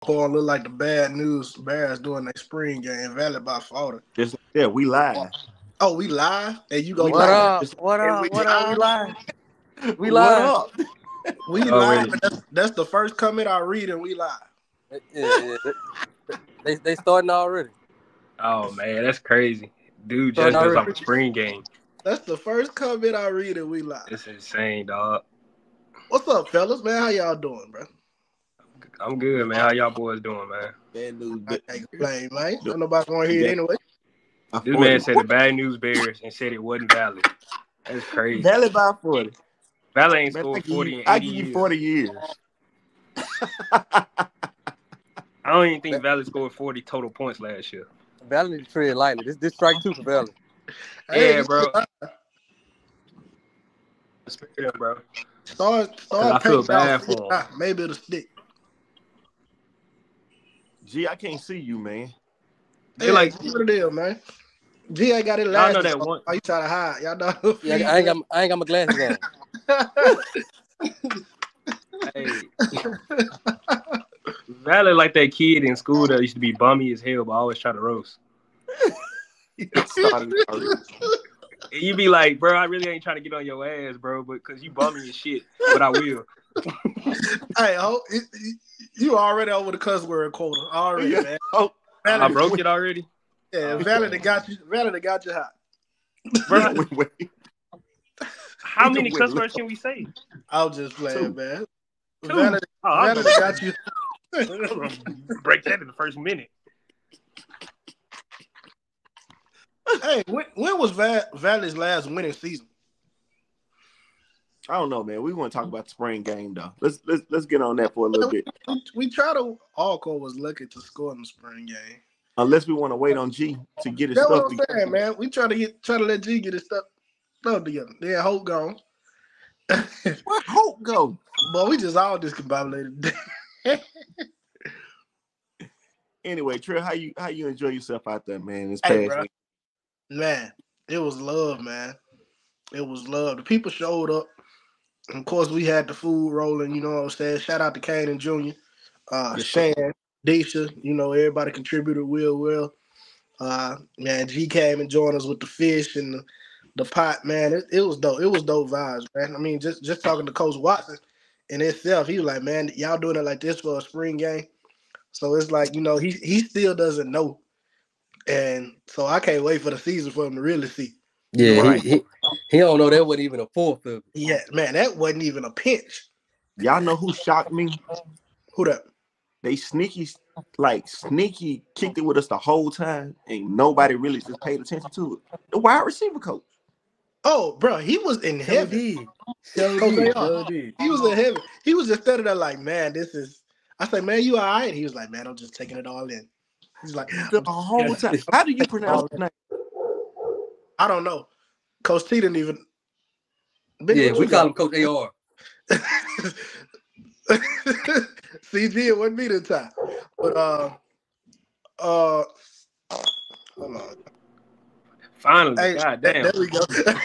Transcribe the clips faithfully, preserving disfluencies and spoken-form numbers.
Alcorn look like the bad news Bears doing their spring game. Valley by forty. Just like that, we live. Oh, we live? And you go We What live? live. up? Just, What And we up? What up? We live? live. We what live. up? We live. Already. And That's, that's the first comment I read, and we live. Yeah, yeah, they, they they starting already. Oh man, that's crazy. Dude So just now does we're- like a spring game. That's the first comment I read, and we live. It's insane, dog. What's up, fellas? Man, how y'all doing, bro? I'm good, man. How y'all boys doing, man? Bad news. I can't complain, man. Ain't nobody gonna hear it anyway. This man said the bad news Bears and said it wasn't valid. That's crazy. Valley by forty. Valley ain't Man, I scored give forty you, in I eighty give you years. forty years. I don't even think Valley scored forty total points last year. Valley need to tread lightly. This this strike two for Valley. Hey, Yeah, bro. Spirit, bro. Start, I start feel painting bad out. for 'em. Ah, maybe it'll stick. G, I can't see you, man. They Hey, like what it is, man. G ain't got it y'all last. know that one. Why you trying to hide? Y'all know. Yeah, I ain't got I ain't got my glasses on. Hey, Valley like that kid in school that used to be bummy as hell, but always try to roast. Started already. And you be like, bro, I really ain't trying to get on your ass, bro, but because you bummy as shit, but I will. Hey, ho, it, it, you already over the cuss word quota. Already, Yeah. man. Oh, I Valley, broke it already. yeah, Oh, Valley okay. that got you. Valley that got you hot. Bro, wait, wait. how many Wait, cuss look. words can we say? I was just playing, Two. man. Two. Valley, Oh, I Valley was that gonna- got you. I was gonna break that in the first minute. Hey, when, when was Va- Valley's last winning season? I don't know, man. We want to talk about the spring game, though. Let's let's let's get on that for a little bit. We, we try to. Alco was lucky to score in the spring game. Unless we want to wait on G to get his That's stuff what I'm together. saying, man. We try to get try to let G get his stuff, stuff together. Then Hope gone. Where Hope go? But we just all discombobulated. Anyway, Trill, how you how you enjoy yourself out there, man? This Hey, past bro. week. Man, it was love, man. It was love. The people showed up. And of course, we had the food rolling, you know what I'm saying? Shout out to Kane and Junior, uh, Yes, Shan, Deisha, you know, everybody contributed real well. Uh, man, G came and joined us with the fish and the, the pot, man. It, it was dope. It was dope vibes, man. I mean, just, just talking to Coach Watson in itself, he was like, man, y'all doing it like this for a spring game. So it's like, you know, he he still doesn't know. And so I can't wait for the season for him to really see. Yeah, Right. he, he he don't know that wasn't even a fourth of it. Yeah, man, that wasn't even a pinch. Y'all know who shocked me? Who that? They sneaky, like sneaky, kicked it with us the whole time, and nobody really just paid attention to it. The wide receiver coach. Oh, bro, he was in So heaven. did. So Coach did. A R. So did. He was in heaven. He was just standing there like, man, this is. I said, man, you all right? He was like, man, I'm just taking it all in. He's like, The whole time. How do you pronounce his name? I don't know. Coach T didn't even. Benny, Yeah, what we you call him got? Coach A R. C G, it wasn't me this time. But uh, uh, hold on. Finally, Hey, god there, damn. there we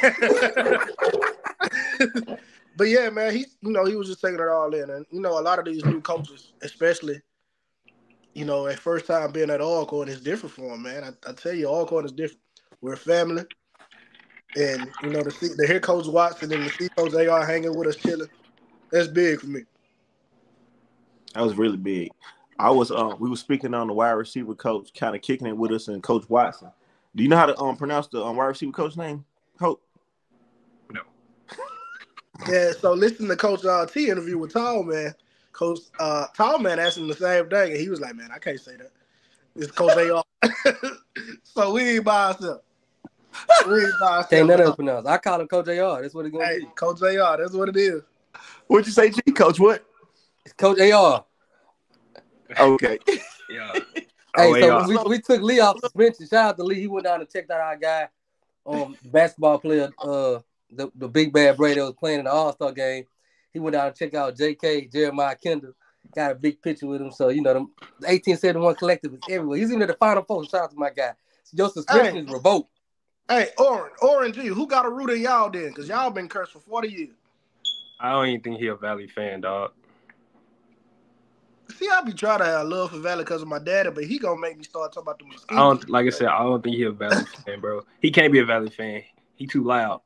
go. But yeah, man, he you know he was just taking it all in, and you know a lot of these new coaches, especially, you know, at first time being at Alcorn is different for him, man. I, I tell you, Alcorn is different. We're family, and you know to see to hear Coach Watson and to see Coach A R hanging with us, chilling, that's big for me. That was really big. I was uh we were speaking on the wide receiver coach, kind of kicking it with us, and Coach Watson. Do you know how to um pronounce the um, wide receiver coach name? Hope. No. Yeah, so listen to Coach uh, T interview with Tall Man. Coach uh, Tall Man asked him the same thing, and he was like, "Man, I can't say that. It's Coach A R." So we ain't by ourselves. We ain't by Can't none of us ourselves. pronounce. I call him Coach A R. That's what it's gonna Hey, be. Coach A R, that's what it is. What'd you say, G? Coach what? It's Coach A R. Okay. Yeah. Hey, Oh, so yeah. we, we took Lee off suspension. Shout out to Lee. He went down and checked out our guy, um, basketball player, uh, the, the big bad Brady that was playing in the All-Star game. He went down and checked out J K, Jeremiah Kendall. Got a big picture with him. So, you know, them, the eighteen seventy-one collective is everywhere. He's even at the Final Four. Shout out to my guy. Your suspension Hey. is revoked. Hey, Orange, Orange G, who got a root in y'all then? Because y'all been cursed for forty years. I don't even think he a Valley fan, dog. See, I be trying to have love for Valley because of my daddy, but he gonna make me start talking about the mosquitoes. I don't like I said. I don't think he a Valley fan, bro. He can't be a Valley fan. He too loud.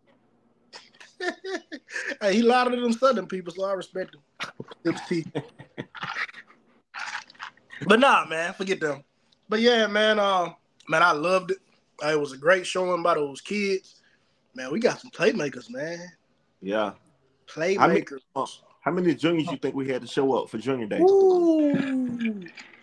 Hey, he louder than them Southern people, so I respect him. But nah, man, forget them. But yeah, man, uh, man, I loved it. Uh, it was a great showing by those kids. Man, we got some playmakers, man. Yeah. Playmakers. How many, uh, how many juniors you think we had to show up for Junior Day? Ooh.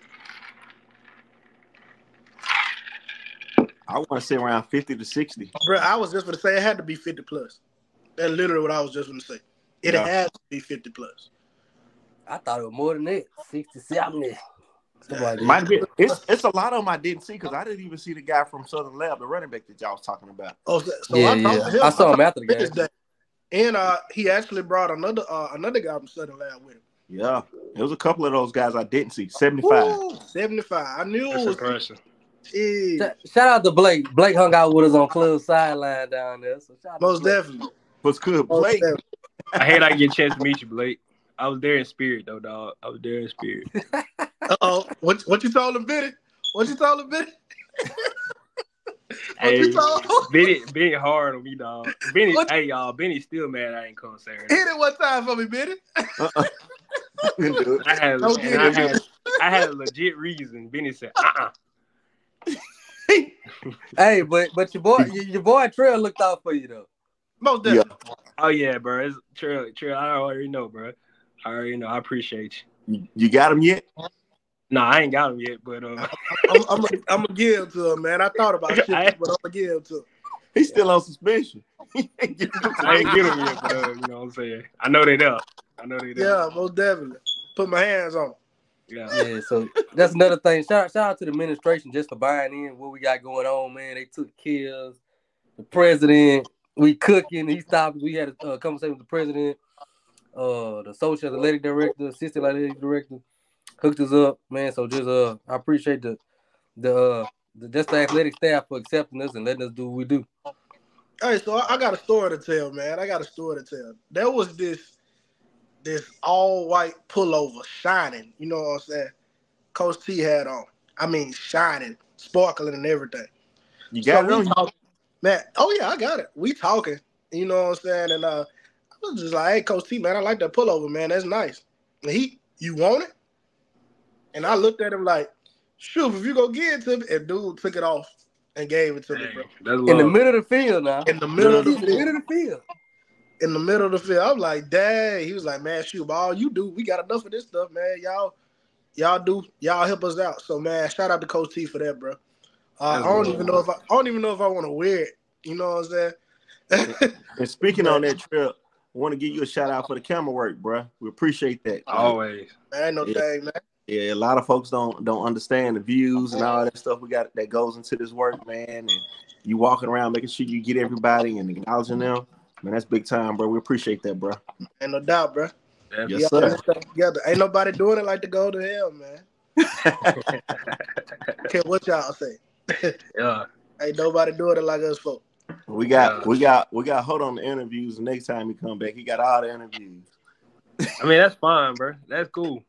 I want to say around fifty to sixty. Bro, I was just going to say it had to be fifty plus. That's literally what I was just going to say. It Yeah. had to be fifty plus. I thought it was more than that. sixty, seventy. Something like that. Might be, it's it's a lot of them I didn't see because I didn't even see the guy from Southern Lab, the running back that y'all was talking about. Oh, so, so Yeah, I talked yeah. to him. I saw him talked after the to his game. dad. And uh, he actually brought another uh, another guy from Southern Lab with him. Yeah, there was a couple of those guys I didn't see. seventy-five. Ooh, seventy-five. I knew That's it was. impressive. Jeez. Sh- Shout out to Blake. Blake hung out with us on club sideline down there. So shout out to Most Blake. definitely. What's good, Most Blake? definitely. I hate I get a chance to meet you, Blake. I was there in spirit, though, dog. I was there in spirit. Uh-oh. What, what you told him, Benny? What you told him, Benny? What Hey, you told him? Benny, Benny hard on me, dog. Benny, What- hey, y'all, Benny's still mad I ain't come Saturday. Hit it one time for me, Benny. Uh-uh. Dude. I had, Don't and get I it. had, I had a legit reason. Benny said, uh-uh. Hey, but but your boy your, your boy Trail looked out for you though. Most Yeah. definitely. Oh, yeah, bro. It's Trail, Trail, I already know, bro. I already know. I appreciate you. You- You got him yet? No, I ain't got him yet, but uh, I'm, I'm, I'm going to give it to him, man. I thought about shit, I- but I'm going to give it to him. He's still on suspension. He ain't getting I ain't get him yet, but uh, you know what I'm saying? I know they there. I know they there. Yeah, most definitely. Put my hands on him. Yeah. Yeah, so that's another thing. Shout, shout out to the administration just for buying in what we got going on, man. They took kills. The president, we cooking. He stopped. We had a uh, conversation with the president, uh, the social athletic director, assistant athletic director, hooked us up, man. So just uh, I appreciate the the uh, the just the athletic staff for accepting us and letting us do what we do. Hey, so I, I got a story to tell, man. I got a story to tell. There was this this all white pullover shining. You know what I'm saying? Coach T had on. I mean, shining, sparkling, and everything. You got So it we on you? talking, man. Oh yeah, I got it. We talking. You know what I'm saying? And uh, I was just like, "Hey, Coach T, man, I like that pullover, man. That's nice." And he, you want it? And I looked at him like, "Shoot, if you go get it to me," and dude took it off and gave it to me, Dang, bro. that's In the love. middle of the field now. In the middle of the In the field. middle of the field. In the middle of the field, I'm like, "Dang." He was like, "Man, shoot, all you do, we got enough of this stuff, man. Y'all, y'all do, y'all help us out." So, man, shout out to Coach T for that, bro. Uh, I That's don't love. even know if I, I don't even know if I want to wear it. You know what I'm saying? And speaking on that trip, I want to give you a shout out for the camera work, bro. We appreciate that. Always. Man, ain't no Yeah. thing, man. Yeah, a lot of folks don't don't understand the views and all that stuff we got that goes into this work, man. And you walking around making sure you get everybody and acknowledging them, man. That's big time, bro. We appreciate that, bro. Ain't no doubt, bro. That's Yes, Y'all sir. got this stuff together. Ain't nobody doing it like the go to hell, man. Care what y'all say. yeah. Ain't nobody doing it like us folk. We got Yeah. we got we got hold on the interviews. Next time he come back, he got all the interviews. I mean, that's fine, bro. That's cool.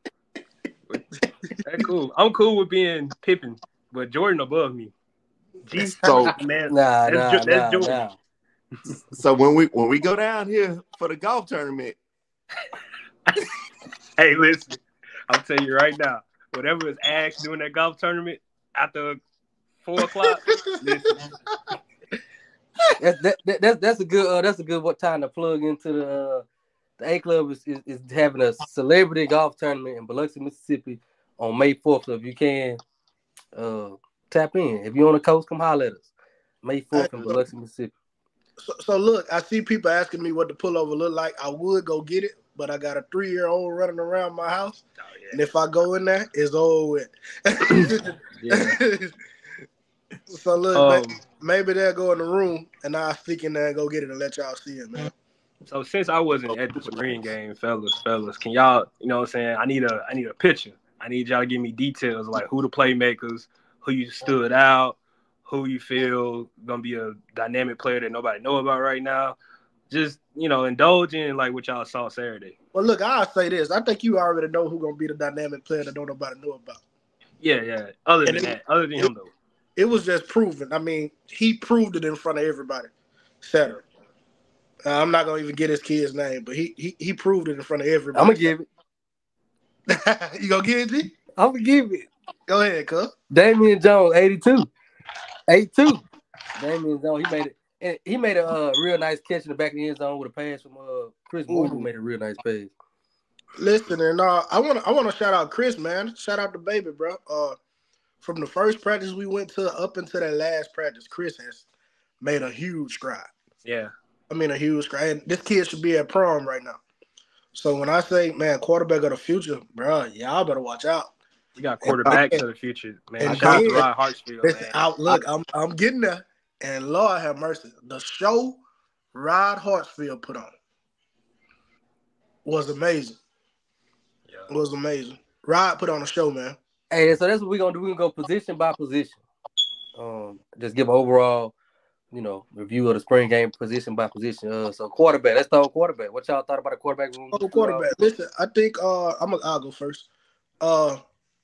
That's cool. I'm cool with being Pippen, but Jordan above me. G, So man, Nah, that's, nah, Jo- that's nah, Jordan. nah. so when we when we go down here for the golf tournament, Hey, listen, I'll tell you right now, whatever is asked during that golf tournament after four o'clock, listen, That's that, that, that's that's a good uh, that's a good what time to plug into the uh, the A Club is, is is having a celebrity golf tournament in Biloxi, Mississippi on May fourth. So if you can uh, tap in, if you're on the coast, come holler at us. May fourth in Biloxi, Mississippi. So, so look, I see people asking me what the pullover look like. I would go get it, but I got a three year old running around my house, oh, and if I go in there, it's over with. yeah. So look, Um, maybe, maybe they'll go in the room, and I'll stick in there and go get it and let y'all see it, man. So since I wasn't at the spring game, fellas, fellas, can y'all, you know what I'm saying? I need a I need a picture. I need y'all to give me details like who the playmakers, who you stood out, who you feel gonna be a dynamic player that nobody know about right now. Just you know, indulge in like what y'all saw Saturday. Well, look, I'll say this. I think you already know who's gonna be the dynamic player that don't nobody know about. Yeah, yeah. Other than And it- that, other than it- him though. It was just proven. I mean, he proved it in front of everybody Saturday. Uh, I'm not gonna even get his kid's name, but he he, he proved it in front of everybody. I'm gonna give it. You gonna give it, G? I'm gonna give it. Go ahead, cuz. Damian Jones, eighty-two. eighty-two. Damian Jones, he made it. And he made a uh, real nice catch in the back of the end zone with a pass from uh, Chris Moore, who made a real nice pass. Listen, and uh, I want to I want to shout out Chris, man. Shout out to baby, bro. Uh, from the first practice we went to up until that last practice, Chris has made a huge stride. Yeah. I mean, a huge stride. And this kid should be at prom right now. So when I say, man, quarterback of the future, bro, y'all better watch out. We got quarterbacks of the future, man. And Shout out to then- Rod Hartsfield, Listen, man. out, look, I'm I'm getting there, and Lord have mercy. The show Rod Hartsfield put on was amazing. Yeah. It was amazing. Rod put on a show, man. Hey, so that's what we're gonna do. We're gonna go position by position. Um, just give an overall, you know, review of the spring game position by position. Uh, so quarterback. Let's start with quarterback. What y'all thought about the quarterback room? Oh, quarterback. Listen, I think uh, I'm gonna I'll go first. Uh,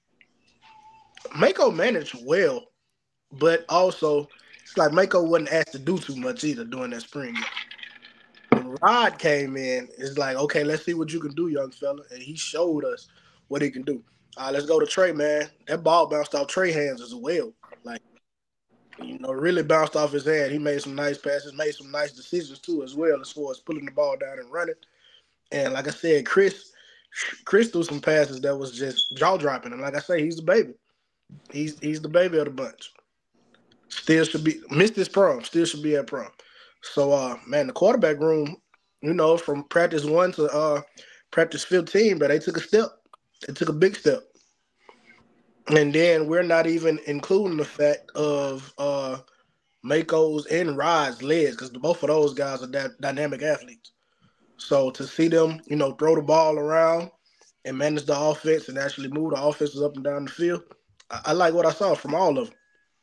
Mako managed well, but also it's like Mako wasn't asked to do too much either during that spring game. When Rod came in, it's like, okay, let's see what you can do, young fella, and he showed us what he can do. All right, let's go to Trey, man. That ball bounced off Trey's hands as well. Like, you know, really bounced off his hand. He made some nice passes, made some nice decisions too as well as far as pulling the ball down and running. And like I said, Chris, Chris threw some passes that was just jaw dropping. And like I say, he's the baby. He's he's the baby of the bunch. Still should be missed his prom. Still should be at prom. So, uh, man, the quarterback room, you know, from practice one to uh practice fifteen, but they took a step. They took a big step. And then we're not even including the fact of uh Mako's and Rod's legs, because both of those guys are that dynamic athletes. So to see them, you know, throw the ball around and manage the offense and actually move the offenses up and down the field, I, I like what I saw from all of them.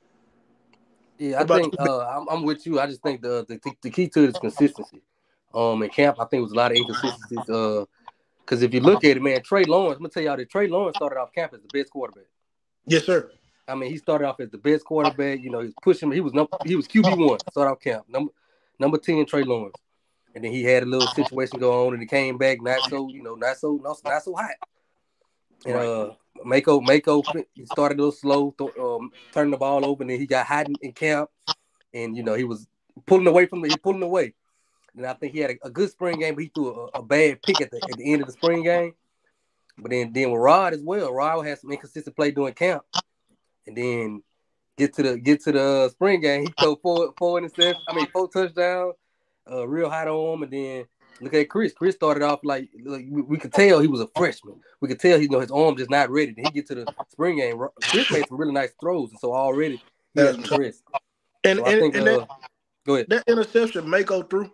Yeah, I think uh, I'm, I'm with you. I just think the, the the key to it is consistency. Um, in camp, I think it was a lot of inconsistencies. Uh, because if you look at it, man, Trey Lawrence, I'm gonna tell y'all that Trey Lawrence started off camp as the best quarterback. Yes, sir. I mean, he started off as the best quarterback. You know, he's pushing. He was number, he was Q B one. Started off camp number number ten, Trey Lawrence, and then he had a little situation go on, and he came back not so, you know, not so not, not so hot. And uh, Mako Mako he started a little slow, th- um, turning the ball over, and then he got hot in, in camp, and you know he was pulling away from the he pulling away. And I think he had a, a good spring game, but he threw a, a bad pick at the at the end of the spring game. But then, then with Rod as well, Rod had some inconsistent play during camp, and then get to the get to the spring game, he threw four four interceptions. I mean, four touchdowns, uh, real hot on him. And then look at Chris. Chris started off like, like we, we could tell he was a freshman. We could tell he, you know, his arm just not ready. Then he get to the spring game. Chris made some really nice throws, and so already he has progressed. And, so and, think, and uh, that, go ahead. That interception Mako threw,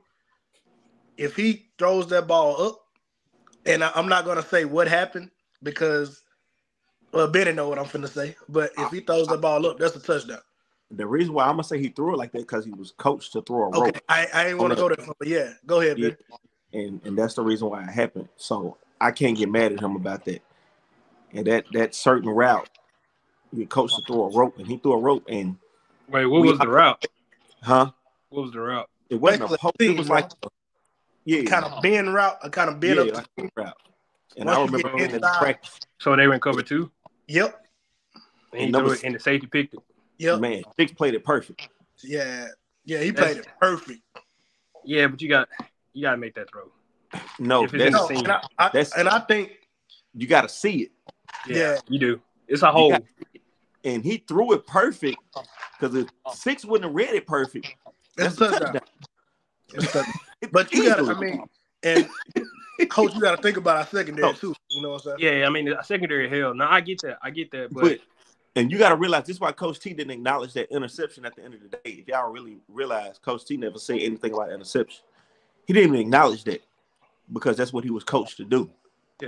if he throws that ball up, and I, I'm not gonna say what happened because well, Benny know what I'm finna say. But if he throws the ball up, that's a touchdown. The reason why I'm gonna say he threw it like that because he was coached to throw a rope. Okay, I, I ain't want to go there, but yeah, go ahead, Yeah. Ben. And and that's the reason why it happened. So I can't get mad at him about that. And that that certain route, you coached to throw a rope, and he threw a rope, and Wait, what we- was the route? huh? What was the route? It wasn't a Basically, post. It was like a, yeah, Kind of bend route, a kind of bend yeah, up. like a route. And Once I you remember get being in inside- practice, So they were in cover two, Yep, and he Number threw it, and the safety picked it. yep, man, Six played it perfect. yeah, yeah. He played it perfect. Yeah, but you got you got to make that throw. No, If it's in that's the No, scene. and I, I, That's- and I think you got to see it. Yeah, Yeah. you do. It's a hole. got- And he threw it perfect because if Six wouldn't have read it perfect, it's that's a a touchdown. touchdown. It's a touchdown. But you got to, I mean, and coach, you got to think about our secondary too. You know what I'm saying? Yeah, I mean, the secondary hell. No, I get that. I get that. But, But and you got to realize this is why Coach T didn't acknowledge that interception at the end of the day. If y'all really realize, Coach T never said anything about interception. He didn't even acknowledge that because that's what he was coached to do. Yeah.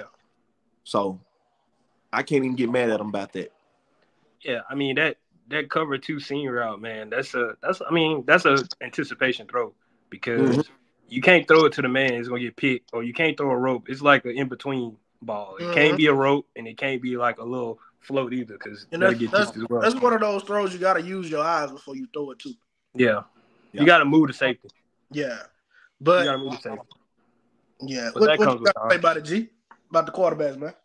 So I can't even get mad at him about that. yeah, I mean that that cover two senior route, man. That's a that's I mean that's a anticipation throw because Mhm. you can't throw it to the man, it's gonna get picked, or you can't throw a rope. It's like an in between ball. It mm-hmm. can't be a rope, and it can't be like a little float either, because that'll get that's, as well. That's one of those throws you got to use your eyes before you throw it too. Yeah, yeah. You got to move to safety. Yeah, but you got to move to safety. Yeah, but what, what you got to say about it, G? About the quarterbacks, man?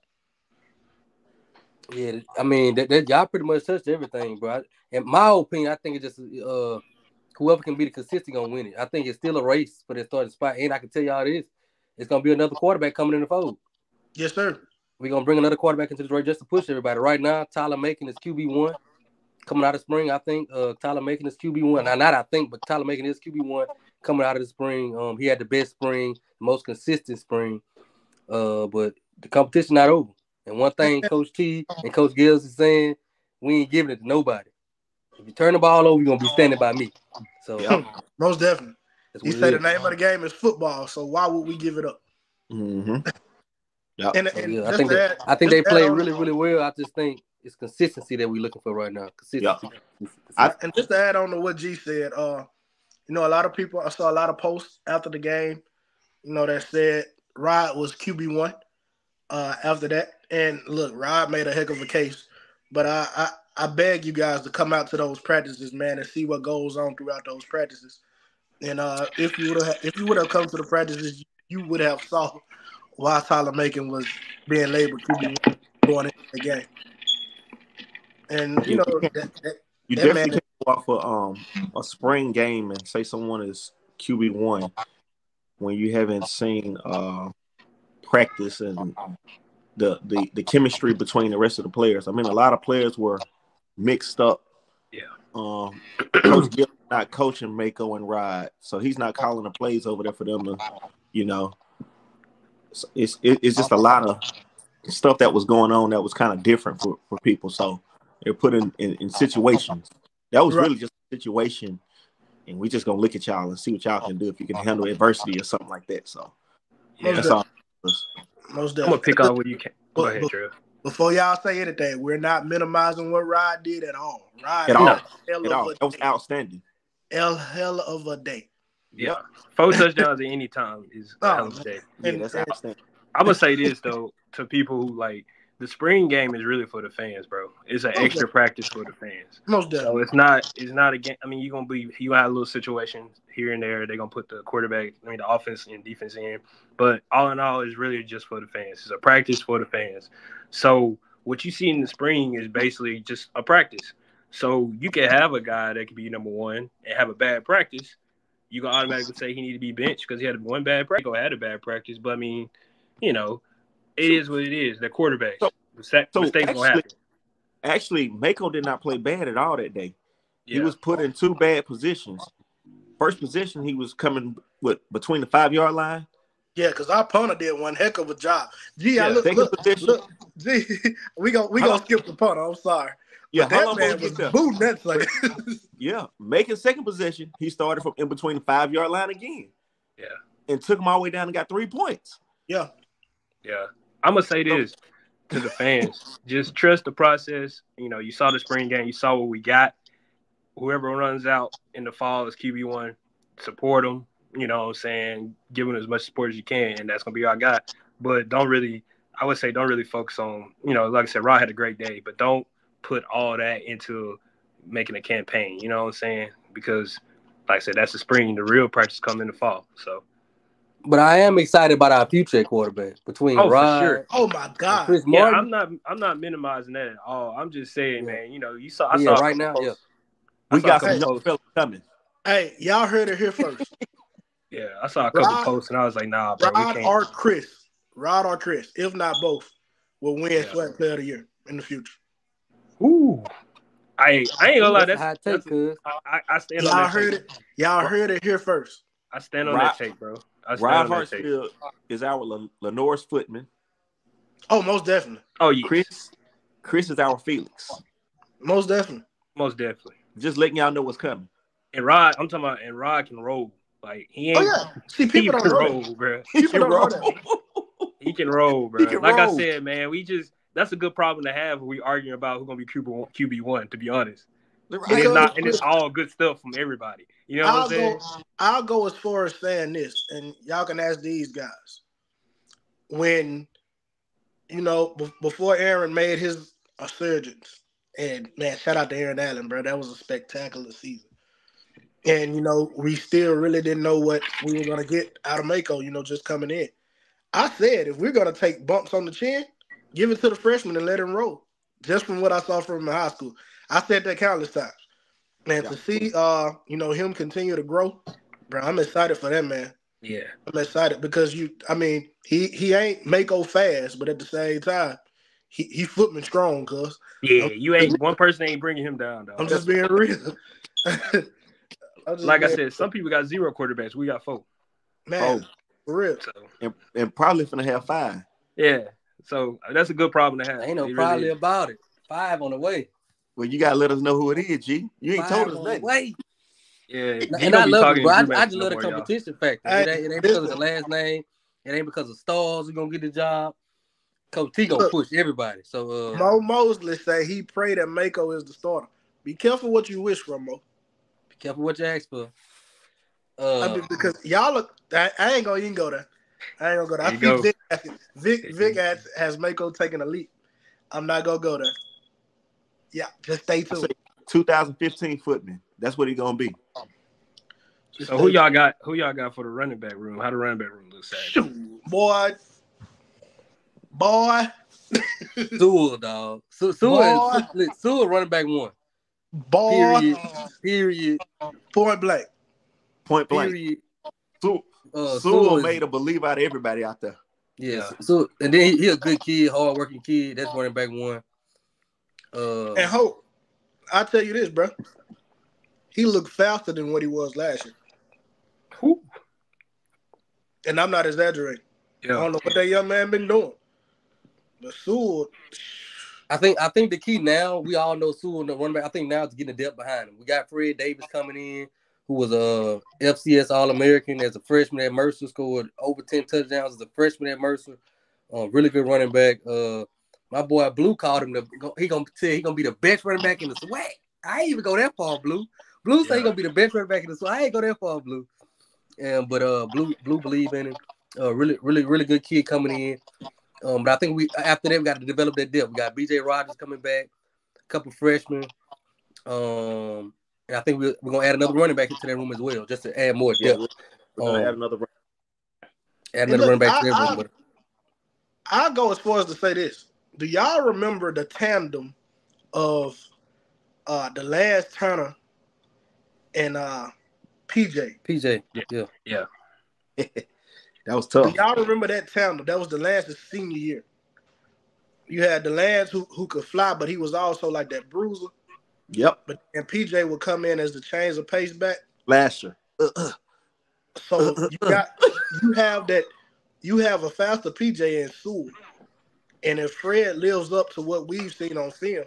Yeah, I mean, that, that, y'all pretty much touched everything, bro. In my opinion, I think it's just uh, whoever can be the consistent gonna win it. I think it's still a race for that starting spot, and I can tell y'all this: it's gonna be another quarterback coming in the fold. Yes, sir. We're gonna bring another quarterback into the race just to push everybody. Right now, Tyler Macon is Q B one coming out of spring. I think uh, Tyler Macon is Q B one. Now, not I think, but Tyler Macon is Q B one coming out of the spring. Um, he had the best spring, the most consistent spring. Uh, but the competition not over. And one thing Coach T and Coach Gills is saying, we ain't giving it to nobody. If you turn the ball over, you're going to be standing by me. So, yeah, most definitely. He said the name of the game is football, so why would we give it up? Mm-hmm. Yep. And, so, and yeah, I think, they, I think they play really, really well. I just think it's consistency that we're looking for right now. Consistency. Yep. I, and just to add on to what G said, uh, you know, a lot of people, I saw a lot of posts after the game, you know, that said Rod was Q B one uh, after that. And look, Rod made a heck of a case, but I, I I beg you guys to come out to those practices, man, and see what goes on throughout those practices. And uh, if you would have if you would have come to the practices, you would have saw why Tyler Macon was being labeled Q B one going into the game. And you know, that, that, you that definitely man, can't go off a um a spring game and say someone is Q B one when you haven't seen uh practice and The, the the chemistry between the rest of the players. I mean, a lot of players were mixed up. Yeah. Um, Coach Gill not coaching Mako and Rod, so he's not calling the plays over there for them to, you know. It's it, it's just a lot of stuff that was going on that was kind of different for, for people. So they're put in, in, in situations. That was really just a situation, and we just gonna look at y'all and see what y'all can do if you can handle adversity or something like that. So yeah, that's all. Most definitely. I'm gonna pick on what you can. Go ahead, Drew. Before y'all say anything, we're not minimizing what Rod did at all. Rod at all. Hell at of all. A that was day. outstanding. Hell, hell of a day. Yeah, four touchdowns at any time is a hell of a day. Yeah, that's and, outstanding. I'm gonna say this though to people who like the spring game is really for the fans, bro. It's an extra definitely. practice for the fans. Most definitely. So it's not it's not a game. I mean, you're gonna be you gonna have a little situation here and there. They're gonna put the quarterback, I mean, the offense and defense in. But all in all, it's really just for the fans. It's a practice for the fans. So what you see in the spring is basically just a practice. So you can have a guy that could be number one and have a bad practice. You can automatically say he need to be benched because he had one bad practice or had a bad practice. But I mean, you know, it so, is what it is. The quarterback. So, Mistakes so actually, gonna happen. Actually, Mako did not play bad at all that day. Yeah. He was put in two bad positions. First position, he was coming with between the five yard line. Yeah, because our punter did one heck of a job. Gee, yeah, I look, second look, position. look, gee, we gonna we gonna skip the punter. I'm sorry. Yeah, but that man was booting that thing. Yeah, making second position, he started from in between the five yard line again. Yeah, and took him all the way down and got three points. Yeah, yeah. I'm gonna say this to the fans: just trust the process. You know, you saw the spring game, you saw what we got. Whoever runs out in the fall is Q B one. Support them. You know what I'm saying? Give them as much support as you can, and that's going to be our guy. But don't really, I would say, don't really focus on, you know, like I said, Rod had a great day, but don't put all that into making a campaign. You know what I'm saying? Because, like I said, that's the spring. The real practice come in the fall. So. But I am excited about our future quarterback between oh, Rod. For sure. Oh my God! Chris yeah, Martin. I'm not. I'm not minimizing that at all. I'm just saying, yeah. man. You know, you saw. I yeah, saw right now. Yeah, we got some young fellas coming. Hey, y'all heard it here first. Yeah, I saw a couple Rod, posts and I was like, nah, bro. Rod we can't. or Chris, Rod or Chris, if not both, will win yeah. Swag Player of the Year in the future. Ooh, I I ain't gonna lie. That's, that's, that's, take, that's I, I stand y'all on that. heard take. it. Y'all heard it here first. I stand on Rod, that take, bro. I stand Rod on that take. Hartsfield is our Le- Lenore's footman. Oh, most definitely. Oh, yes. Chris, Chris is our Felix. Most definitely. Most definitely. Just letting y'all know what's coming. And Rod, I'm talking about, and Rod can roll. Like he ain't. Oh yeah. See, people he don't roll, know bro. He can roll. He can roll, bro. Can like roll. I said, man, we just that's a good problem to have when we arguing about who's gonna be Q B one. To be honest, And it's not, and it's all good stuff from everybody. You know what I'll I'm saying? Go, I'll go as far as saying this, and y'all can ask these guys. When, you know, b- before Aaron made his resurgence, and man, shout out to Aaron Allen, bro. That was a spectacular season. And, you know, we still really didn't know what we were going to get out of Mako, you know, just coming in. I said, if we're going to take bumps on the chin, give it to the freshman and let him roll. Just from what I saw from him in high school. I said that countless times. And yeah. to see, uh, you know, him continue to grow, bro, I'm excited for that, man. Yeah. I'm excited because, you, I mean, he he ain't Mako fast, but at the same time, he, he footman strong, cuz. Yeah, I'm, you ain't, one person ain't bringing him down, dog. I'm just being real. Like I said, some people got zero quarterbacks. We got four. Man, oh. for real. So, and, and probably finna have five. Yeah. So that's a good problem to have. Ain't no it probably really about it. Five on the way. Well, you gotta let us know who it is, G. You ain't Five told us on nothing. the way. Yeah. And, and and I love it, bro. I, I just no love the more, competition y'all. factor. Hey, it, ain't, it ain't because of the last name. It ain't because of stars who's gonna get the job. Coach T gonna Look, push everybody. So uh, Mo Mosley say he prayed that Mako is the starter. Be careful what you wish for, Mo. Be careful what you ask for. Uh, I mean, because y'all look, I, I ain't gonna even go there. I ain't gonna go there. I see go. Vic, Vic, Vic has, has Mako taking a leap. I'm not gonna go there. Yeah, just stay tuned. twenty fifteen footman. That's what he gonna be. Just so who y'all got? Who y'all got for the running back room? How the running back room looks? Shoot, boy, boy. Sewell, dog. Sewell, Sewell, Sewell running back one. Boy. Period. Period. Point blank. Point blank. Period. Sewell, uh, Sewell made a believe out of everybody out there. Yes. Yeah. So and then he, he a good kid, hard working kid. That's running back one. Uh, and Hope, I'll tell you this, bro. He looked faster than what he was last year. Who? And I'm not exaggerating. Yeah. I don't know what that young man been doing. But Sewell, I think I think the key now, we all know Sewell the running back. I think now is getting the depth behind him. We got Fred Davis coming in, who was a F C S All-American as a freshman at Mercer, scored over ten touchdowns as a freshman at Mercer. Uh, really good running back. Uh, my boy Blue called him the he gonna tell he gonna be the best running back in the swag. I ain't even go that far, Blue. Blue say yeah. he gonna be the best running back in the swag. I ain't go that far, Blue. And but uh, Blue Blue believe in him. Uh, really, really, really good kid coming in. Um, but I think we after that we got to develop that depth. We got B J Rogers coming back, a couple freshmen. Um, and I think we're, we're gonna add another running back into that room as well, just to add more depth. Yeah, we're gonna um, add another add another look, running back I, to that room. I, But I'll go as far as to say this. Do y'all remember the tandem of uh, the last Turner and uh, P J? P J, yeah, yeah. yeah. That was tough. Do y'all remember that tandem? That was the Lance's senior year. You had the Lance who, who could fly, but he was also like that bruiser. Yep. But and P J would come in as the change of pace back. Lasher. Uh-uh. So you got you have that you have a faster P J in Sewell. And if Fred lives up to what we've seen on film,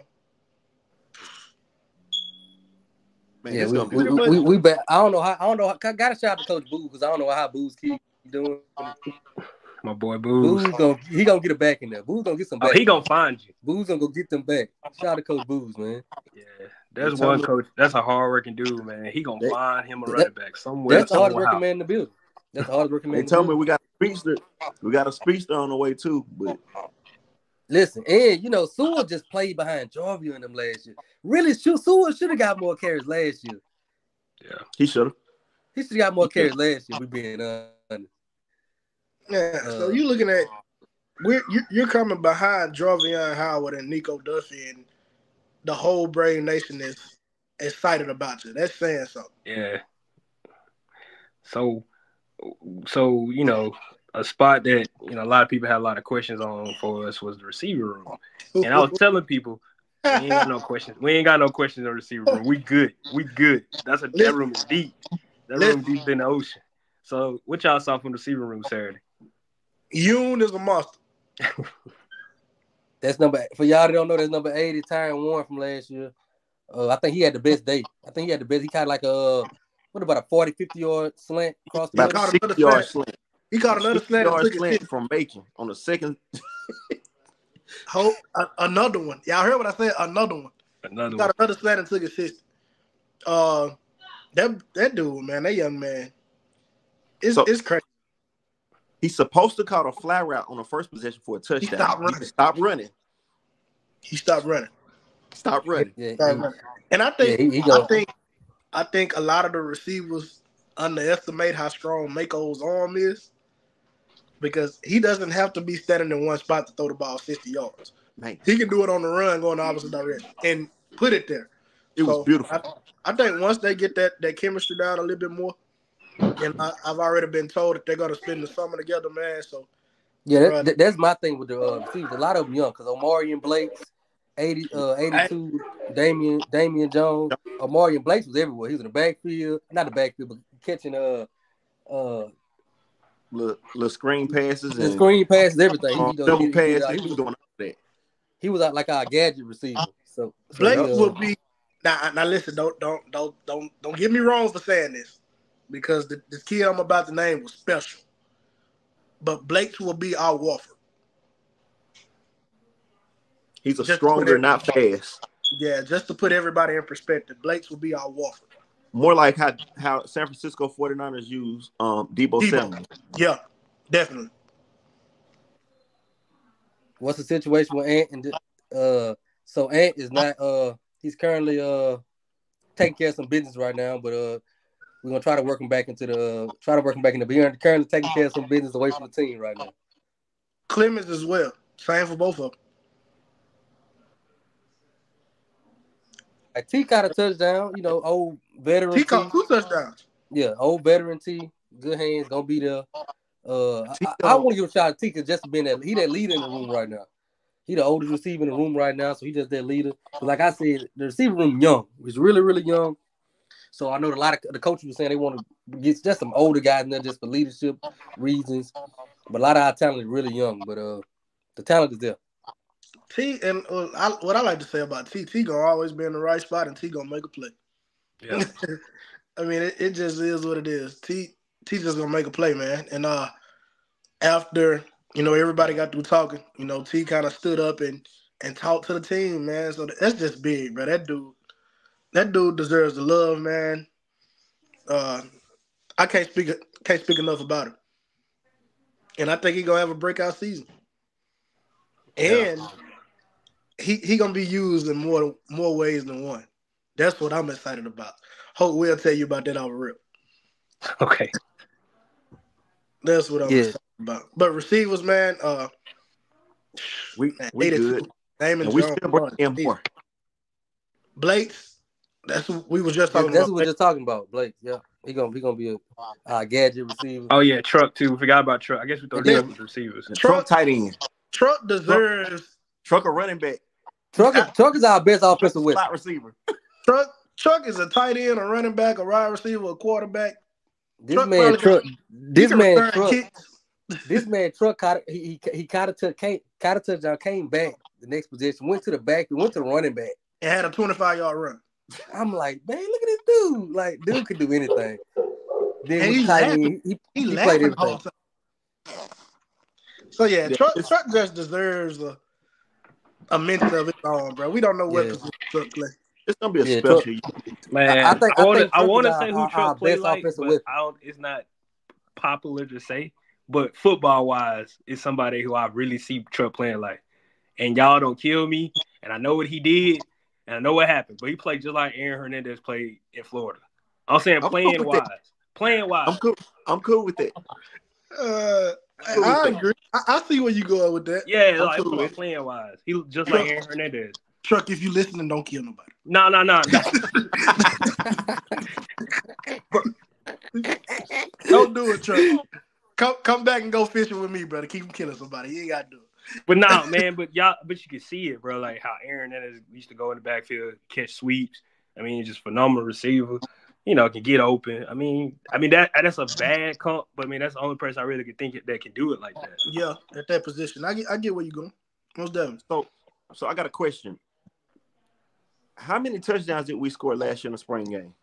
man, yeah, it's we gonna be we, we, we, we bet. I don't know how. I don't know. How, I got to shout out to Coach Boo because I don't know how Boo's keep doing. My boy Boo's. Boo's gonna he gonna get it back in there. Boo's gonna get some back. Oh, he gonna find you. Boo's gonna go get them back. Shout out to Coach Boo's, man. Yeah, that's one coach. That's a hard working dude, man. He gonna they, find him a that, running back somewhere. That's the hardest working man in the building. That's the hardest working man. They in the told building. me we got a speedster. We got a speedster on the way too, but. Listen, and you know, Sewell just played behind Jarvia in them last year. Really, Sewell should have got more carries last year. Yeah, he should have. He should have got more he carries last year. We being honest. Yeah. Uh, so you looking at we're you, you're coming behind Jarvion Howard and Nico Duffy, and the whole Brave Nation is excited about you. That's saying something. Yeah. So, so you know. A spot that, you know, a lot of people had a lot of questions on for us was the receiver room. And I was telling people, we ain't got no questions. We ain't got no questions in the receiver room. We good. We good. That's a listen, that room is deep. That listen, room deep in the ocean. So what y'all saw from the receiver room Saturday? Yoon is a monster. That's number for y'all that don't know, that's number eighty, Tyron Warren from last year. Uh, I think he had the best day. I think he had the best. He kind of like a what about a forty, fifty yard slant across the about sixty yard slant. He caught another slant, slant from Macon on the second. Hope uh, another one. Y'all heard what I said? Another one. Another he one. Got another slant and took it sixty. Uh, that that dude, man, that young man, it's So- it's crazy. He's supposed to call a fly route on the first possession for a touchdown. stopped running. He stopped running. He stopped running. Stop running. Yeah, Stopped he- running. And I think Yeah, he- he I go- think I think a lot of the receivers underestimate how strong Mako's arm is because he doesn't have to be standing in one spot to throw the ball sixty yards. Man, He can do it on the run, going the opposite direction, and put it there. it was So, beautiful. I, I think once they get that, that chemistry down a little bit more, and I, I've already been told that they're going to spend the summer together, man. So, Yeah, that, Right. that- that's my thing with the uh, receivers. A lot of them young because Omarion Blakes, eighty, uh, eighty-two, Damian Damian Jones. Omarion Blakes was everywhere. He was in the backfield, not the backfield, but catching uh uh Little, little screen passes the and screen passes, everything. um, He, he, double he, he, passes. he, He was doing all that. he was out like our gadget receiver. So, so Blake he, uh, will be now. Now, listen, don't don't don't don't don't get me wrong for saying this, because the, the kid I'm about to name was special. But Blake's will be our Warford. He's a Just stronger, put it- not fast. Yeah, just to put everybody in perspective, Blake's will be our Warford. More like how, how San Francisco forty-niners use um, Debo, Debo. Samuel. Yeah, definitely. what's the situation with Ant? And uh, so Ant is not uh, he's currently uh taking care of some business right now, but uh, we're gonna try to work him back into the uh, try to work him back in the. But currently taking care of some business away from the team right now. Clemens as well. Same for both of them. Like T caught a touchdown, you know, old veteran He T. caught two touchdowns. Yeah, old veteran T, good hands, gonna be there. Uh, T- I, I want to give a shout out to T because just being that he that leader in the room right now. He the oldest receiver in the room right now, so he just that leader. But like I said, the receiver room young. It's really really young. So I know a lot of the coaches were saying they want to get just some older guys in there just for leadership reasons. But a lot of our talent is really young. But uh, the talent is there. T and uh, I, what I like to say about T, T gonna always be in the right spot, and T gonna make a play. Yeah. I mean, it, it just is what it is. T T just gonna make a play, man. And uh, after you know everybody got through talking, you know T kind of stood up and and talked to the team, man. So that's just big, bro. That dude, that dude deserves the love, man. Uh, I can't speak can't speak enough about him, and I think he gonna have a breakout season. And Yeah. he he gonna be used in more more ways than one. That's what I'm excited about. Hope we'll tell you about that on the rip. Okay. That's what I'm Yeah. excited about. But receivers, man, uh, We man, we eighty-two, good. Damon And we Jones, still bring in more. Blake's. That's what we was just That's, talking that's about. what we're just talking about, Blake. Yeah, he gonna he gonna be a uh, gadget receiver. Oh yeah, Truck too. Forgot about Truck. I guess we thought Yeah. Truck was receivers. And Truck tight end. Truck deserves Truck a running back. Truck, is- Truck is our best Truck a offensive weapon. slot receiver. Truck. Truck is a tight end, a running back, a wide receiver, a quarterback. This Truck man, probably Truck. He This can man, return Truck. kicks. This man, Truck. Caught, he he he caught a touch, came, caught a touchdown, came back the next position, went to the back, went to the running back. and had a twenty-five yard run. I'm like, man, look at this dude. Like, dude could do anything. Then And with he tight laughing. end, he, he, He, he played laughing the whole everything. time. So yeah, Yeah, Truck, it's- Truck just deserves a, a mention of its own, bro. We don't know what Yeah. position Truck play. It's gonna be a Yeah, special Truck- year. Man, I- I think- I I want think to. I Truck want is to say our- who our- Truck our play best like, offensive but weapon. I don't. It's not popular to say. But football wise, it's somebody who I really see Truck playing like. And y'all don't kill me. And I know what he did, and I know what happened. But he played just like Aaron Hernandez played in Florida. I'm saying I'm playing cool with wise, that. playing wise. I'm cool. I'm cool with that. Uh, I, Cool with I that. agree. I, I see where you going with that. Yeah, I'm like cool I'm with it. playing wise. He was just like Aaron Hernandez. Truck, if you listening, don't kill nobody. No, no, no. Don't do it, Truck. Come come back and go fishing with me, brother. Keep killing somebody. You ain't got to do it. But no, man, but y'all, but you can see it, bro. Like how Aaron Hernandez used to go in the backfield, catch sweeps. I mean, he's just phenomenal receiver. You know, can get open. I mean, I mean that that's a bad comp, but I mean that's the only person I really can think that can do it like that. Yeah, at that position. I get I get where you going. Most definitely. So, so I got a question. How many touchdowns did we score last year in the spring game?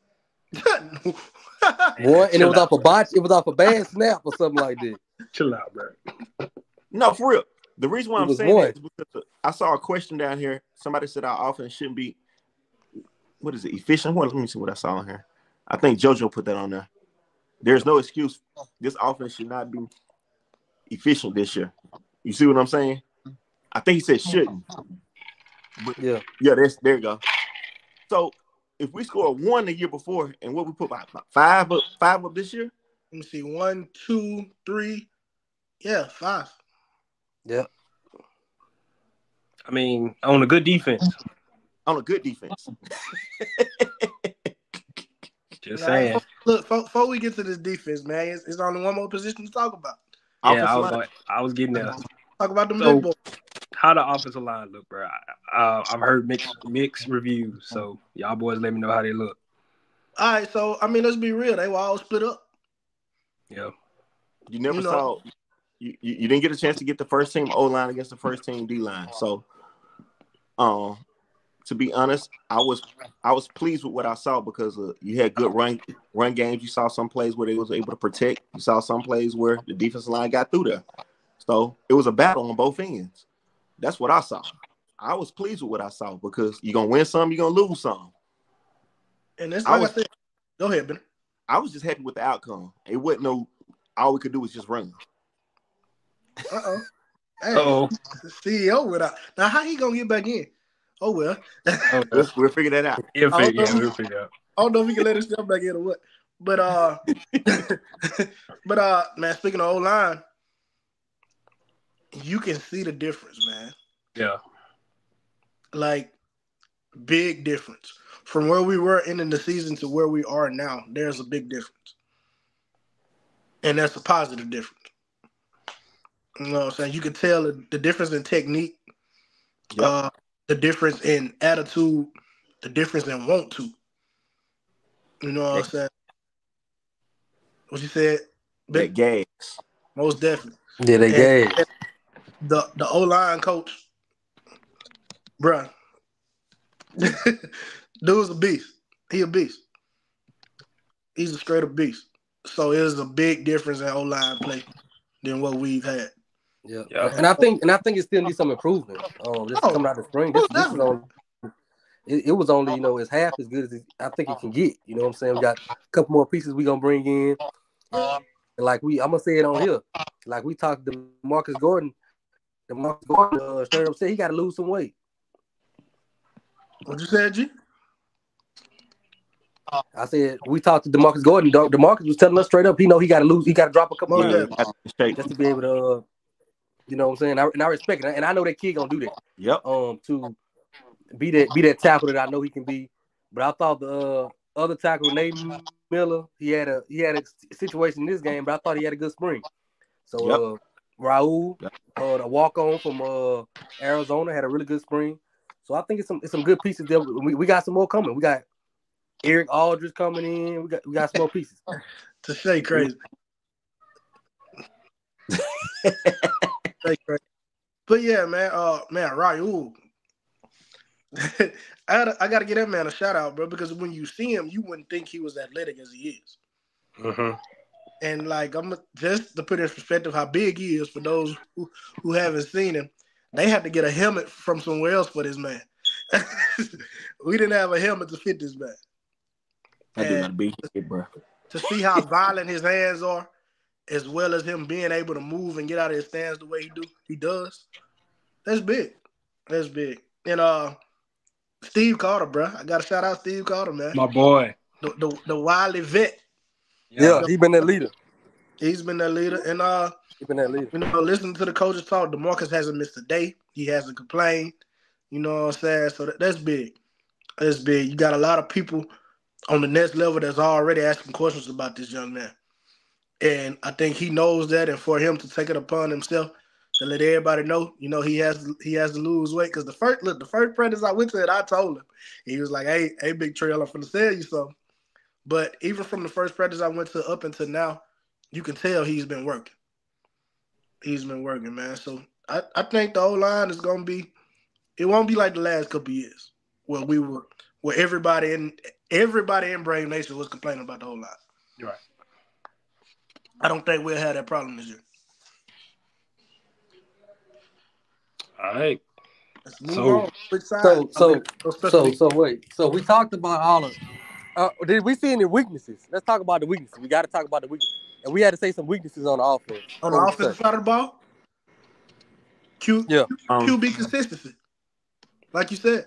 Boy, and it was off a botch. It was off a bad snap or something like that. Chill out, bro. No, for real. The reason why It I'm was saying one. that is because I saw a question down here. Somebody said our offense shouldn't be what is it? Efficient. What? Let me see what I saw on here. I think JoJo put that on there. There's no excuse. This offense should not be efficient this year. You see what I'm saying? I think he said shouldn't. But Yeah. Yeah, that's there you go. So if we score one the year before, and what we put about five up, five up this year. Let me see. One, two, three. Yeah, five. Yeah. I mean, on a good defense. On a good defense. Just Now, saying. look, before, before we get to this defense, man, it's, it's only one more position to talk about. Yeah, Offensive I was, line. I was getting there. Talk about them So- big boys. How the offensive line look, bro? I, uh, I've heard mixed mixed reviews, so y'all boys let me know how they look. All right, so I mean, let's be real. They were all split up. Yeah. You never You know- saw you, you, you didn't get a chance to get the first team O line against the first team D line. So um to be honest, I was I was pleased with what I saw because uh, you had good run run games. You saw some plays where they was able to protect. You saw some plays where the defensive line got through there. So it was a battle on both ends. That's what I saw. I was pleased with what I saw because you're gonna win some, you're gonna lose some. And it's I like I, was- said. Go ahead, Ben. I was just happy with the outcome. It wasn't no all we could do was just run. Uh oh. Hey, Oh, C E O without. Now, how he gonna get back in? Oh well. okay. Let's, we'll figure that out. He'll I'll- figure, yeah, we'll figure out. I don't know if he can let himself back in or what. But uh, but uh, man, speaking of O line, you can see the difference, man. Yeah. Like big difference from where we were ending the season to where we are now. There's a big difference, and that's a positive difference. You know what I'm saying? You can tell the, the difference in technique, Yep. uh, the difference in attitude, the difference in want to. You know what I'm saying? What you said? That gas. Most definitely. Yeah, they And- gave. The the O line coach, bruh, dude's a beast. He a beast. He's a straight up beast. So it is a big difference in O line play than what we've had. Yeah. Yeah. And I think and I think it still needs some improvement. Um, this Oh, coming out of spring. This, most this is definitely. on. It, it was only, you know, it's half as good as it, I think it can get. You know what I'm saying? We got a couple more pieces we gonna bring in. And like we, I'm gonna say it on here. Like we talked to Marcus Gordon. The Marcus Gordon uh, straight up said he got to lose some weight. What you said, G? I said we talked to DeMarcus Gordon. De- DeMarcus was telling us straight up he know he got to lose. He got to drop a couple Oh, of yeah. pounds Straight. just to be able to, uh, you know what I'm saying? I, and I respect it, and I know that kid gonna do that. Yep. Um, to be that be that tackle that I know he can be. But I thought the uh, other tackle, Nate Miller, he had a he had a situation in this game, but I thought he had a good spring. So Yep. uh, Raul, Yep. uh, the walk on from uh, Arizona, had a really good spring. So I think it's some it's some good pieces there. We, we got some more coming. We got Eric Aldridge coming in. We got we got some more pieces. To say crazy. Say crazy. But yeah, man, uh man, Raul. I gotta, I gotta give that man a shout out, bro, because when you see him, you wouldn't think he was athletic as he is. Mm-hmm. And like I'm just to put in perspective how big he is for those who, who haven't seen him, they had to get a helmet from somewhere else for this man. We didn't have a helmet to fit this man. That dude And gotta be here, bro. to see how violent his hands are, as well as him being able to move and get out of his stance the way he do he does, that's big. That's big. And uh, Steve Carter, bro, I gotta shout out Steve Carter, man. My boy. The the, the wily vet. Yeah, he been that leader. He's been that leader. And uh, He been that leader. you know, listening to the coaches talk, DeMarcus hasn't missed a day. He hasn't complained. You know what I'm saying? So that, that's big. That's big. You got a lot of people on the next level that's already asking questions about this young man. And I think he knows that, and for him to take it upon himself to let everybody know, you know, he has he has to lose weight. Because the first look, the first practice I went to it, I told him. He was like, hey, hey, Big Trail, I'm finna tell you something. But even from the first practice I went to up until now, you can tell he's been working. He's been working, man. So I, I think the O-line is gonna be, it won't be like the last couple of years where we were where everybody in everybody in Brave Nation was complaining about the O-line. Right. I don't think we'll have that problem this year. All right. Let's move So- on. Which side? So I so mean, no special so teams. so wait. So we talked about all of. Uh, did we see any weaknesses? Let's talk about the weaknesses. We got to talk about the weaknesses, and we had to say some weaknesses on the offense. On the What would you offensive say? side of the ball, Q, Yeah. Um, Q B consistency. Like you said,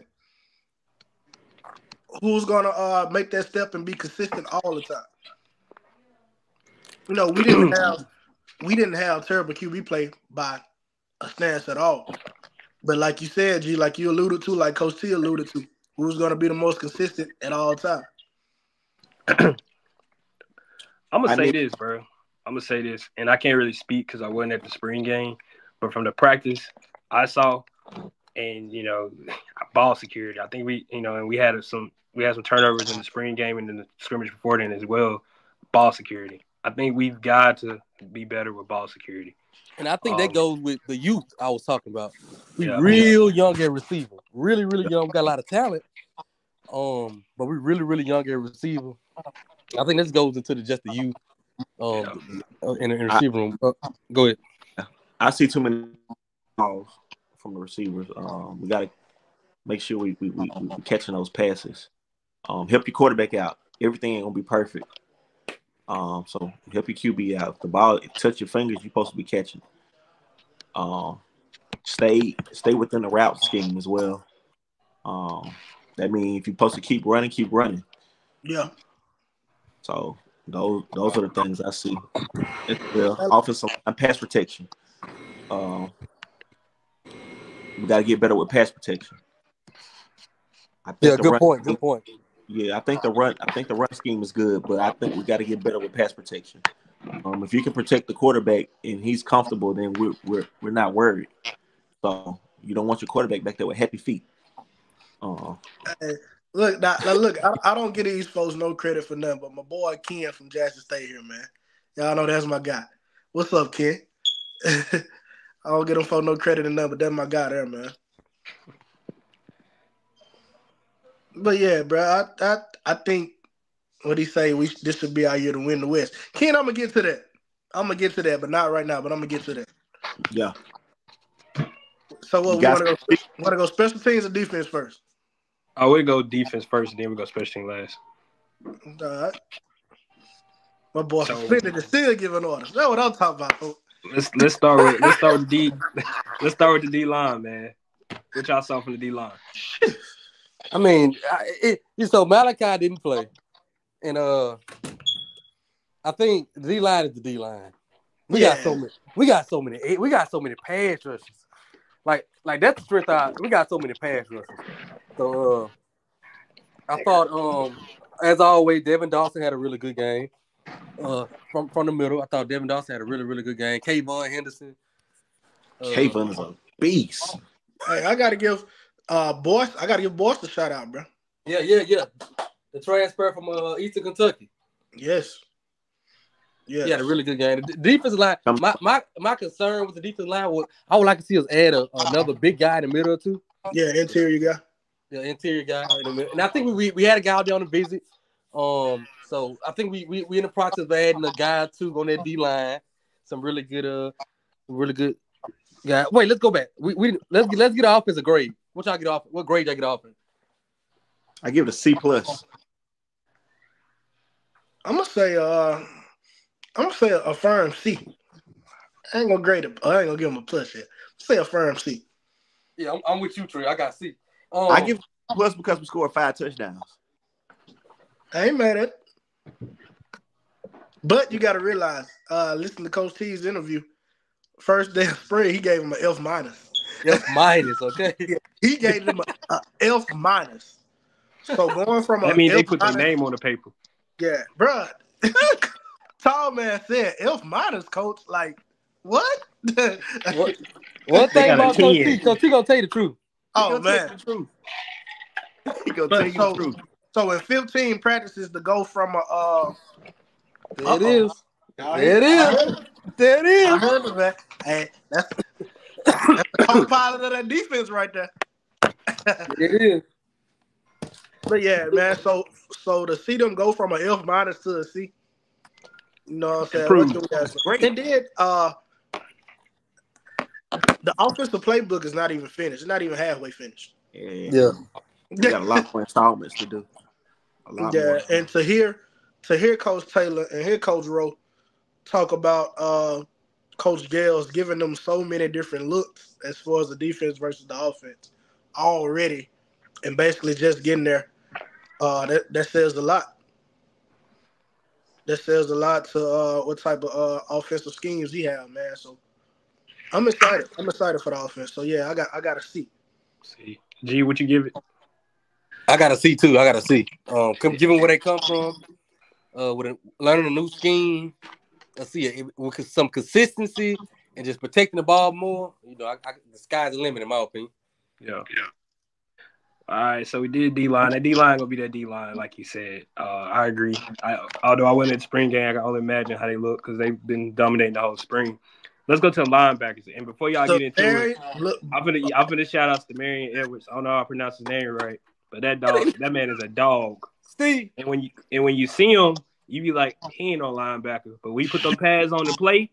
who's gonna uh, make that step and be consistent all the time? You know, we didn't have we didn't have terrible Q B play by a stance at all. But like you said, G, like you alluded to, like Coach T alluded to, who's gonna be the most consistent at all times? I'm gonna I say need- this, bro. I'm gonna say this, and I can't really speak because I wasn't at the spring game, but from the practice I saw, and you know, ball security. I think we, you know, and we had some, we had some turnovers in the spring game and in the scrimmage before then as well. Ball security. I think we've got to be better with ball security. And I think Um, that goes with the youth I was talking about. We Yeah. real young at receiver. Really, really young. We got a lot of talent. Um, but we really, really young at receiver. I think this goes into the just the youth um in the in the receiver room. Uh, go ahead. I see too many calls from the receivers. Um, we got to make sure we we we we catching those passes. Um, help your quarterback out. Everything ain't gonna be perfect. Um, so help your Q B out. If the ball touch your fingers, you're supposed to be catching. Um, stay stay within the route scheme as well. Um, that means if you're supposed to keep running, keep running. Yeah. So those those are the things I see. As well, offensive line, pass protection. Um, we got to get better with pass protection. I think Yeah, the good run- point. Good point. Yeah, I think the run. I think the run scheme is good, but I think we got to get better with pass protection. Um, if you can protect the quarterback and he's comfortable, then we're we're we're not worried. So you don't want your quarterback back there with happy feet. Uh, Hey, look, now, now look, I, I don't give these folks no credit for nothing, but my boy Ken from Jackson State here, man. Y'all know that's my guy. What's up, Ken? I don't get them folks no credit or nothing, but that's my guy there, man. But yeah, bro, I I, I think what he say, we this should be our year to win the West. Ken, I'm gonna get to that. I'm gonna get to that, but not right now. But I'm gonna get to that. yeah, So what You we got- want to go? Want to go special teams or defense first? I would go defense first, and then we go special team last. All right. My boy So- suspended is still giving orders. That's what I'm talking about, folks. Let's let's start with let's start with the D. Let's start with the D line, man. What y'all saw from the D line? I mean, I, it, so Malachi didn't play, and uh, I think the D line is the D line. We got Yeah. so many. We got so many. We got so many pass rushers. Like, like that's the strength. I, we got so many pass rushers. So, uh, I thought, um, as always, Devin Dawson had a really good game. Uh, from from the middle, I thought Devin Dawson had a really really good game. Kayvon Henderson. Uh, Kayvon is a beast. Hey, I gotta give uh Boyce, I gotta give Boyce a shout out, bro. Yeah, yeah, yeah. The transfer from uh, Eastern Kentucky. Yes. Yes. He had a really good game. The defensive line. My my my concern with the defensive line was I would like to see us add a, another big guy in the middle too. Yeah, interior guy. The interior guy in the middle. And I think we we had a guy out there on a visit. Um, so I think we we we in the process of adding a guy too on that D line. Some really good uh, some really good guy. Wait, let's go back. We we let's get let's get off as a grade. What y'all get off? What grade y'all get off in? I give it a C plus. I'm gonna say uh I'm gonna say a, a firm C. I ain't gonna grade it. I ain't gonna give him a plus yet. Say a firm C. Yeah, I'm, I'm with you, Trey. I got C. Um, I give it a plus because we scored five touchdowns. I ain't mad at it. But you gotta realize, uh, listen to Coach T's interview. First day of spring, he gave him an F minus. F minus, okay. He gave him a, a F minus. So going from a That means F they put their minus- name on the paper. Yeah, bruh. Tall man said F minus, coach. Like, what? What? One thing got a about Coach ten. T, Coach T gonna tell you the truth. Oh He gonna tell man. you the truth. He gonna But tell you so- the truth. So in fifteen practices to go from a uh There Uh-oh. it is. There There it is. There it I is. heard of that. Hey, that's, that's the co-pilot of that defense right there. There it is. But yeah, man. So so to see them go from an F minus to a C, you know what I'm saying? Improved. What you guys- And then uh, the offensive playbook is not even finished. It's not even halfway finished. Yeah. Yeah. We got a lot more installments to do. A lot Yeah, more. and to hear to hear Coach Taylor and hear Coach Rowe talk about uh, Coach Gales giving them so many different looks as far as the defense versus the offense already, and basically just getting there, uh, that that says a lot. That says a lot to uh, what type of uh, offensive schemes he have, man. So I'm excited. I'm excited for the offense. So yeah, I got I got to see. See, G, what you give it? I gotta see too. I gotta see. Um, come, given where they come from, uh, with a, learning a new scheme, I see it with some consistency and just protecting the ball more. You know, I, I, the sky's the limit in my opinion. Yeah. Yeah. All right, so we did D line. That D line gonna be that D line, like you said. Uh, I agree. I, although I went at spring game, I can only imagine how they look because they've been dominating the whole spring. Let's go to the linebackers. And before y'all So, get into Barry, it, look, I'm gonna I'm gonna shout out to Marion Edwards. I don't know how I pronounce his name right, but that dog, that man is a dog. Steve. And when you and when you see him, you be like, he ain't no linebacker. But we put them pads on the play.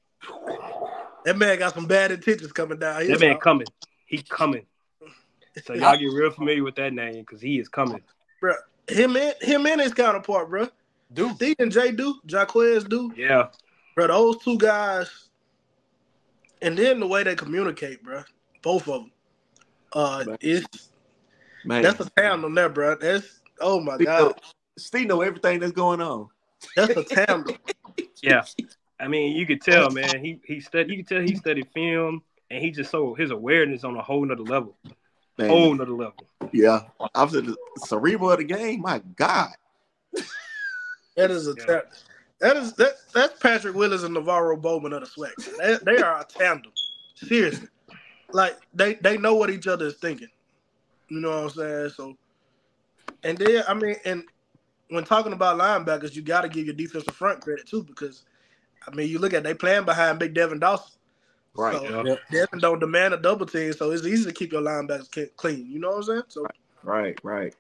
that man got some bad intentions coming down. That man coming. He coming. So y'all get real familiar with that name because he is coming. Bro, him and him and his counterpart, bro. Dude. Steve and Jay do, Jaquez do. Yeah. Bro, those two guys, and then the way they communicate, bro. Both of them. Uh, Man. it's Man. that's a tandem there, bro. That's oh my Steve god. know, Steve know everything that's going on. That's a tandem. Yeah. I mean, you could tell, man. He he studied. You could tell he studied film, and he just so his awareness on a whole nother level. Man. Whole nother level. Yeah. After the cerebral of the game, my God. That is a Yeah. tandem. That is that that's Patrick Willis and Navarro Bowman of the SWAC. They, they are a tandem. Seriously. Like they, they know what each other is thinking. You know what I'm saying? So and then I mean and when talking about linebackers, you gotta give your defensive front credit too, because I mean you look at they playing behind Big Devin Dawson. Right. So Yeah. Devin don't demand a double team, so it's easy to keep your linebackers ke- clean. You know what I'm saying? So, Right, right.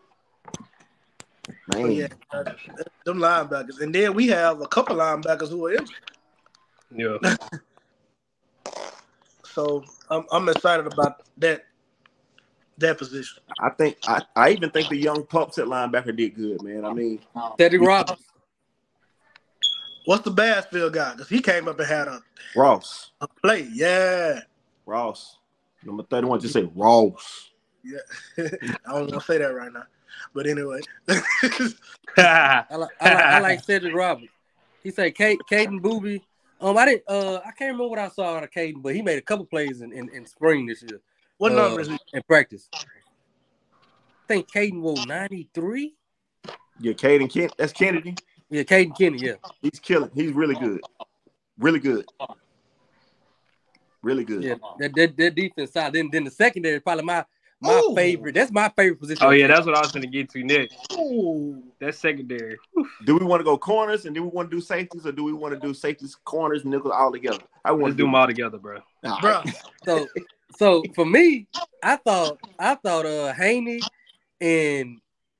so Man. yeah, uh, them linebackers. And then we have a couple linebackers who are injured. Yeah. So I'm I'm excited about that that position. I think I, I even think the young pups at linebacker did good, man. I mean, Cedric Roberts. What's the Bassfield guy? Because he came up and had a, Ross. a play. Yeah. Ross. Number thirty-one, just say Ross. Yeah. I don't want to say that right now. But anyway. I like, I like I like Cedric Roberts. He said Kate Caden Booby. Um, I didn't uh I can't remember what I saw out of Caden, but he made a couple plays in, in, in spring this year. What uh, number is he? in practice? I think Caden wore ninety-three. Yeah, Caden Kent. That's Kennedy. Yeah, Caden Kenny, yeah. He's killing. He's really good. Really good. Really good. Yeah, that, that, that defense side. Then then the secondary is probably my my Ooh. favorite. That's my favorite position. Oh yeah, that's what I was gonna get to next. Ooh. That's secondary. Do we want to go corners and do we want to do safeties or do we want to do safeties, corners, nickels all together? I want Let's to do them all together, bro. All Bro. right. So so for me, I thought I thought uh Haney and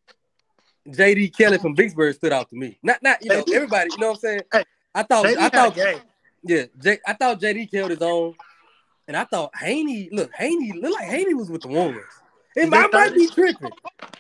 J D Kelly from Vicksburg stood out to me. Not not you know everybody. You know what I'm saying? Hey, I thought J D I had a thought game. yeah. J, I thought J D held his own, and I thought Haney look Haney looked like Haney was with the Warriors. It Is might, that might be thirty? tripping.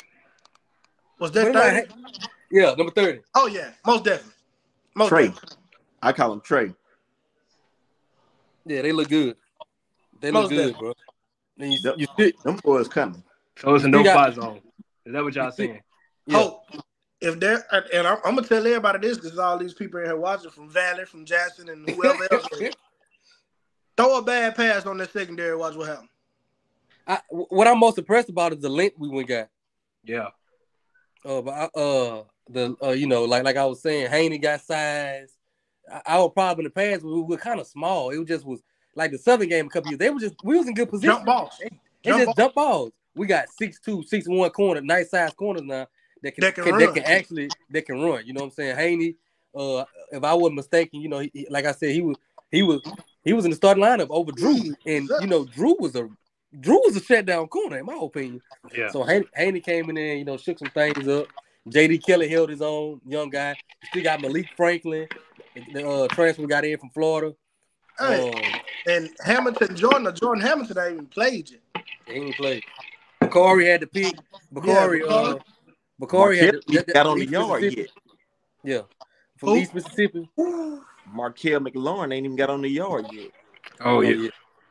Was But that it might- thirty? yeah, number thirty. Oh yeah, most definitely. Most Trey. definitely. I call him Trey. Yeah, they look good. They Most look good, definitely. bro. And you, Yep. you still, Them boys coming. So it's a You no got- fly zone. Is that what y'all saying? yeah. Hope. If they're and and I'm, I'm gonna tell everybody this because all these people in here watching from Valley, from Jackson, and whoever else. Throw a bad pass on that secondary. Watch what happens. I, what I'm most impressed about is the length we went got. Yeah. Uh, but I, uh, the uh, you know, like like I was saying, Haney got size. I, our problem in the past, we were kind of small. It was just was like the Southern game a couple years. They were just we was in good position. Jump balls. They, they Jump just jump balls. We got six two, six one corner, nice size corners now that can, That can can- run. that can actually that can run. You know what I'm saying? Haney, uh, if I wasn't mistaken, you know, he, he- like I said, he was he was he was in the starting lineup over Drew, and you know, Drew was a Drew was a shutdown corner in my opinion. Yeah. So Haney, Haney came in there, you know, shook some things up. J D Kelly held his own, young guy. Still got Malik Franklin, the uh, transfer we got in from Florida. Hey, Um, and Hamilton Jordan, Jordan Hamilton, ain't even played yet. He ain't played. Bakari had the pick. Bakari, Yeah, uh, Bakari had the, Markel the, got on the East yard Mississippi. yet. Yeah, from Who? East Mississippi. Markel McLaurin ain't even got on the yard yet. Oh yeah.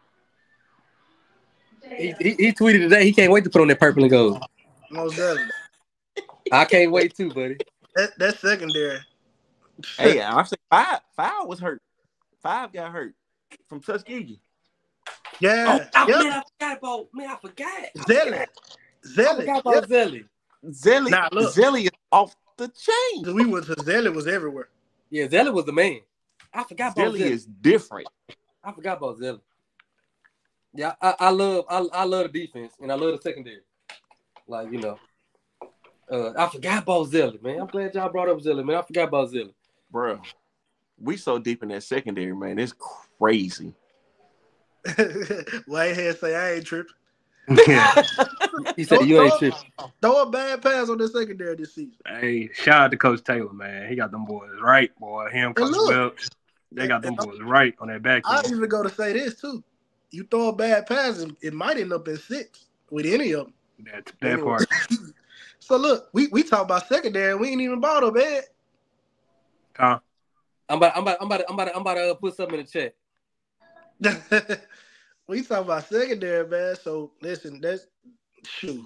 He, he, he tweeted today. He can't wait to put on that purple and gold. Most definitely. I can't wait too, buddy. That that's secondary. Hey, I said five. Five was hurt. Five got hurt from Tuskegee. Yeah. Oh, yep. man, I forgot about man. I forgot. Zelly. I Zelly. forgot about Yep. Zelly. Zelly, Nah, look. Zelly is off the chain. We went to Zelly was everywhere. Yeah, Zelly was the man. I forgot about Zelly Zelly. is different. I forgot about Zelly. Yeah, I, I love I, I love the defense and I love the secondary. Like, you know. Uh, I forgot about Zelly, man. I'm glad y'all brought up Zelly, man. I forgot about Zelly. Bro, we so deep in that secondary, man. It's crazy. White hair say I ain't tripping. He said Throw- you ain't throw- tripping. Throw a bad pass on the secondary this season. Hey, shout out to Coach Taylor, man. He got them boys right, boy. Him, Coach look. Welch. They got them boys right on that back I end. even go to say this too. You throw a bad pass, and it might end up in six with any of them. That, that part. So look, we, we talk about secondary. We ain't even bought up, man. Huh? I'm about I'm about I'm about to, I'm about to, I'm about to uh, put something in the chat. We talk about secondary, man. So listen, that's shoot.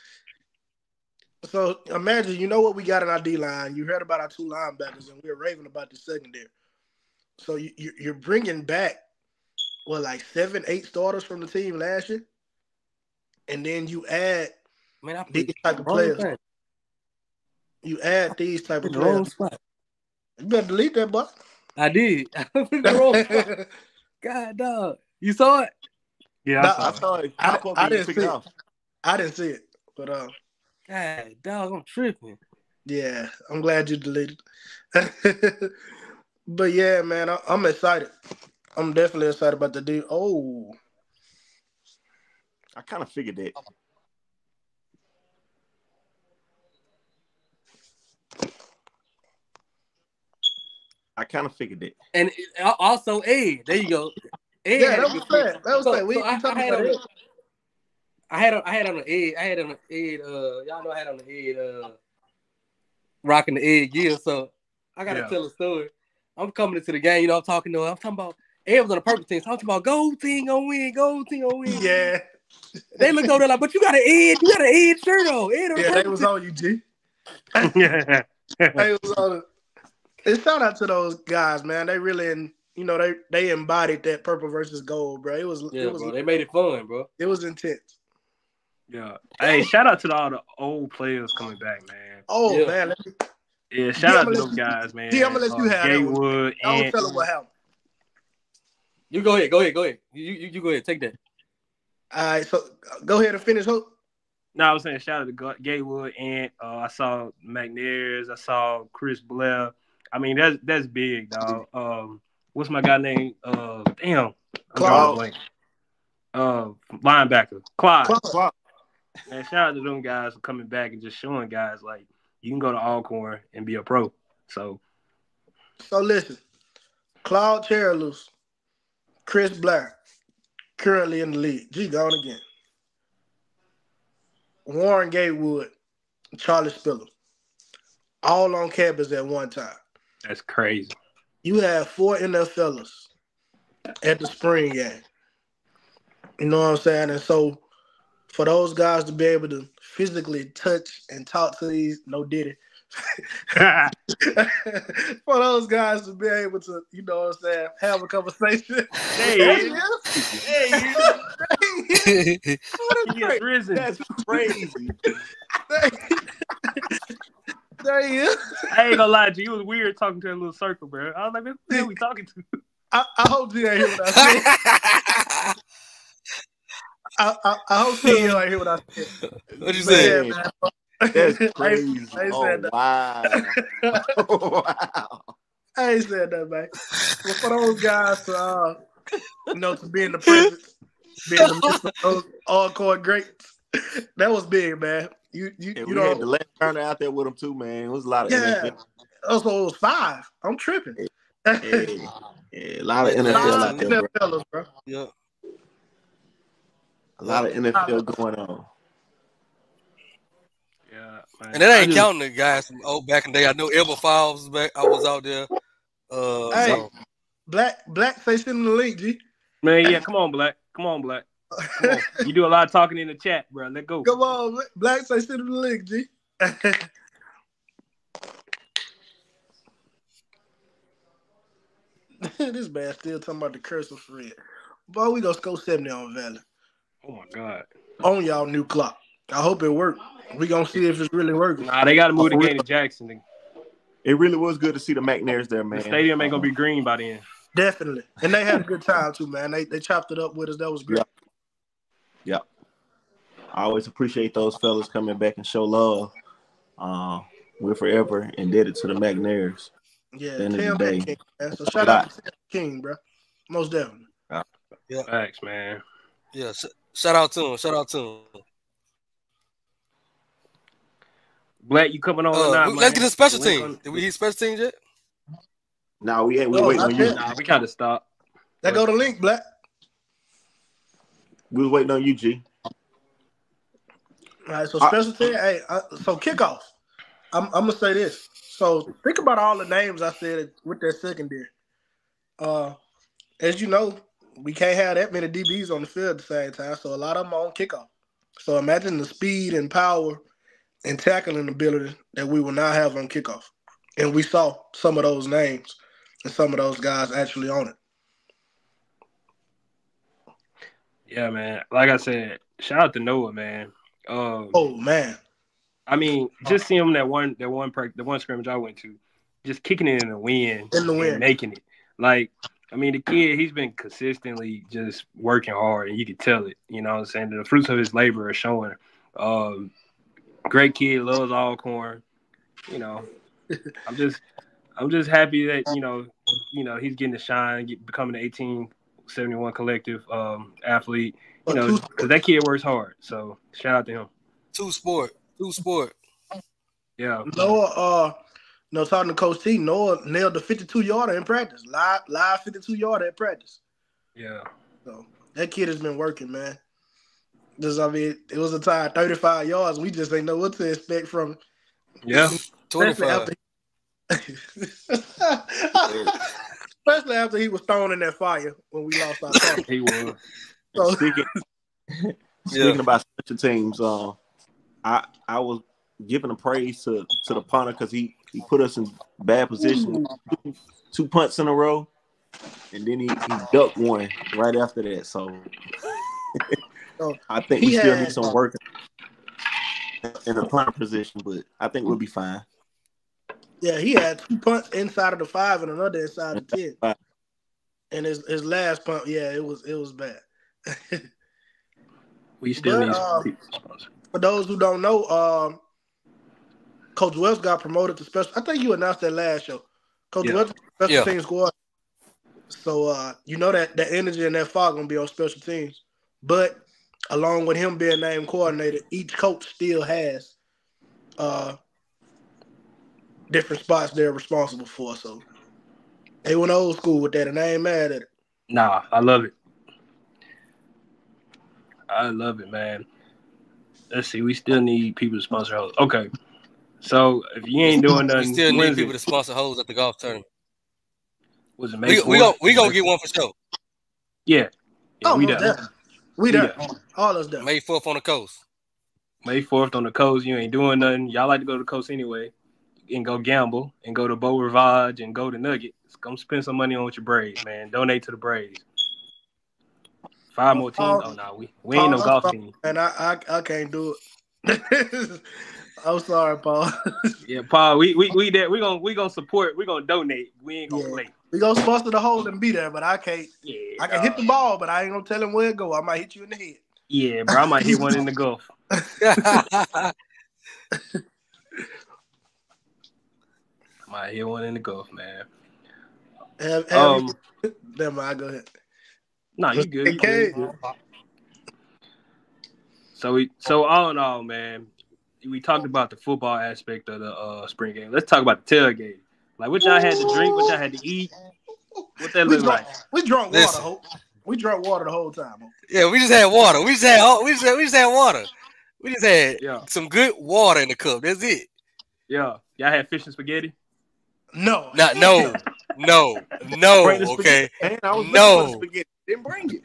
So imagine, you know what we got in our D line. You heard about our two linebackers, and we're raving about the secondary. So you, you you're bringing back what, like seven, eight starters from the team last year, and then you add Man, I put these type of wrong players. thing. You add these type of In the wrong players. spot. You better delete that, boy. I did. I put it in the wrong spot. God, dog. You saw it? Yeah, Nah, I I saw it. saw it. I- Pop up I and you didn't took see it it. off. I didn't see it, but uh, God, dog, I'm tripping. yeah, I'm glad you deleted. But yeah, man, I, I'm excited. I'm definitely excited about the deal. Oh, I kind of figured that. I kind of figured that. And it- also Ed. There you go. Ed yeah, had that a was good sad. That was So- sad. We, so we I- I talking had about on it. I had on, I had on the Ed. I had on the Ed. Uh, y'all know I had on the Ed. Uh, rocking the Ed gear. So I gotta Yeah. tell a story. I'm coming into the game. You know, I'm talking to. I'm talking about Ed was on the purple team. So I'm talking about gold team gonna win. Gold team gonna win. Yeah, They looked over there like, but you got an Ed. You got an Ed shirt on. Ed on the yeah, they purple was team. on you, G. Yeah. They was on it. And shout out to those guys, man. They really, in, you know, they they embodied that purple versus gold, bro. It was, Yeah, it was, bro. They made it fun, bro. it was intense. Yeah. Hey, shout out to all the old players coming back, man. Oh Yeah. man, let me, Yeah, shout Yeah, out I'ma to let those you- guys, man. Yeah, I'ma let you Uh, have that one. Gatewood, I don't Ant. tell them what happened. You go ahead. Go ahead. Go ahead. You you, you go ahead. Take that. All right, so go ahead and finish, Hope. No, I was saying shout out to Ga- Gatewood, Ant. Uh, I saw McNair's. I saw Chris Blair. I mean, that's that's big, dog. Um, what's my guy name? Uh, damn, I'm drawing a Claude. blank. Uh, linebacker, Clyde. Clark. Man, shout out to them guys for coming back and just showing guys like you can go to Alcorn and be a pro. So So listen, Claude Cherylus, Chris Blair, currently in the league. G gone again. Warren Gatewood, Charlie Spiller, all on campus at one time. that's crazy. You have four NFLers at the spring game. You know what I'm saying? And so for those guys to be able to physically touch and talk to these, no diddy. For those guys to be able to, you know what I'm saying, have a conversation. Hey, There hey, he is. he What a is great- risen. That's crazy. There he is. I ain't gonna lie to you. It was weird talking to that little circle, bro. I was like, man, who the hell we talking to? I, I hope you ain't hear what I said. I, I, I hope you ain't hear what I said. What you But say? yeah, man. That's I, crazy. I ain't Oh, said that. wow. wow. I ain't said that, man. But for those guys to, uh, you know, to be in the presence, be in the midst of those all-court greats, that was big, man. You, you, And you we had know, the left Turner out there with him too, man. It was a lot of yeah. N F L. Also, it was five. I'm tripping. Hey. Yeah, a lot of N F L out there, bro. Fellas, bro. Yeah. A lot of N F L going on. Yeah, man. And that ain't I just- counting the guys from old back in the day. I know Elba Files was back. I was out there. Uh, Hey, so Black, Black, say send him the link, G. Man, yeah, come on, Black. Come on, Black. Come on. You do a lot of talking in the chat, bro. Let go. Come on, Black, say send him the link, G. This man still talking about the curse of Fred. Boy, we gonna score seventy on Valley. Oh my God. On y'all new clock. I hope it worked. We gonna see if it's really working. Nah, they got to move the game to Jackson. It really was good to see the McNairs there, The man. stadium ain't gonna be green by then. Definitely. And they had a good time too, man. They they chopped it up with us. That was great. Yeah. I always appreciate those fellas coming back and show love. Uh, we're forever indebted to the McNairs. Yeah, End of Tim the day. King, man. So shout out to Tim King, bro. Most definitely. Thanks, man. yeah, sh- shout out to him. Shout out to him. Black, you coming on Uh, or not, we- man? let's get to special We ain't teams. gonna- Did we hit special teams yet? Now we ain't we No, waiting not on you. yet. Nah, we kind of stopped. That go to link, Black. We was waiting on you, G. All right, so I- special team. Hey, uh, so kickoff. I'm, I'm gonna say this. So think about all the names I said with that secondary. Uh, as you know, we can't have that many D Bs on the field at the same time. So a lot of them are on kickoff. So imagine the speed and power and tackling ability that we will now have on kickoff. And we saw some of those names and some of those guys actually on it. Yeah, man. Like I said, shout out to Noah, man. Um, Oh man. I mean, just seeing him that one, that one, prac- the one scrimmage I went to, just kicking it in the wind, In the wind. and making it. Like, I mean, the kid, he's been consistently just working hard, and you can tell it. You know what I'm saying? The fruits of his labor are showing. Um, great kid, loves Alcorn. You know, I'm just, I'm just happy that you know, you know, he's getting to shine, get, becoming an eighteen seventy-one collective um, athlete. You know, because that kid works hard. So shout out to him. Two sport. Two sport. Yeah. Noah, uh, no, talking to Coach T, Noah nailed the fifty-two yarder in practice. Live, live fifty-two yarder at practice. Yeah. So that kid has been working, man. Just, I mean, it was a time thirty-five yards. We just ain't know what to expect from him. Yeah. Especially twenty-five. after, especially after he was thrown in that fire when we lost our target. He was. So, Speaking, speaking about special teams, uh, I I was giving a praise to, to the punter because he, he put us in bad position. Two, two punts in a row, and then he, he ducked one right after that. So so I think he we still had- need some work in the punter position, but I think we'll be fine. yeah, he had two punts inside of the five and another inside of the ten. And his, his last punt, yeah, it was it was bad. We still But, need uh, some people sponsor. For those who don't know, um, Coach Wells got promoted to special. I think you announced that last show. Coach Yeah. Wells, special Yeah. teams squad. So uh, you know that that energy and that fog gonna be on special teams. But along with him being named coordinator, each coach still has uh, different spots they're responsible for. So they went old school with that, and I ain't mad at it. Nah, I love it. I love it, man. Let's see. We still need people to sponsor hoes. Okay. So if you ain't doing We nothing, still when need is people it? to sponsor hoes at the golf tournament. Was it May We we fourth? gonna we gonna get one for sure. Yeah. Yeah, Oh, we most done. definitely. We We done. done. All us done. May fourth on the coast. May fourth on the coast. You ain't doing nothing. Y'all like to go to the coast anyway and go gamble and go to Beau Rivage and go to Nugget. Come spend some money on with your Braves, man. Donate to the Braves. Five more teams? Oh, no. We, we ain't no Paul, golf I'm team. And I, I I can't do it. I'm sorry, Paul. Yeah, Paul, we we we there. We gonna we gonna support. We gonna donate. We ain't gonna Yeah. play. We gonna sponsor the hole and be there, but I can't. Yeah, I can dog. hit the ball, but I ain't gonna tell him where it go. I might hit you in the head. Yeah, bro. I might hit one in the Gulf. I might hit one in the Gulf, man. Have, have Um, you, never mind. Go ahead. no, you good. You good, Okay. you good. So we, so all in all, man, we talked about the football aspect of the uh, spring game. Let's talk about the tailgate. Like what y'all had to drink, what y'all had to eat. What that we look drunk, like? we drunk water, Listen. Hope. We drank water the whole time. Hope. Yeah, we just had water. We just had oh, we just had, we just had water. We just had Yeah. some good water in the cup. That's it. Yeah. Y'all had fish and spaghetti? No. Not no, no, no. Bring the Okay, spaghetti, man. I was No. looking for the spaghetti. Didn't bring it.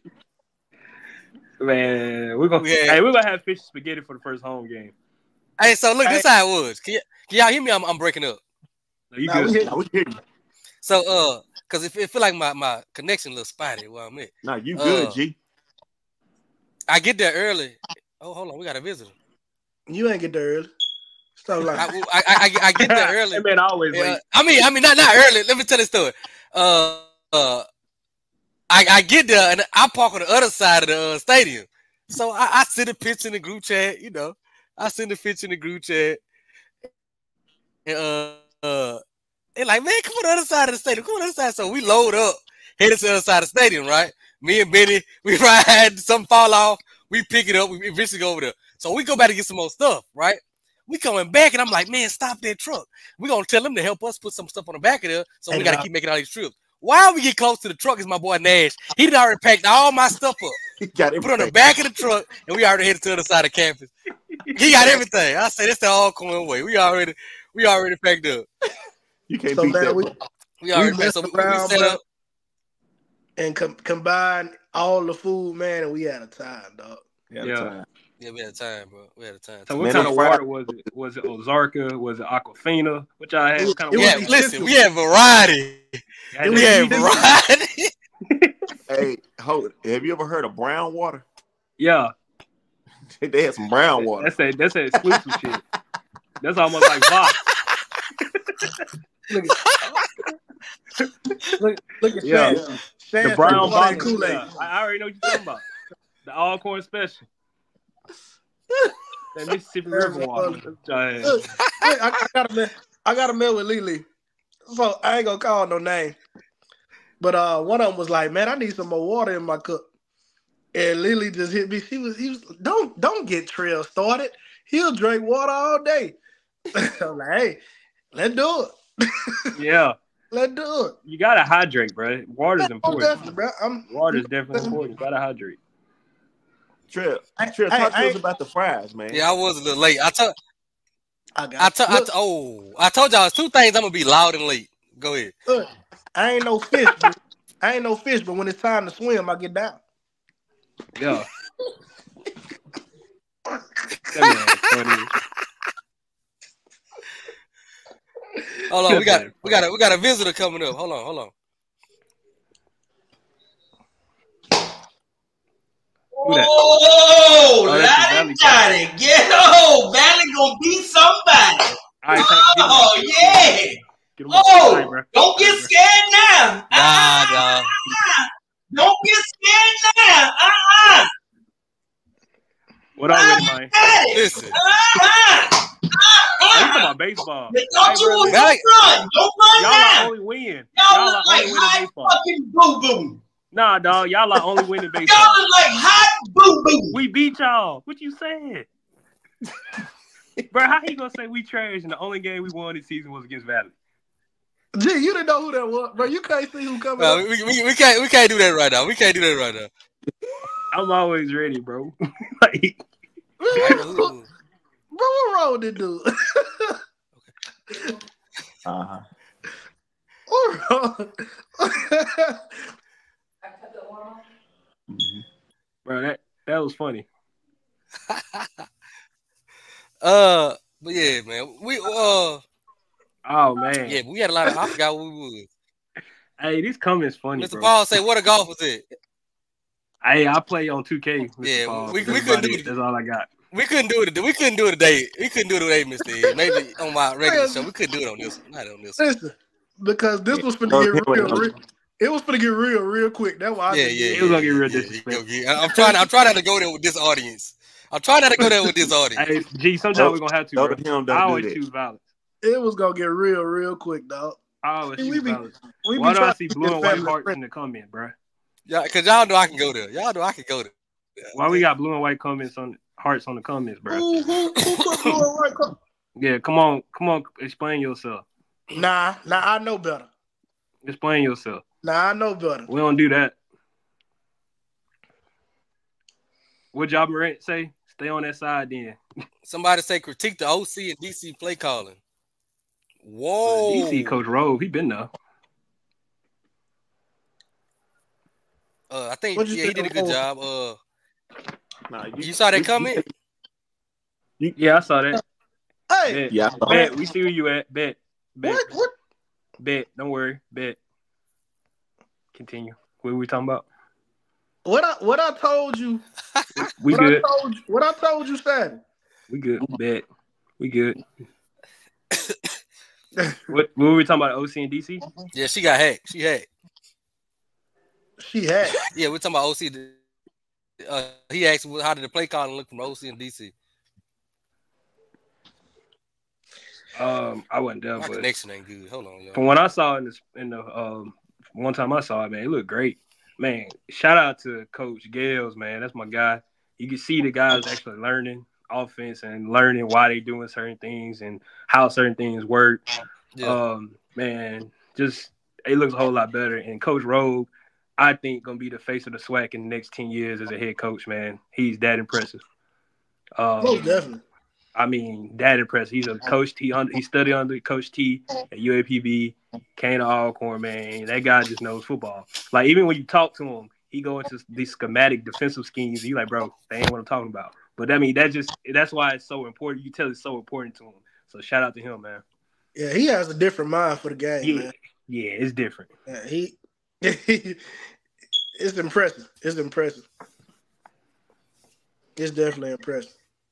Man, we're gonna Yeah. hey, we're gonna have fish and spaghetti for the first home game. hey, so look, this how it was. Can, y- can y'all hear me? I'm, I'm breaking up. No, you Nah, we good? hit- Nah, we hear you. So, uh, cause it, it feel like my, my connection a little spotty where I'm at. Nah, you good, Uh, G. I get there early. Oh, hold on, we got a visitor. You ain't get there early. Stop I, lying. I, I, I, I get there early. That man always Yeah, late. I mean, I mean, not not early. Let me tell this story. Uh, uh, I, I get there and I park on the other side of the uh, stadium. So I, I send a picture in the group chat. You know, I send a picture in the group chat. And uh, uh, they're like, man, come on the other side of the stadium. Come on the other side. So we load up, headed to the other side of the stadium, right? Me and Benny, we ride. Some fall off. We pick it up. We eventually go over there. So we go back to get some more stuff, right? We coming back, and I'm like, man, stop that truck. We're going to tell them to help us put some stuff on the back of there, so we Hey, got to now- keep making all these trips. While we get close to the truck is my boy Nash. He done already packed all my stuff up. He got it. Put it on the back of the truck, and we already headed to the other side of campus. He got everything. I say, that's the all-coin way. We already we already packed up. You can't So, beat man, that. we, bro. We already We packed. So we, we messed set around, up. and com- combine all the food, man, and we had a time, dog. Yeah. Yeah. time. Yeah, we had a time, bro. We had a time. So what Man, kind they of fried- water was it? Was it Ozarka? Was it Aquafina? What y'all had? What kind of It Yeah, was water? listen, essential. we had variety. Y'all We had- had variety. Hey, hold. Have you ever heard of brown water? Yeah, They had some brown water. that's a that's a exclusive shit. That's almost like Vox. Look at look, look at Yeah. Shan. Shan The brown water and bottle. Kool-Aid. Yeah, I I already know what you're talking about. The all corn special. That Mississippi River water. That's what y'all had. Look, look, I, I got a man. I got a man with Lily. So I ain't gonna call no name. But uh, one of them was like, "Man, I need some more water in my cup." And Lily just hit me. She was, he was, don't, don't get Trail started. He'll drink water all day. I'm like, hey, let's do it. Yeah, Let's do it. you gotta hydrate, bro. Water's Oh, important. definitely, bro. I'm, Water's definitely important. You gotta hydrate. Trip. I- Trip. I- Talk to I- us about the fries, man. Yeah, I was a little late. I told I got. I told I look, to- oh I told y'all it's two things I'm gonna be loud and late. Go ahead. look, I ain't no fish. But, I ain't no fish, but when it's time to swim, I get down. Yeah. That man funny. Hold on, we got Good we got a we got a visitor coming up. Hold on, hold on. Who that? Oh, Oh, that's the Lottie Valley Dottie. Get oh, Valley gonna beat somebody. All right, thank- get him Oh, up. yeah. Get him up. All right, Oh, bro. don't All get right, bro. scared now. Nah, Ah, nah. don't get scared now. Uh-uh. What up with it, man? Hey. Listen, Uh-uh. Oh, you talking Uh-uh. about baseball? You thought Hey, you bro, was Valley- gonna run. Don't run y'all are now. only win. Y'all Y'all look are like only winning hot baseball. fucking boo-boo. Nah, dog. Y'all are only winning Y'all baseball. look like hot boo-boo. We beat y'all. What you saying? Bro, how he gonna say we trash and the only game we won this season was against Valley? Gee, you didn't know who that was, bro. You can't see who coming. no, up. we, we, we can't we can't do that right now. We can't do that right now. I'm always ready, bro. Like, Ooh. Bro, what wrong with this dude? Uh-huh. What wrong? Mhm. bro, that that was funny. Uh, but yeah, man, we uh Oh man. yeah, we had a lot of. I forgot what we was. Hey, this comment's funny, Mister bro. Paul say, "What a golf was it?" Hey, I play on two K. Mister Yeah, Paul. we- That's we couldn't about do it. it. That's all I got. We couldn't do it. We couldn't do it today. We couldn't do it today, Mister Ed. Maybe on my regular show. We couldn't do it on this one. Not on this one. Listen, because this was finna Oh, get yeah, real, wait. real. It was finna get real, real quick. That's why I Yeah, just yeah. did It was gonna get real yeah, yeah, disrespectful. yeah, yeah. I'm trying. I'm trying not to go there with this audience. I'm trying not to go there with this audience. Hey, G, sometimes Don't- we're gonna have to, don't bro. him, don't I do always that. choose violence. it was gonna get real, real quick, dog. I always See, choose we be- violence. We be Why do I trying see to blue get and white family hearts in friendly. the comment, bro? Yeah, because y'all know I can go there. Y'all know I can go there. Why we got blue and white comments on hearts on the comments, bro? Who, who, who put blue and white co- Yeah, come on, come on, explain yourself. Nah, nah, I know better. Explain yourself. Nah, I know better. We don't do that. What Ja Morant say? Stay on that side then. Somebody say critique the O C and D C play calling. Whoa. D C Coach Rove, he been there. Uh, I think What'd you yeah, say he did a on good Rove? job. Uh, Nah, you saw that you- comment? you- Yeah, I saw that. Hey, Bet. Yeah, I saw Bet. that. We see where you at. Bet. Bet. what? What? Bet. Don't worry. Bet. Continue. What were we talking about? What I what I told you? We what good. I told you? What I told you, Saturday? We good. Bet. We good. What, what were we talking about? O C and D C? Yeah, she got hacked. She hacked. She had. Yeah, we're talking about O C. Uh, he asked how did the play calling look from O C and D C. Um, I wasn't there, My but connection ain't good. Hold on, y'all. from what I saw in this in the um one time I saw it, man, it looked great. Man, shout out to Coach Gales, man. That's my guy. You can see the guys actually learning offense and learning why they doing certain things and how certain things work. Yeah. Um, man, just it looks a whole lot better. And Coach Rogue, I think, gonna be the face of the SWAC in the next ten years as a head coach. Man, he's that impressive. Um, Most definitely. I mean, that impressive. He's a coach. He he studied under Coach T at U A P B. Came to Alcorn, man. That guy just knows football. Like even when you talk to him, he go into these schematic defensive schemes. You like, bro, they ain't what I'm talking about. But I mean, that just that's why it's so important. You tell it's so important to him. So shout out to him, man. Yeah, he has a different mind for the game, Yeah, man. yeah, it's different. Yeah, he, it's impressive. It's impressive. It's definitely impressive.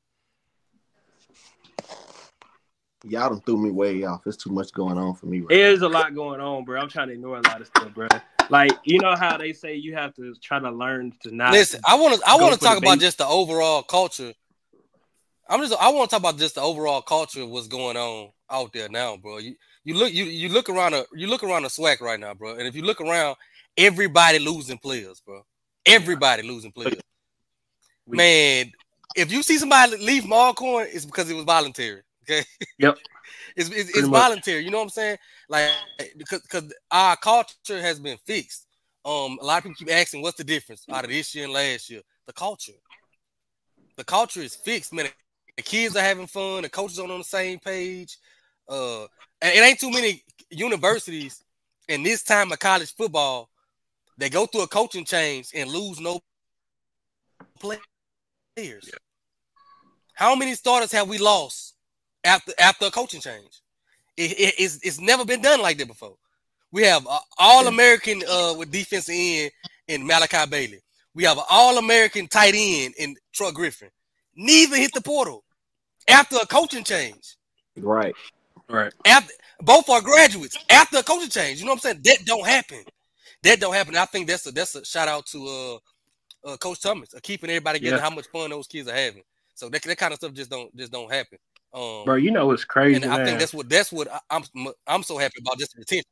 Y'all done threw me way off. There's too much going on for me right There's a lot going on, bro. I'm trying to ignore a lot of stuff, bro. Like you know how they say you have to try to learn to not Listen, I want to I go want to for talk the about bait. just the overall culture. I'm just I want to talk about just the overall culture of what's going on out there now, bro. You you look you you look around a you look around the SWAC right now, bro. And if you look around, everybody losing players, bro. Everybody losing players. We- Man, if you see somebody leave from Alcorn, it's because it was voluntary. Okay. Yep. It's it's, it's Pretty much. voluntary. You know what I'm saying? Like because because our culture has been fixed. Um, a lot of people keep asking, what's the difference out of this year and last year? The culture. The culture is fixed, man. The kids are having fun. The coaches are on the same page. Uh, and it ain't too many universities in this time of college football that go through a coaching change and lose no players. Yeah. How many starters have we lost after after a coaching change? It, it, it's, it's never been done like that before. We have uh, All-American uh, with defensive end in Malachi Bailey. We have an All-American tight end in Troy Griffin. Neither hit the portal after a coaching change. now. Right. Right. After both are graduates after a coaching change. You know what I'm saying? That don't happen. That don't happen. I think that's a that's a shout out to uh, uh Coach Thomas, uh, keeping everybody getting Yeah. how much fun those kids are having. So that, that kind of stuff just don't just don't happen. Um, Bro, you know what's crazy, and I man. think that's what that's what I, I'm I'm so happy about, just the retention.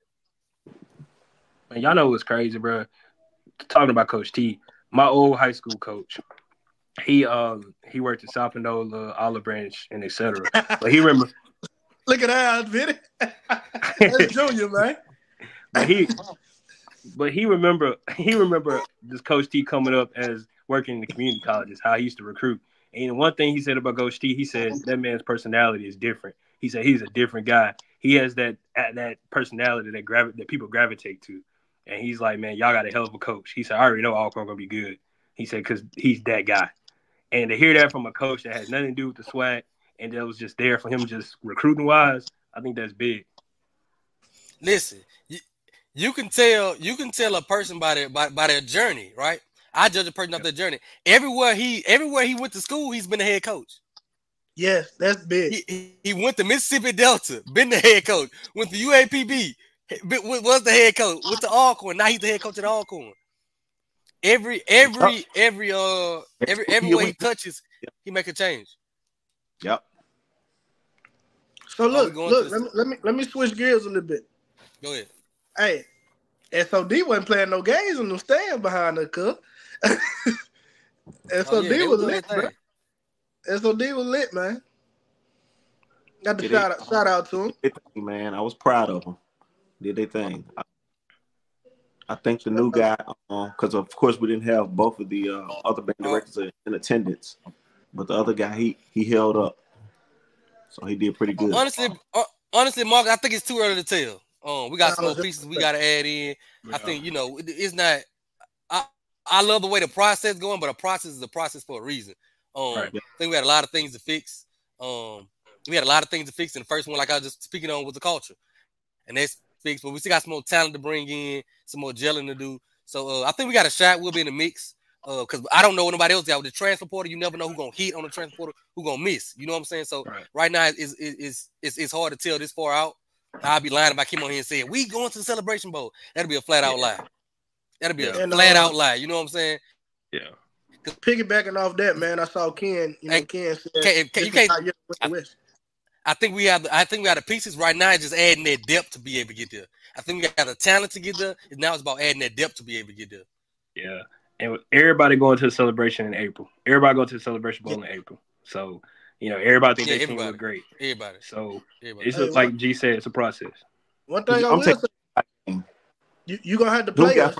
Man, y'all know what's crazy, bro. Talking about Coach T, my old high school coach. He um he worked at South Panola, Olive Branch, and et cetera. But he remember, Look at that, I admit it. That's Junior, man. but he, but he remember he remember this Coach T coming up as working in the community colleges, how he used to recruit. And one thing he said about Coach T, he said that man's personality is different. He said he's a different guy. He has that that personality that gravi- that people gravitate to. And he's like, man, y'all got a hell of a coach. He said, I already know Alcorn gonna be good. He said, because he's that guy. And to hear that from a coach that has nothing to do with the SWAC and that was just there for him just recruiting wise, I think that's big. Listen, you, you can tell you can tell a person by their by, by their journey, right? I judge a person off their journey. Everywhere he everywhere he went to school, he's been a head coach. Yes, that's big. He, he, he went to Mississippi Delta, been the head coach. Went to U A P B, was the head coach. Went to Alcorn, now he's the head coach at Alcorn. Every every every uh every everywhere he touches, he make a change. Yep. So look, going look, to let me, let me let me switch gears a little bit. Go ahead. Hey, S O D wasn't playing no games and no stand behind the cup. S O D Oh, yeah, they was doing lit, their bro. thing. S O D was lit, man. Got the Did shout they- out, shout out to him. Did they thing, man. I was proud of them. Did they thing. I- I think the new guy, because um, of course we didn't have both of the uh, other band directors in attendance, but the other guy he he held up, so he did pretty good. Honestly, uh, honestly, Mark, I think it's too early to tell. Um, we got some more pieces we got to add in. Yeah. I think you know it, it's not. I I love the way the process going, but a process is a process for a reason. Um, right. I think we had a lot of things to fix. Um, we had a lot of things to fix, and the first one, like I was just speaking on, was the culture, and that's fixed. But we still got some more talent to bring in, some more gelling to do. So uh, I think we got a shot. We'll be in the mix. Because uh, I don't know nobody else out with the transfer portal. You never know who's gonna hit on the transfer portal, who's gonna miss. You know what I'm saying? So right, right now it's, it's it's it's hard to tell this far out. I'll be lying if I came on here and said we going to the Celebration Bowl. That'll be a flat out lie. That'll be a and, flat uh, out lie. You know what I'm saying? Yeah. Piggybacking off that, man, I saw Ken. You know, hey, Ken said, can, can, you can't. I, I think we have. I think we got the pieces right now. Just adding that depth to be able to get there. I think we got the talent to get there. And now it's about adding that depth to be able to get there. Yeah. And everybody going to the celebration in April. Everybody going to the Celebration Bowl yeah. in April. So, you know, everybody think yeah, their team look great. Everybody. So, everybody. it's hey, just, like G said, it's a process. One thing I will say, you you gonna have to play us.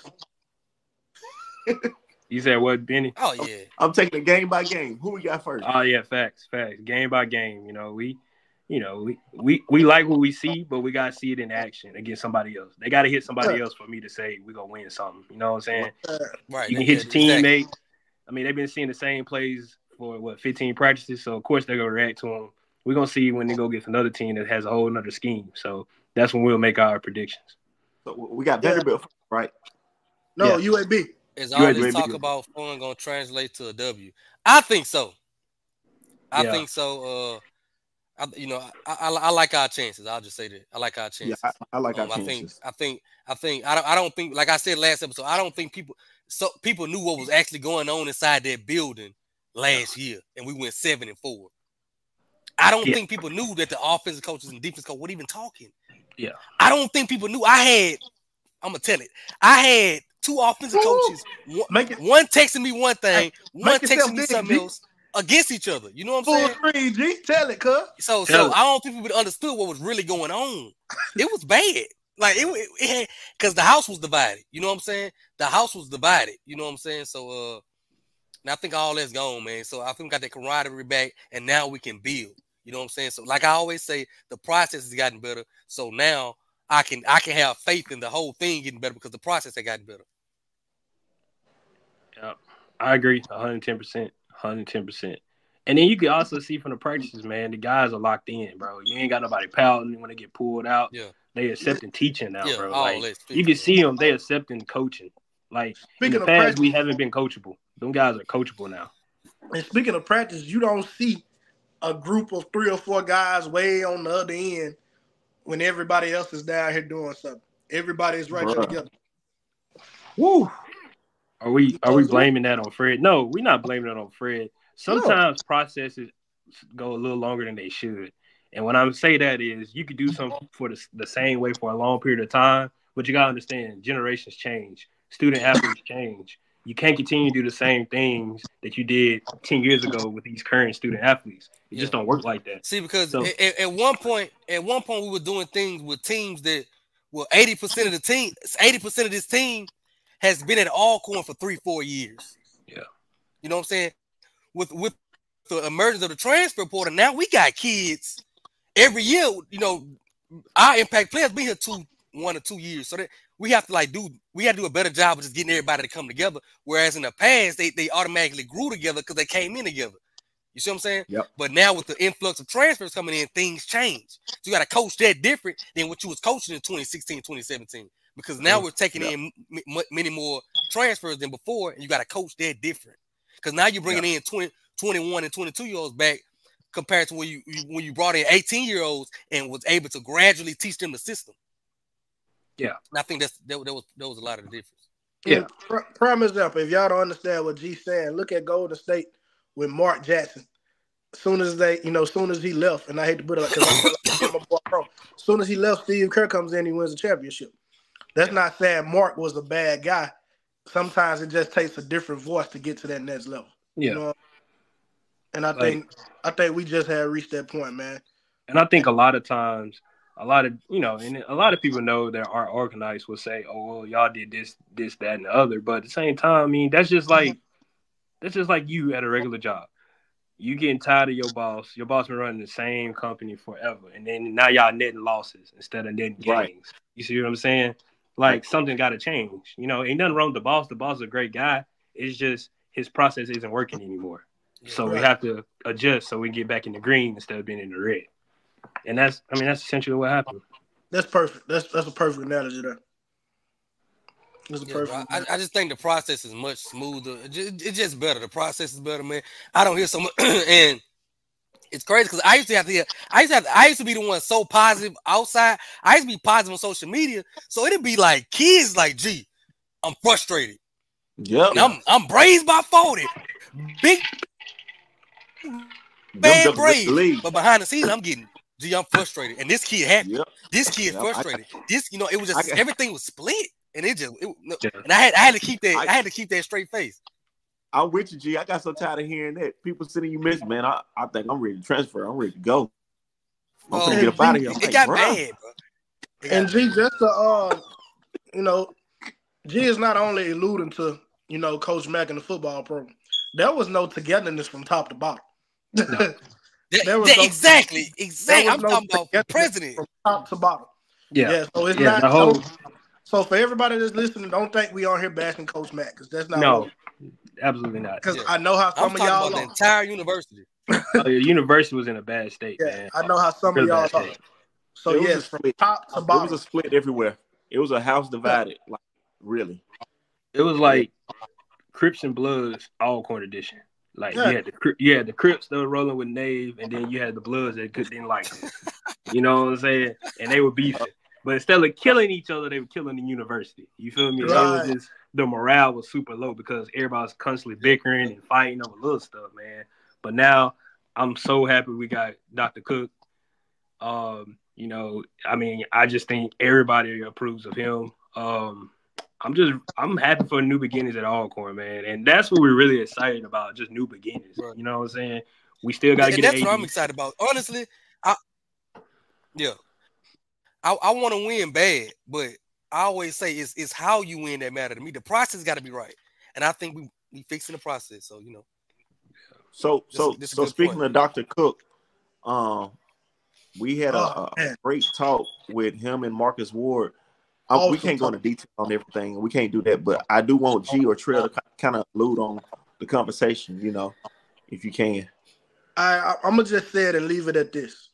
You said what, Benny? Oh yeah. I'm taking it game by game. Who we got first? Oh yeah, facts, facts. Game by game. You know, we. You know, we, we we like what we see, but we gotta see it in action against somebody else. They gotta hit somebody else for me to say we're gonna win something. You know what I'm saying? Right. You can hit your teammate. I mean, they've been seeing the same plays for what fifteen practices, so of course they're gonna react to them. We're gonna see when they go get another team that has a whole another scheme. So that's when we'll make our predictions. So we got Vanderbilt, yeah. right? No, yeah. U A B. Is all this talk about fun gonna translate to a W? I think so. I yeah. think so. Uh, I, you know, I, I I like our chances. I'll just say that I like our chances. Yeah, I, I like um, our I chances. I think, I think, I think, I don't, I don't think, like I said last episode, I don't think people, so people knew what was actually going on inside that building last year, and we went seven and four. I don't yeah. think people knew that the offensive coaches and defense coach weren't even talking. Yeah, I don't think people knew. I had, I'm gonna tell it. I had two offensive Ooh, coaches. One, it, one texting me one thing, one texting me something else. Against each other, you know what I'm saying? Full three, G. Tell it, cuz. So, Tell so it. I don't think people understood what was really going on. It was bad, like it, it, it because the house was divided. You know what I'm saying? The house was divided. You know what I'm saying? So, uh, and I think all that's gone, man. So I think we got that camaraderie back, and now we can build. You know what I'm saying? So, like I always say, the process has gotten better. So now I can I can have faith in the whole thing getting better because the process has gotten better. Yeah, I agree, one hundred ten percent. one hundred ten percent. And then you can also see from the practices, man, the guys are locked in, bro. You ain't got nobody pouting when they get pulled out. Yeah. They accepting teaching now, yeah, bro. Like, you can see them, they accepting coaching. Like, speaking in the past, practice, we haven't been coachable. Them guys are coachable now. And speaking of practice, you don't see a group of three or four guys way on the other end when everybody else is down here doing something. Everybody's right there together. Woo! Are we are we blaming that on Fred? No, we're not blaming it on Fred. Sometimes no. processes go a little longer than they should. And when I say that is you could do something for the, the same way for a long period of time, but you got to understand generations change. Student athletes change. You can't continue to do the same things that you did ten years ago with these current student athletes. It yeah. just don't work like that. See, because so, at, at one point, at one point we were doing things with teams that well, eighty percent of the team, eighty percent of this team has been at Alcorn for three, four years. Yeah. You know what I'm saying? With with the emergence of the transfer portal, now we got kids every year. You know, our impact players been here two, one or two years. So that we have to like do, we have to do a better job of just getting everybody to come together. Whereas in the past, they, they automatically grew together because they came in together. You see what I'm saying? Yep. But now with the influx of transfers coming in, things change. So you got to coach that different than what you was coaching in twenty sixteen, twenty seventeen. Because now we're taking yep. in m- many more transfers than before, and you got to coach that different. Because now you're bringing yep. in twenty, twenty-one and twenty-two year olds back compared to when you, you when you brought in eighteen year olds and was able to gradually teach them the system. Yeah, and I think that's that, that was that was a lot of the difference. Yeah, yeah. Prime example. If y'all don't understand what G's saying, look at Golden State with Mark Jackson. As soon as they, you know, as soon as he left, and I hate to put it like, because my boy pro. As soon as he left, Steve Kerr comes in, he wins the championship. That's not saying Mark was a bad guy. Sometimes it just takes a different voice to get to that next level. Yeah. You know? And I like, think I think we just had reached that point, man. And I think a lot of times a lot of you know, and a lot of people know that our organized will say, "Oh, well, y'all did this, this, that, and the other." But at the same time, I mean, that's just like that's just like you at a regular job. You getting tired of your boss. Your boss been running the same company forever, and then now y'all netting losses instead of netting gains. Right. You see what I'm saying? Like something got to change. You know, ain't nothing wrong with the boss. The boss is a great guy. It's just his process isn't working anymore. So Right. we have to adjust so we get back in the green instead of being in the red. And that's, I mean, that's essentially what happened. That's perfect. That's that's a perfect analogy there. That's a Yeah, perfect. bro. I, I just think the process is much smoother. It just, it's just better. The process is better, man. I don't hear so much, and it's crazy because I used to have to hear. I used to have. I used to be the one so positive outside. I used to be positive on social media, so it'd be like kids like, "Gee, I'm frustrated. Yep. And I'm I'm braised by forty, big bad Them brave." league. But behind the scenes, I'm getting, "Gee, I'm frustrated," and this kid happy. Yep. This kid Yep. frustrated. I, this, you know, it was just I, everything was split. And it just, it, no, Yeah. and I had, I had to keep that, I, I- had to keep that straight face. I'm with you, G. I got so tired of hearing that. People sending you messages, man. I, I think I'm ready to transfer. I'm ready to go. I'm Oh, gonna get up out of here. It, I'm it like, got bruh. bad, bro. It got And G, bad. just to uh, you know, G is not only alluding to, you know, Coach Mack and the football program. There was no togetherness from top to bottom. No. That- there was that- no- exactly, there exactly. was I'm no talking about togetherness president. from top to bottom. Yeah. Yeah, so it's Yeah, not the whole- so, so for everybody that's listening, don't think we on here bashing Coach Mack because that's not No, absolutely not. because Yeah. I know how I'm some of talking y'all about the are. entire university. Uh, the university was in a bad state, Yeah, man. I know how some Real of y'all bad are. state. So It was a yes, from split. top to It was bottom. a split everywhere. It was a house divided. Like really. It was like Crips and Bloods all corner edition. Like Yeah. you had the Cri- you had the Crips that were rolling with Nave, and then you had the Bloods that could didn't like them. You know what I'm saying? And they were beefing. But instead of killing each other, they were killing the university. You feel me? And It Right. was just the morale was super low because everybody was constantly bickering and fighting over little stuff, man. But now I'm so happy we got Doctor Cook. Um, you know, I mean, I just think everybody approves of him. Um, I'm just I'm happy for new beginnings at Alcorn, man. And that's what we're really excited about, just new beginnings. Right. You know what I'm saying? We still gotta And get that's an what A I'm D. excited about. Honestly, I yeah. I, I want to win bad, but I always say it's it's how you win that matter to me. The process got to be right. And I think we we fixing the process. So, you know. So This- so this a so good speaking point. of Doctor Cook, um, we had a, Oh, a man. great talk with him and Marcus Ward. Um, we Awesome can't go into talk. detail on everything. We can't do that, but I do want G or Trail to kind of allude on the conversation. You know, if you can. I, I I'm gonna just say it and leave it at this.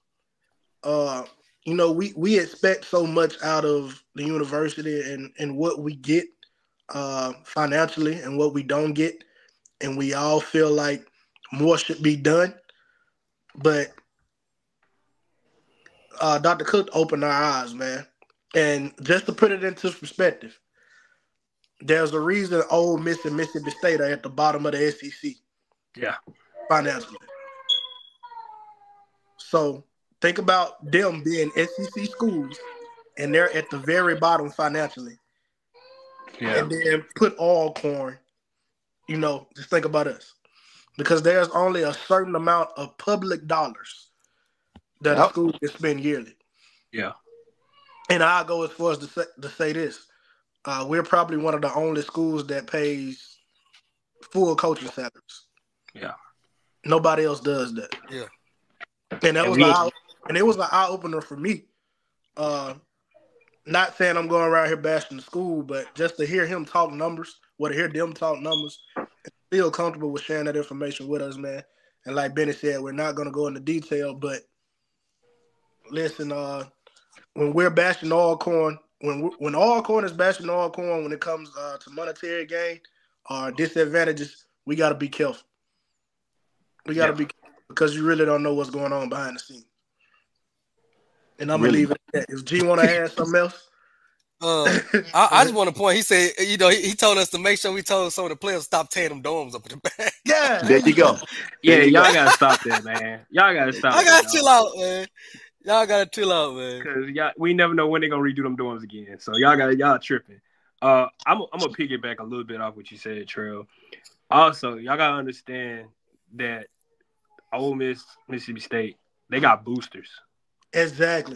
Uh, you know, we we expect so much out of the university and and what we get uh financially and what we don't get, and we all feel like more should be done. But uh, Doctor Cook opened our eyes, man. And just to put it into perspective, there's a reason Ole Miss and Mississippi State are at the bottom of the S E C Yeah. financially. So think about them being S E C schools, and they're at the very bottom financially. Yeah. And then put Alcorn, you know, just think about us. Because there's only a certain amount of public dollars that a Yep. school can spend yearly. Yeah. And I'll go as far as to say, to say this. Uh, we're probably one of the only schools that pays full coaching salaries. Yeah. Nobody else does that. Yeah. And that And was we- an eye, and it was an eye opener for me. Uh, not saying I'm going around here bashing the school, but just to hear him talk numbers, or to hear them talk numbers, and feel comfortable with sharing that information with us, man. And like Benny said, we're not going to go into detail, but listen, uh, when we're bashing Alcorn, when we- when Alcorn is bashing Alcorn, when it comes uh, to monetary gain or disadvantages, we got to be careful. We got to Yeah. be careful because you really don't know what's going on behind the scenes. And I'm Really? gonna leave it at that. If G want to add something else, Uh, I, I just want to point. He said, you know, he, he told us to make sure we told some of the players stop tearing them dorms up in the back. yeah, There you go. Yeah, There you y'all go. gotta stop that, man. Y'all gotta stop. I gotta that, chill dog. out, man. Y'all gotta chill out, man. Cause y'all, we never know when they're gonna redo them dorms again. So y'all got y'all tripping. Uh, I'm I'm gonna piggyback a little bit off what you said, Trail. Also, y'all gotta understand that Ole Miss, Mississippi State, they got boosters exactly.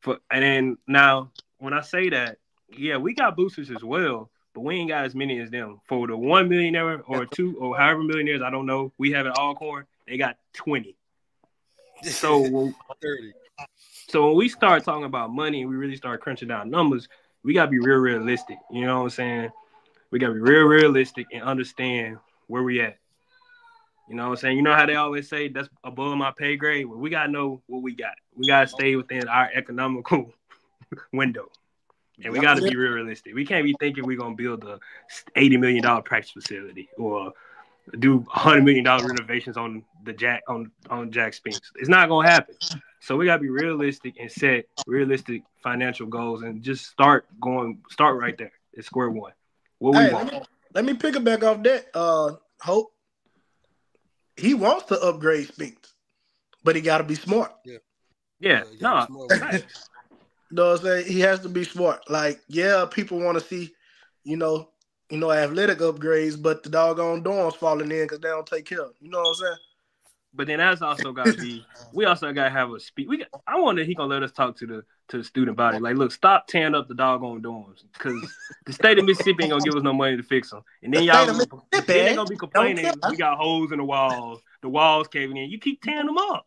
For, and then now, when I say that, yeah, we got boosters as well, but we ain't got as many as them. For the one millionaire or two or however millionaires, I don't know, we have at Alcorn, they got twenty. So, when, thirty. so when we start talking about money and we really start crunching down numbers, we got to be real realistic. You know what I'm saying? We got to be real realistic and understand where we at. You know what I'm saying? You know how they always say that's above my pay grade? Well, we got to know what we got. We got to stay within our economical window. And we got to be real realistic. We can't be thinking we're going to build a eighty million dollars practice facility or do one hundred million dollars renovations on the Jack on, on Jack Spinks. It's not going to happen. So we got to be realistic and set realistic financial goals and just start going, start right there at square one. What we hey, want. let me, let me pick it back off that, uh, Hope. He wants to upgrade Spinks, but he got to be smart. Yeah. Yeah. Yeah, No. You know what I'm saying? He has to be smart. Like, yeah, people want to see, you know, you know, athletic upgrades, but the doggone dorms falling in because they don't take care of them. You know what I'm saying? But then that's also got to be. We also got to have a speak. We. Got, I wonder if he gonna let us talk to the to the student body. Like, look, stop tearing up the doggone dorms because the state of Mississippi ain't gonna give us no money to fix them. And then The y'all, state of then they gonna be complaining. Don't care. We got holes in the walls. The walls caving in. You keep tearing them up.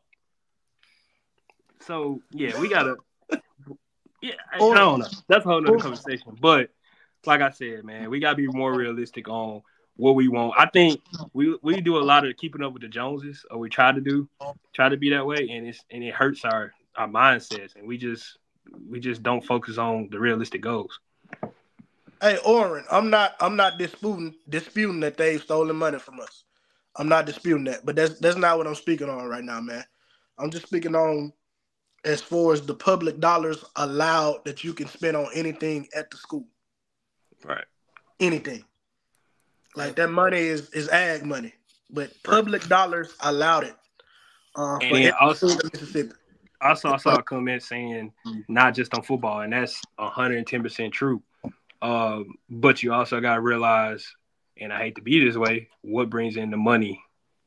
So yeah, we gotta. Yeah, I, I don't know. That's a whole nother conversation. But like I said, man, we gotta be more realistic on what we want. I think we we do a lot of keeping up with the Joneses, or we try to do, try to be that way, and it's and it hurts our our mindsets, and we just we just don't focus on the realistic goals. Hey, Oren, I'm not I'm not disputing disputing that they've stolen money from us. I'm not disputing that, but that's that's not what I'm speaking on right now, man. I'm just speaking on as far as the public dollars allowed that you can spend on anything at the school. Right. Anything. Like that money is, is ag money, but public dollars allowed it. Uh, And for then every also- school in Mississippi. Also, I saw a comment saying not just on football, and that's one hundred ten percent true. Um, but you also got to realize, and I hate to be this way, what brings in the money.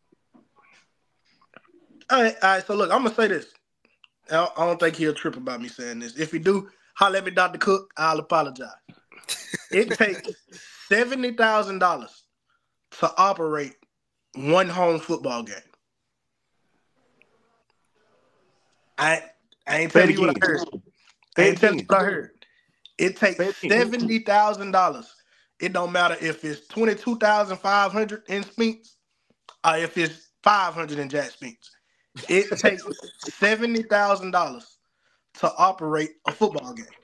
All right, all right, so look, I'm gonna say this. I don't, I don't think he'll trip about me saying this. If he do, holler at me, Doctor Cook. I'll apologize. It takes seventy thousand dollars to operate one home football game. I I ain't Say telling it you what I again. heard. I Say ain't it telling you again. what I heard. It Say takes it again. seventy thousand dollars. It don't matter if it's twenty two thousand five hundred in Spinks or if it's five hundred in Jack Spinks. It takes seventy thousand dollars to operate a football game.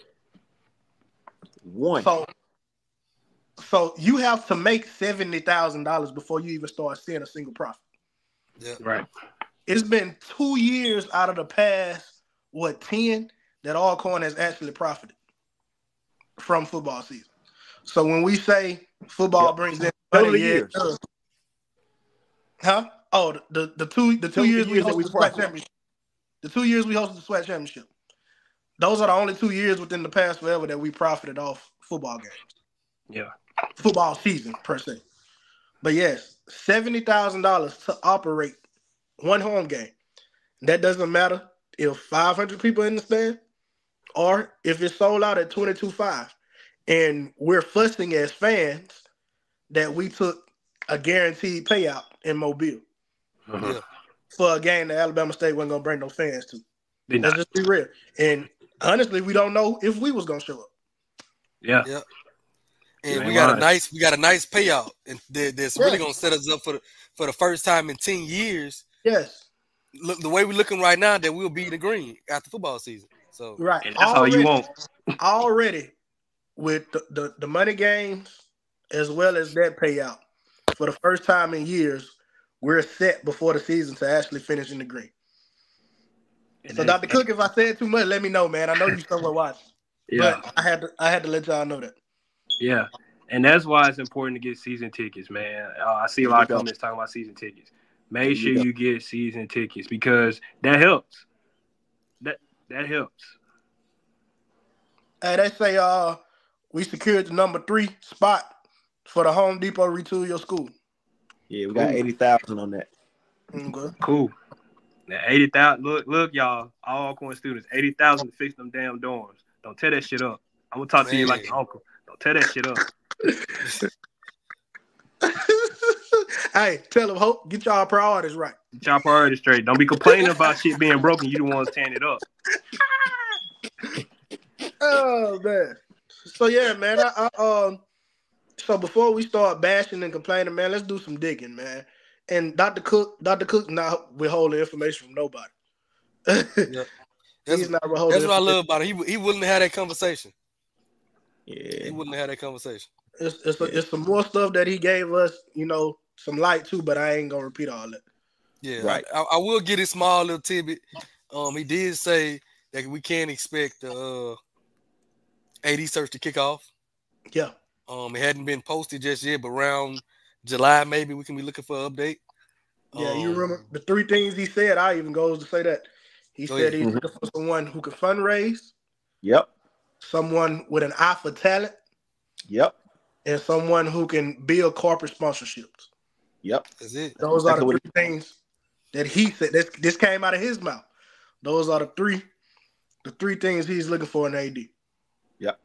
One. So, so you have to make seventy thousand dollars before you even start seeing a single profit. Yeah. Right. It's been two years out of the past, what, ten, that Alcorn has actually profited from football season. So when we say football Yep. brings in Tell money, the yeah, years. it does. Huh? Oh, the, the, the two the two Tell the years we years that hosted we the SWAT profited. championship. The two years we hosted the SWAT championship. Those are the only two years within the past forever that we profited off football games. Yeah. Football season per se. But yes, seventy thousand dollars to operate one home game. That doesn't matter if five hundred people in the stand or if it's sold out at twenty-two five. And we're fussing as fans that we took a guaranteed payout in Mobile Uh-huh. Yeah. for a game that Alabama State wasn't going to bring no fans to. They Let's not. just be real. And honestly, we don't know if we was going to show up. Yeah. Yeah. You And ain't we got lying. a nice, we got a nice payout, and that- that's Yeah. really gonna set us up for the for the first time in ten years. Yes. Look, the way we're looking right now, that we'll be in the green after football season. So Right. And that's all you want. Already with the, the, the money games as well as that payout, for the first time in years, we're set before the season to actually finish in the green. And So, then- Doctor Cook, if I said too much, let me know, man. I know you somewhere watching, Yeah. but I had to I had to let y'all know that. Yeah. And that's why it's important to get season tickets, man. Uh, I see a lot of comments talking about season tickets. Make sure you get season tickets because that helps. That that helps. Hey, they say uh we secured the number three spot for the Home Depot Retool Your School. Yeah, we got eighty thousand on that. Okay. Cool. Now, eighty thousand. Look, look, y'all, all Alcorn students, eighty thousand to fix them damn dorms. Don't tear that shit up. I'm gonna talk Man. to you like your uncle. Don't tear that shit up. Hey, tell them, Hope, get y'all priorities right. Get y'all priorities straight. Don't be complaining about shit being broken. You the ones tearing it up. Oh man. So yeah, man. I, I um. So before we start bashing and complaining, man, let's do some digging, man. And Doctor Cook, Doctor Cook, not withholding information from nobody. Yeah. That's, He's not withholding. that's what I love about it. He he willing to have that conversation. Yeah. He wouldn't have had that conversation. It's it's, a, it's some more stuff that he gave us, you know, some light too, but I ain't gonna repeat all that. Yeah, Right. I, I will get a small little tidbit. Um, he did say that we can expect the uh, A D search to kick off. Yeah. Um, it hadn't been posted just yet, but around July maybe we can be looking for an update. Yeah, you Um, remember the three things he said? I even goes to say that. He Go said ahead. he's Mhm. looking for someone who can fundraise, Yep. someone with an eye for talent, Yep. and someone who can build corporate sponsorships. Yep. That's it. Those are Exactly the what three things that he said. This this came out of his mouth. Those are the three, the three things he's looking for in A D. Yep.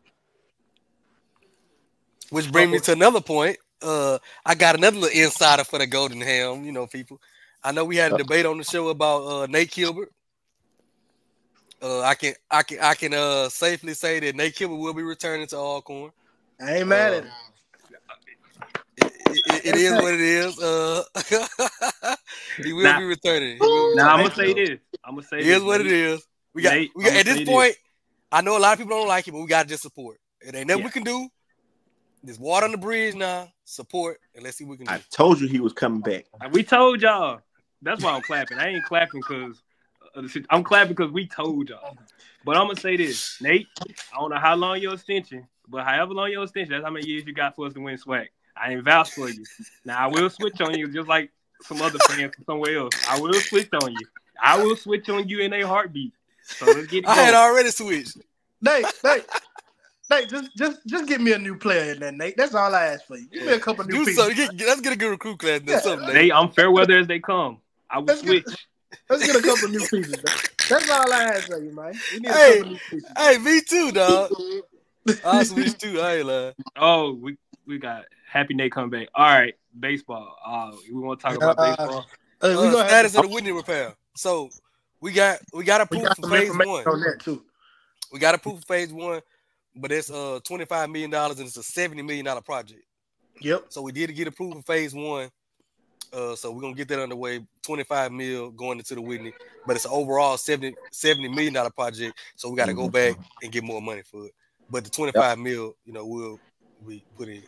Which brings me to another point. Uh, I got another little insider for the Golden Ham, you know, people. I know we had a debate on the show about uh, Nate Kilbert. Uh, I can I can I can uh safely say that Nate Kilbert will be returning to Alcorn. I ain't mad at Uh, it. It, it, it is what it is. Uh, he will Now- be returning. He will be Now I'm returning. gonna say this. I'm gonna say It this. is what it is. We got, Nate, we got I'ma at this say point. I know a lot of people don't like it, but we got to just support. It ain't nothing Yeah. we can do. There's water on the bridge now. Support and let's see what we can I do. told you he was coming back. We told y'all. That's why I'm clapping. I ain't clapping because I'm clapping because we told y'all. But I'm gonna say this, Nate. I don't know how long your extension, but however long your extension, that's how many years you got for us to win swag. I ain't vouch for you. Now I will switch on you just like some other fans from somewhere else. I will switch on you. I will switch on you in a heartbeat. So let's get it I had going. already switched. Nate, Nate, Nate, just just just give me a new player in there, Nate. That's all I ask for you. Give me a couple new Do pieces. something. Get, get- let's get a good recruit class. Do Yeah. something. Nate. Nate, I'm fair weather as they come. I will Let's get- switch. Let's get a couple new pieces. Man. That's all I ask for you, man. We need a Hey. couple new pieces. Hey, me too, dog. I switched too. I ain't lying. Oh, we we got Happy Nate come back. All right, baseball. Uh, we want to talk about Uh, baseball. Hey, we Uh, gonna have status to, of the Whitney repair. So we got we got we approved got for some phase information one. on that too. We got approved for phase one, but it's uh twenty five million dollars and it's a seventy million dollar project. Yep. So we did get approved for phase one. Uh, so we're gonna get that underway. twenty-five mil going into the Whitney, but it's an overall seventy, seventy million dollar project. So we got to go back and get more money for it. But the twenty-five mil, you know, we'll we put in.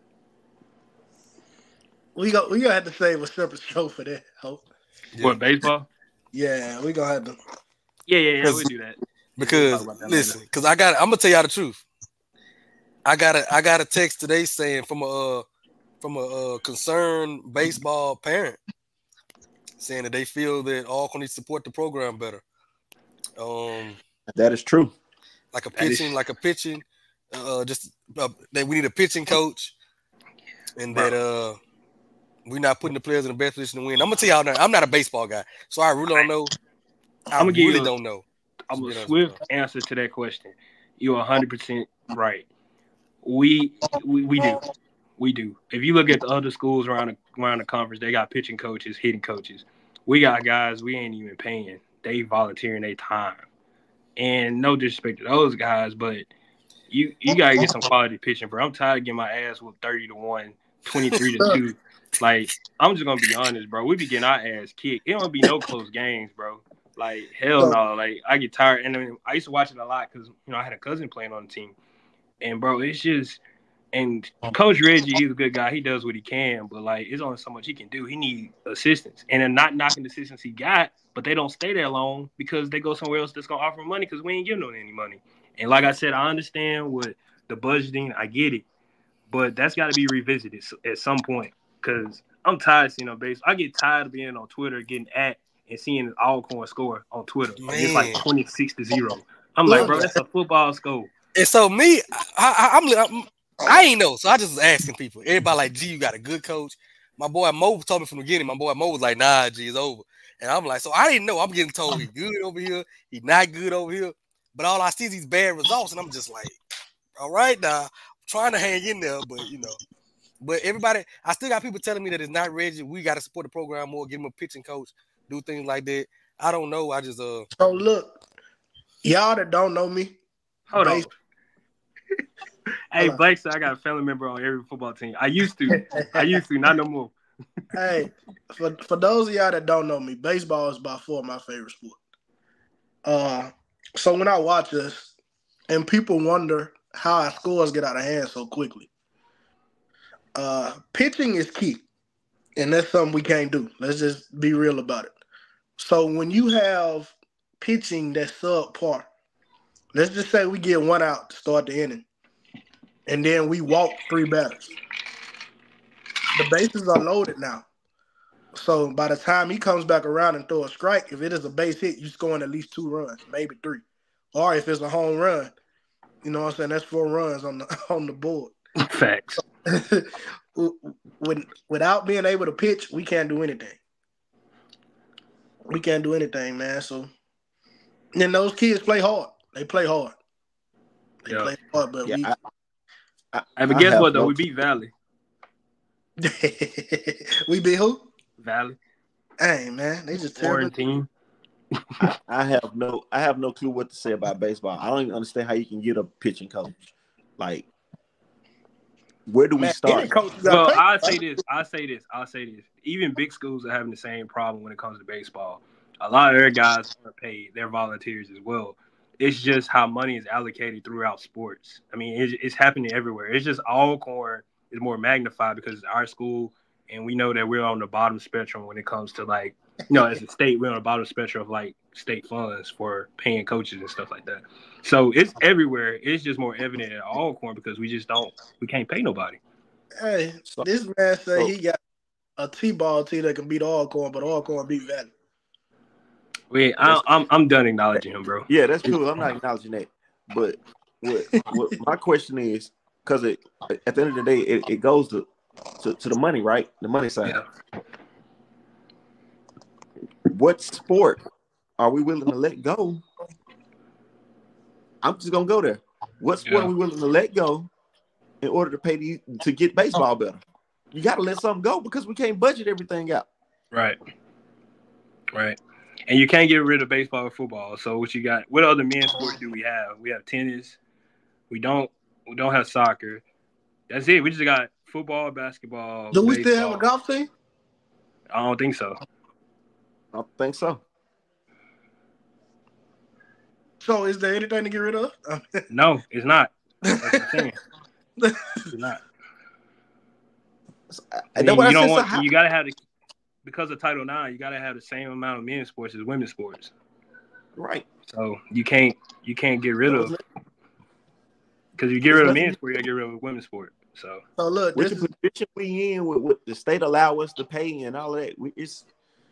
We got we gonna have to save a separate show for that. Hope. Yeah. What, baseball? Yeah, we gonna have to. Yeah, yeah, yeah. We do that. Because We'll talk about that listen, because I got I'm gonna tell y'all the truth. I got a I got a text today saying from a uh, from a uh, concerned baseball parent saying that they feel that Alcorn needs to support the program better. Um, That is true. like a That is- pitching, like a pitching, uh, just uh, that we need a pitching coach, and that uh, we're not putting the players in the best position to win. I'm gonna tell y'all now, I'm not a baseball guy, so I really don't know. I I'ma give really you a- don't know. I'm To a be honest swift with answer to that question. You're one hundred percent right. We, we we do. We do. If you look at the other schools around the, around the conference, they got pitching coaches, hitting coaches. We got guys we ain't even paying. They volunteering their time. And no disrespect to those guys, but you you got to get some quality pitching, bro. I'm tired of getting my ass with thirty to one, twenty-three to two. Like, I'm just going to be honest, bro. We be getting our ass kicked. It don't be no close games, bro. Like, hell no. Like, I get tired. And I, mean, I used to watch it a lot because, you know, I had a cousin playing on the team. And, bro, it's just – and Coach Reggie, he's a good guy. He does what he can. But, like, it's only so much he can do. He needs assistance. And they're not knocking the assistance he got, but they don't stay there long because they go somewhere else that's going to offer money because we ain't giving them any money. And, like I said, I understand what the budgeting. I get it. But that's got to be revisited at some point because I'm tired of seeing on base. I get tired of being on Twitter, getting at and seeing Alcorn score on Twitter. Like, it's like Man. twenty-six to zero. I'm like, bro, that's a football score. And so me, I, I, I'm, I'm, I ain't know. So I just was asking people. Everybody like, G, you got a good coach. My boy Mo told me from the beginning. My boy Mo was like, nah, G, it's over. And I'm like, so I didn't know. I'm getting told he good over here, he not good over here. But all I see is these bad results, and I'm just like, all right, now I'm trying to hang in there, but you know. But everybody, I still got people telling me that it's not Reggie. We got to support the program more, give him a pitching coach, do things like that. I don't know. I just uh. So look, y'all that don't know me, Hold base- on. Hey, Hold on. Blake said I got a family member on every football team. I used to. I used to, not no more. Hey, for for those of y'all that don't know me, baseball is by far my favorite sport. Uh, so when I watch this, and people wonder how our scores get out of hand so quickly, uh, pitching is key, and that's something we can't do. Let's just be real about it. So when you have pitching that's subpar, let's just say we get one out to start the inning, and then we walk three batters. The bases are loaded now. So by the time he comes back around and throw a strike, if it is a base hit, you're scoring at least two runs, maybe three. Or if it's a home run, you know what I'm saying, that's four runs on the on the board. Facts. When, without being able to pitch, we can't do anything. We can't do anything, man. So and those kids play hard. They play hard. They Yeah. play hard, but Yeah, we I, I, Hey, but I guess have what, though? no- We beat Valley. we beat who? Valley. Hey man, they just terrible. Quarantine. I, I have no I have no clue what to say about baseball. I don't even understand how you can get a pitching coach. Like, where do we Man, start? any coach you gotta Well, pay, I'll right? say this. I'll say this. I'll say this. Even big schools are having the same problem when it comes to baseball. A lot of their guys are paid. They're volunteers as well. It's just how money is allocated throughout sports. I mean, it's, it's happening everywhere. It's just Alcorn is more magnified because it's our school, and we know that we're on the bottom spectrum when it comes to, like, you know, as a state, we're on the bottom spectrum of, like, state funds for paying coaches and stuff like that. So it's everywhere. It's just more evident at Alcorn because we just don't, we can't pay nobody. Hey, So- this man say so- he got a T-ball team that can beat Alcorn, but Alcorn beat Valley. Wait, I, I'm I'm done acknowledging him, bro. Yeah, that's cool. I'm not acknowledging that. But what, what my question is, because it at the end of the day, it, it goes to, to to the money, right? The money side. Yeah. What sport are we willing to let go? I'm just gonna go there. What sport Yeah. are we willing to let go in order to pay the to get baseball better? You got to let something go because we can't budget everything out. Right. Right. And you can't get rid of baseball or football. So what you got? What other men's sports do we have? We have tennis. We don't. We don't have soccer. That's it. We just got football, basketball. Do we baseball. still have a golf team? I don't think so. I don't think so. So is there anything to get rid of? No, it's not. That's what I'm saying. It's not. I, I mean, know what I you don't said, so want. how- You gotta have the because of Title nine. You gotta have the same amount of men's sports as women's sports. right. So you can't. You can't get rid of because you get rid of men's sport, you gotta get rid of women's sport. So So look, Which this is position we in with what the state allow us to pay and all that? We, it's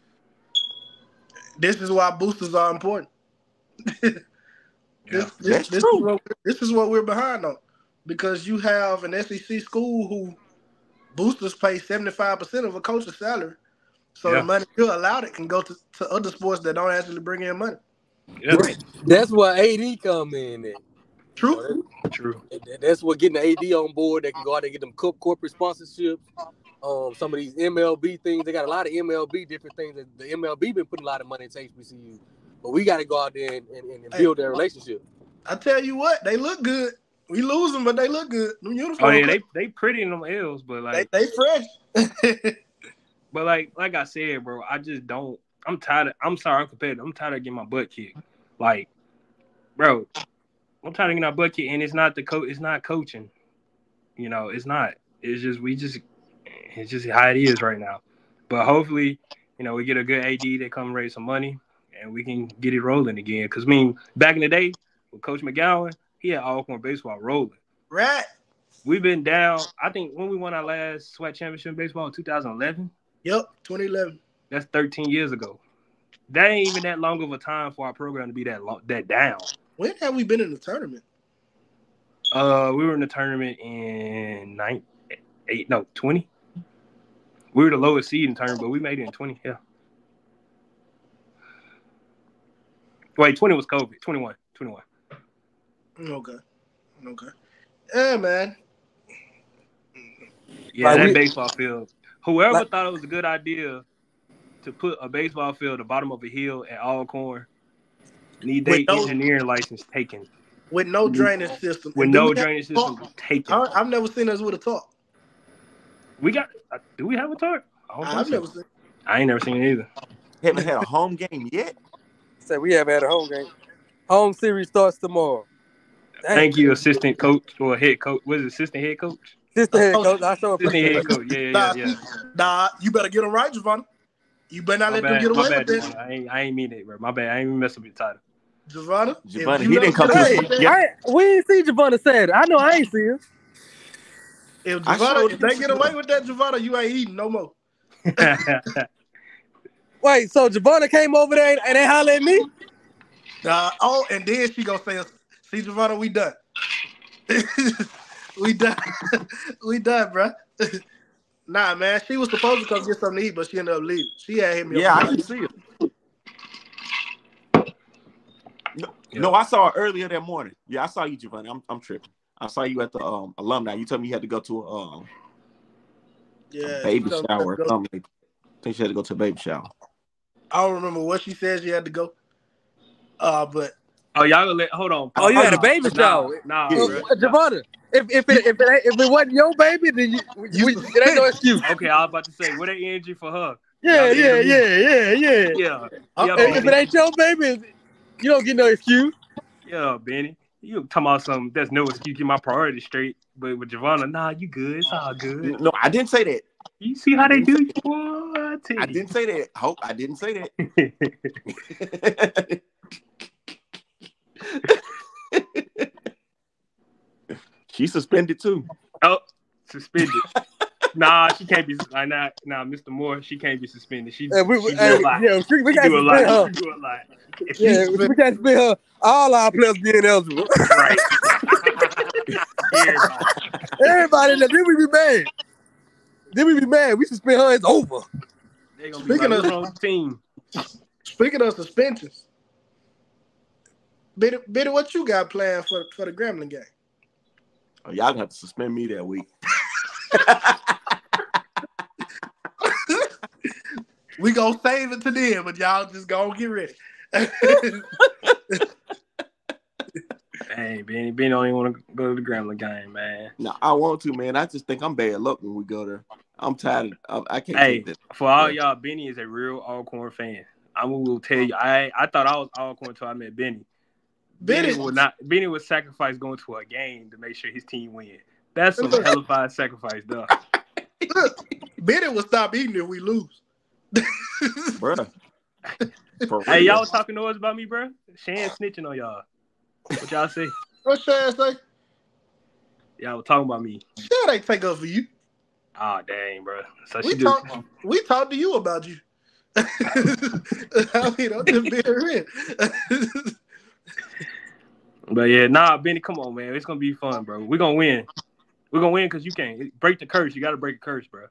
this is why boosters are important. yeah. This, this, That's this, true. Is what, this is what we're behind on, because you have an S E C school who boosters pay seventy-five percent of a coach's salary, so Yeah. the money you're allowed it can go to, to other sports that don't actually bring in money. Yeah. That's why A D come in. At. True. True. That- That's what getting the A D on board. They can go out and get them co- corporate sponsorships. Um, some of these M L B things. They got a lot of M L B different things. That the M L B been putting a lot of money into H B C U, but we got to go out there and, and, and build that relationship. I tell you what, they look good. We lose them, but they look good. Them uniforms, Oh yeah, they they pretty in them L's, but they, like, they fresh. but like like I said, bro, I just don't. I'm tired. Of, I'm sorry, I'm competitive. I'm tired of getting my butt kicked. Like, bro, I'm tired of getting my butt kicked, and it's not the coach. It's not coaching. You know, it's not. It's just we just. It's just how it is right now. But hopefully, you know, we get a good A D that come raise some money, and we can get it rolling again. Because I mean, back in the day with Coach McGowan, he had Alcorn baseball rolling. Right. We've been down. I think when we won our last SWAC championship in baseball in two thousand eleven, Yep. twenty eleven. that's thirteen years ago. That ain't even that long of a time for our program to be that long, that down. When have we been in the tournament? Uh, we were in the tournament in nine, eight, no, twenty. We were the lowest seed in the tournament, but we made it in twenty. Yeah. Wait, twenty was COVID. twenty-one. twenty-one. Okay. Okay. Yeah, man. Yeah, Like that we- baseball field. Whoever Like- thought it was a good idea to put a baseball field at the bottom of a hill at Alcorn need their With no- engineering license taken. With no drainage system. With And do no we have drainage a system tarp? taken. I, I've never seen us with a tarp. We got. Uh, do we have a tarp? I don't think I've so. never seen. I ain't never seen it either. Haven't had a home game yet. Say we haven't had a home game. Home series starts tomorrow. Dang. Thank you, assistant coach or head coach. What is it, assistant head coach? Sister head coach. I show up. Assistant head coach. Yeah, yeah, Nah, yeah. yeah. nah, you better get them right, Javon. You better not My let them bad, get my away bad, with Javon. that, I ain't, I ain't mean it, bro. My bad. I ain't even mess up your title. Javon. Javon, he didn't come to Hey, the- I ain't- we ain't see Javon Saturday. I know I ain't see him. If I Javon, showed if you they get away with that, Javon, you ain't eating no more. Wait, so Javon came over there and, and they holler at me? Nah, oh, and then she gonna say, "See, Javon, we done. we done. we done, bruh." Nah, man, she was supposed to come get something to eat, but she ended up leaving. She had hit me Yeah, up. I didn't see it. No, no, I saw it earlier that morning. Yeah, I saw you, Giovanni. I'm, I'm tripping. I saw you at the um, alumni. You told me you had to go to a, um, Yeah, a she baby told me shower to or go. something. I think she had to go to a baby shower. I don't remember what she said she had to go. Uh, but Oh, y'all gonna let? Hold on. Oh, you had a Nah, baby nah, shower. Nah, Yeah. bro. Uh, Javon, if if it if it, ain't- if it wasn't your baby, then you, You we, it ain't no excuse. Okay, I was about to say, what that energy for her? Yeah, Y'all yeah, need to yeah, yeah, yeah. Yeah, Uh, yeah, If, if Benny. it ain't your baby, you don't get no excuse. Yeah, Benny. You talking about something? There's no excuse. Get my priorities straight. But with Giovanna, nah, you good. It's all good. No, I didn't say that. You see how they I didn't do you, boy? I tell I you. didn't say that. Hope I didn't say that. She suspended too. Oh, suspended. Nah, she can't be. Nah, nah, nah, Mister Moore, she can't be suspended. She, Hey, we, she hey, do a lot. yeah, we, we She got do a to lot. suspend her. She do a lot. If she Yeah, suspend- we got to suspend her. All our players being eligible. right. Everybody. Everybody, in there, then we be mad. Then we be mad. We suspend her. It's over. They gonna be Speaking like, of- what's wrong with the team? speaking of suspensions, Biddy, Biddy, what you got planned for for the Gremlin game? Oh, y'all gonna have to suspend me that week. We gonna save it to then, but y'all just gonna get ready. Hey, Benny, Benny don't even want to go to the Gremlin game, man. No, I want to, man. I just think I'm bad luck when we go there. I'm tired. Of, I, I can't Hey, take that. for all Yeah. y'all, Benny is a real Alcorn fan. I will tell you, I I thought I was Alcorn until I met Benny. Benny Benny- would not. Benny would sacrifice going to a game to make sure his team win. That's some hellified sacrifice, though. Look, Biddy will stop eating if we lose. Bruh. For Hey, real. y'all was talking noise about me, bro. Shan snitching on y'all. What y'all say? What Shan say? Y'all was talking about me. Shan ain't take up for you. Ah, dang, bro. So We she just. talk, we talked to you about you. I mean, I'm just being real. But yeah, nah, Benny, come on, man. It's gonna be fun, bro. We're gonna win. We're gonna win because you can't break the curse. You gotta break a curse, bro.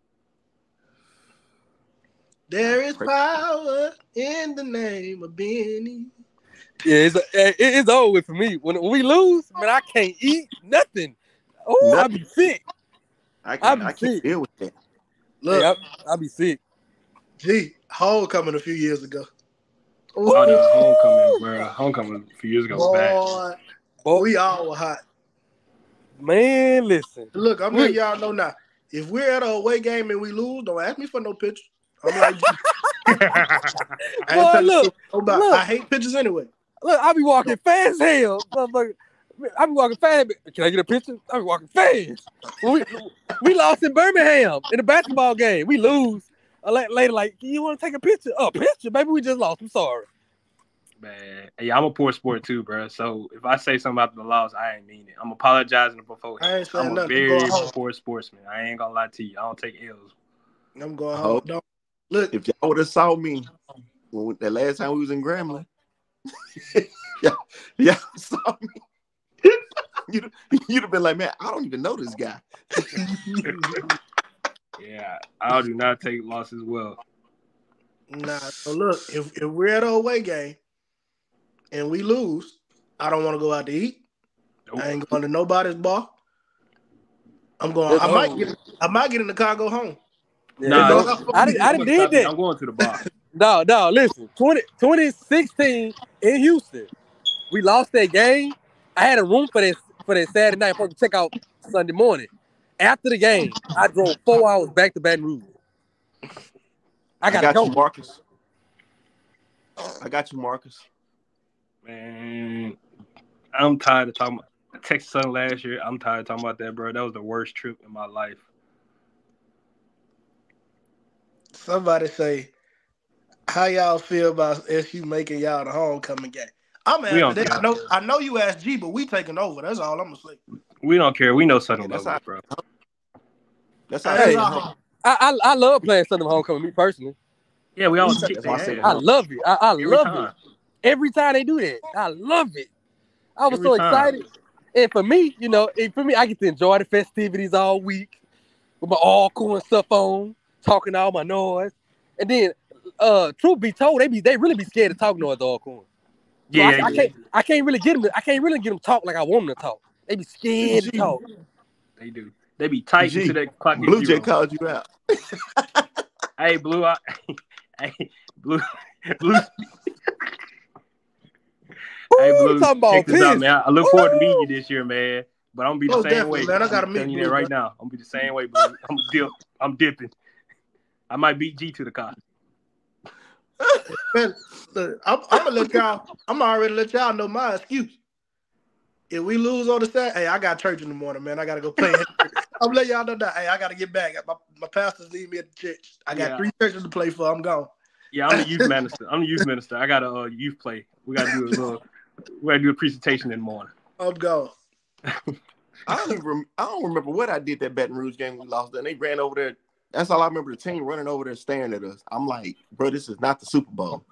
There is power in the name of Benny. Yeah, it's, it, it's over with for me. When, when we lose, man, I can't eat nothing. Oh, I be sick. I I can't, be I can't sick. deal with that. Look, Yeah, I, I be sick. gee, homecoming a few years ago. Oh, the homecoming, bro. Homecoming a few years ago was bad. Boy, Boy, we all were hot. man, listen. Look, I'm letting y'all know now. If we're at a away game and we lose, don't ask me for no picture. I'm like, I ain't Boy, telling look, you about. look. I hate pictures anyway. Look, I be walking fast as hell. Motherfucker. I be walking fast. Can I get a picture? I be walking fast. When we, we lost in Birmingham in the basketball game. We lose. A la- later, like, you want to take a picture? Oh, picture? Maybe we just lost. I'm sorry. Man, hey, I'm a poor sport too, bro. So if I say something about the loss, I ain't mean it. I'm apologizing before. I ain't saying I'm a nothing. very I'm going home. poor sportsman. I ain't gonna lie to you. I don't take L's. I'm going Oh. home. Don't look. If y'all would have saw me when we, the last time we was in Grambling, yeah, yeah, saw me. you'd, you'd have been like, man, I don't even know this guy. Yeah, I do not take losses well. Nah. So look, if, if we're at a away game and we lose, I don't want to go out to eat. Nope. I ain't going to nobody's bar. I'm going. I might get. I might get in the car and go home. Yeah, Nah, bro. don't- I didn't. I didn't did that. I'm going to the bar. No, no. Listen, twenty, twenty sixteen in Houston, we lost that game. I had a room for that for that Saturday night. I'm supposed to check out Sunday morning. After the game, I drove four hours back to Baton Rouge. I I gotta got go. you, Marcus. I got you, Marcus. Man, I'm tired of talking about Texas Southern last year. I'm tired of talking about that, bro. That was the worst trip in my life. Somebody say, how y'all feel about S U making y'all the homecoming game? I'm We don't asking. care. I know. I know you asked G, but we taking over. That's all I'm gonna say. We don't care. We know Southern Yeah, that's love us, how- bro. That's how Hey, I uh, feel. I, I I love playing Southern homecoming. Me personally, Yeah, we always That's kick why I their said ass. I love it. I, I Every love time. it every time they do that. I love it. I was Every so time. excited. And for me, you know, and for me, I get to enjoy the festivities all week with my all-corn stuff on, talking all my noise. And then, uh, truth be told, they be they really be scared to talk noise all-corn. So Yeah, I, I yeah. can't I can't really get them. To, I can't really get them to talk like I want them to talk. They be scared to Gee. talk. They do. They be tight G, until that clock hits Blue Jay zero. called you out. Hey, Blue, I, hey, Blue, Blue. Hey, Ooh, Blue, talking about check this out, piss. man. I look forward to meeting Ooh. you this year, man. But I'm gonna be the Oh, same definitely, way. man. I gotta I'm meet telling you Blue, that right bro. now. I'm gonna be the same way, Blue. I'm dip. I'm dipping. I might beat G to the car. Man, look, I'm, I'm gonna let y'all. I'm already let y'all know my excuse. If we lose on the Saturday, hey, I got church in the morning, man. I gotta go play. I'm letting y'all know that. Hey, I gotta get back. My, my pastors leave me at the church. I got Yeah. three churches to play for. I'm gone. Yeah, I'm the youth minister. I'm the youth minister. I got a uh, youth play. We gotta do a little. We gotta do a presentation in the morning. I'm gone. I don't even rem- I don't remember what I did that Baton Rouge game we lost. And they ran over there. That's all I remember. The team running over there staring at us. I'm like, bro, this is not the Super Bowl.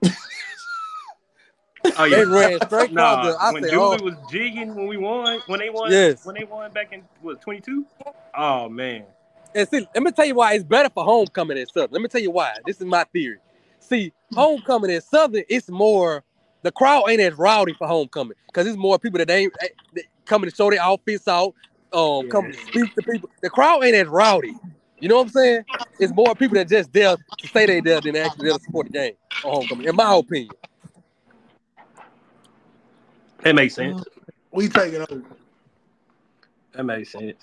Oh They yeah. ran straight Nah, across the. I when said, Dooley oh, was jigging when we won, when they won, yes. when they won back in what twenty-two. Oh man. And see, let me tell you why it's better for homecoming at Southern. Let me tell you why. This is my theory. See, homecoming at Southern, it's more, the crowd ain't as rowdy for homecoming because it's more people that ain't that coming to show their outfits out, um, Yeah. coming to speak to people. The crowd ain't as rowdy. You know what I'm saying? It's more people that just there to say they there than actually there to support the game on homecoming, in my opinion. That makes sense. We taking over. That makes sense.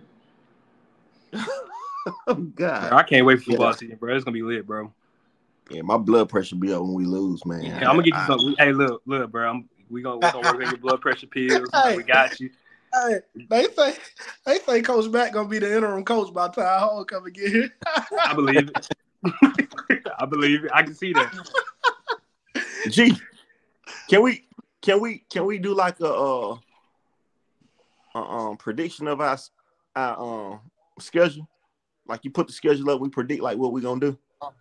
Oh, Bro, God. I can't wait for football Yeah. season, bro. It's gonna be lit, bro. Yeah, my blood pressure be up when we lose, man. Yeah, I'm gonna get you I- some. we- Hey, look, look, bro. I'm, we gonna we gonna work on your blood pressure pills. Hey. We got you. Hey, they say they say Coach Matt gonna be the interim coach by the time homecoming get here. I believe it. I believe it. I can see that. G, can we can we can we do like a uh, a, um prediction of our our um schedule? Like you put the schedule up, we predict like what we gonna do.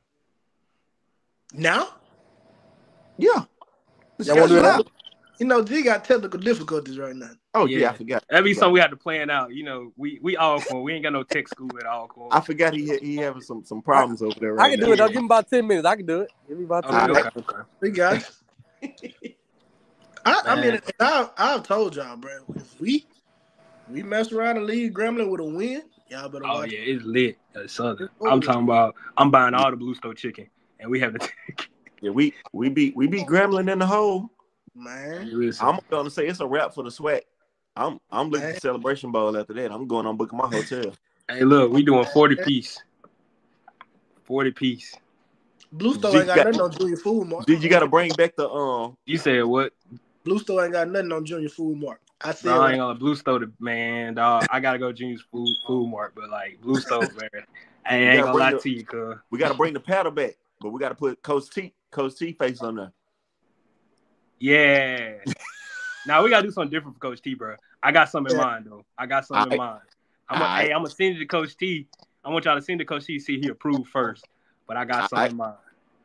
Now, Yeah. The Y'all wanna do schedule that? out. you know, G got technical difficulties right now. Oh yeah, Yeah. I forgot. That'd be I forgot. something we had to plan out. You know, we we all corn. We ain't got no tech school at all corn. I forgot he he having some some problems over there I right can now. do it. Though. Give me about ten minutes. I can do it. Give me about ten Okay, minutes. okay, okay. We got you. I, I mean, Man. I, I've told y'all, bro. If we we mess around and leave Gremlin with a win, y'all better Oh watch. yeah, it's lit. Uh, Southern. It's over I'm with. talking about. I'm buying all the Blue Store chicken, and we have the. Yeah, we we beat we beat Gremlin in the hole. Man, Listen, I'm gonna say it's a wrap for the sweat. I'm I'm looking Man. at Celebration Bowl after that. I'm going on booking my hotel. hey, look, we doing forty piece. Forty piece. Blue Store G ain't got, got- nothing on Junior Food Mark. Dude, you got to bring back the um. You said what? Blue Store ain't got nothing on Junior Food Mark. I said, Bro, I ain't gonna Blue Store, the man, dog. I gotta go Junior's food food mart, but like Blue Store, man. I ain't, gotta gonna bring lie the- to you, cuz. We got to bring the paddle back, but we got to put Coach T Coach T face on there. Yeah. Now we gotta do something different for Coach T, bro. I got something in Yeah. mind though. I got something in Aight. mind. I'm gonna, Aight. hey, I'm gonna send it to Coach T. I want y'all to send it to Coach T, see he approved first. But I got something in mind.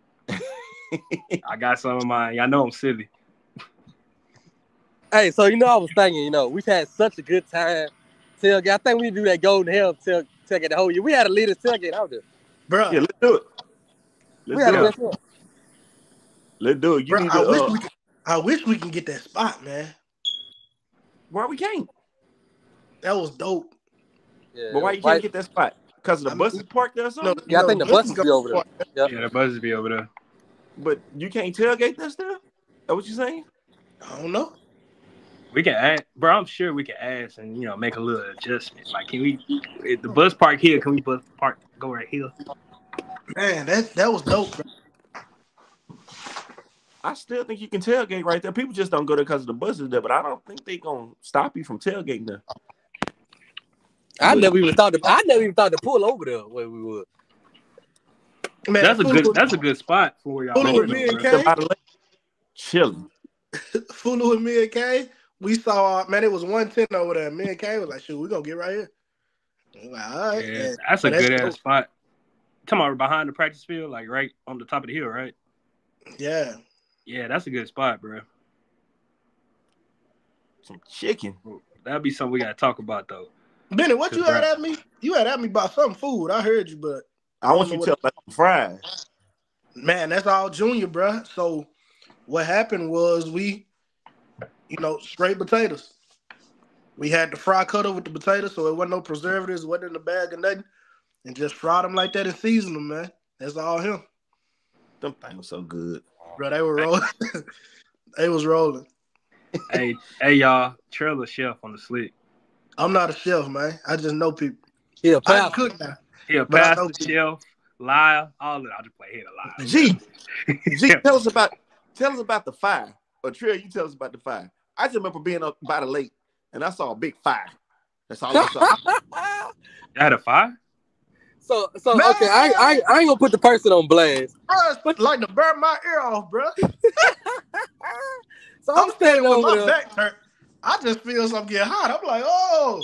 I got something in mind. Y'all know I'm silly. Hey, so you know, I was thinking, you know, we've had such a good time. Tailgate. I think we do that Golden Hell tail, tailgate the whole year. We had a leader tailgate out there. bro, Yeah, let's do it. We Let's had do a it. best one. Let's do it. You bro, need I to. wish Uh, we could. I wish we can get that spot, man. Why we can't? That was dope. Yeah, But why you right. can't get that spot? Because of the I mean, buses parked there or No, something? Yeah, I no, think the buses be over there. Yep. Yeah, the buses be over there. But you can't tailgate that stuff? That what you saying? I don't know. We can add, bro. I'm sure we can ask and you know make a little adjustment. Like, can we? If the bus park here, can we bus park go right here? Man, that that was dope, bro. I still think you can tailgate right there. People just don't go there because of the buses there, but I don't think they gonna stop you from tailgating there. I never even thought to. I never even thought to pull over there where we would. Man, That's a Fulu good. with- That's a good spot for where y'all. Fulu are, with me though, and bro. Kay. By the lake, chilling. Fulu and me and Kay, we saw, man, it was one ten over there. Me and Kay was like, shoot, we're going to get right here. We like, all right. Yeah, man. that's a But good ass dope. spot. Talking about behind the practice field, like right on the top of the hill, right? Yeah. Yeah, that's a good spot, bro. Some chicken. That'd be something we gotta talk about though. Benny, what you Good had rap. at me? You had at me about some food. I heard you, but I want know you what to tell about the fries. man, that's all Junior, bruh. So what happened was we, you know, straight potatoes. We had the fry cutter with the potatoes, so it wasn't no preservatives, wasn't in the bag or nothing, and just fried them like that and seasoned them, man. That's all him, Them things were so good. bro. They were rolling. They was rolling. hey, hey, y'all, Trailer Chef on the slick. I'm not a chef, man. I just know people. Yeah, I pastor. can cook now. He a But I pastor, know- chef, liar, all of it. I just play head a liar. G, G, tell us about tell us about the fire. Or Trill, you tell us about the fire. I just remember being up by the lake and I saw a big fire. That's all I saw. You had a fire? So, so Man. okay, I, I, I ain't gonna put the person on blast. Bruh, it's like to burn my ear off, bro. So I'm I'm standing standing with over my there. back turned. I just feel something get hot. I'm like, oh.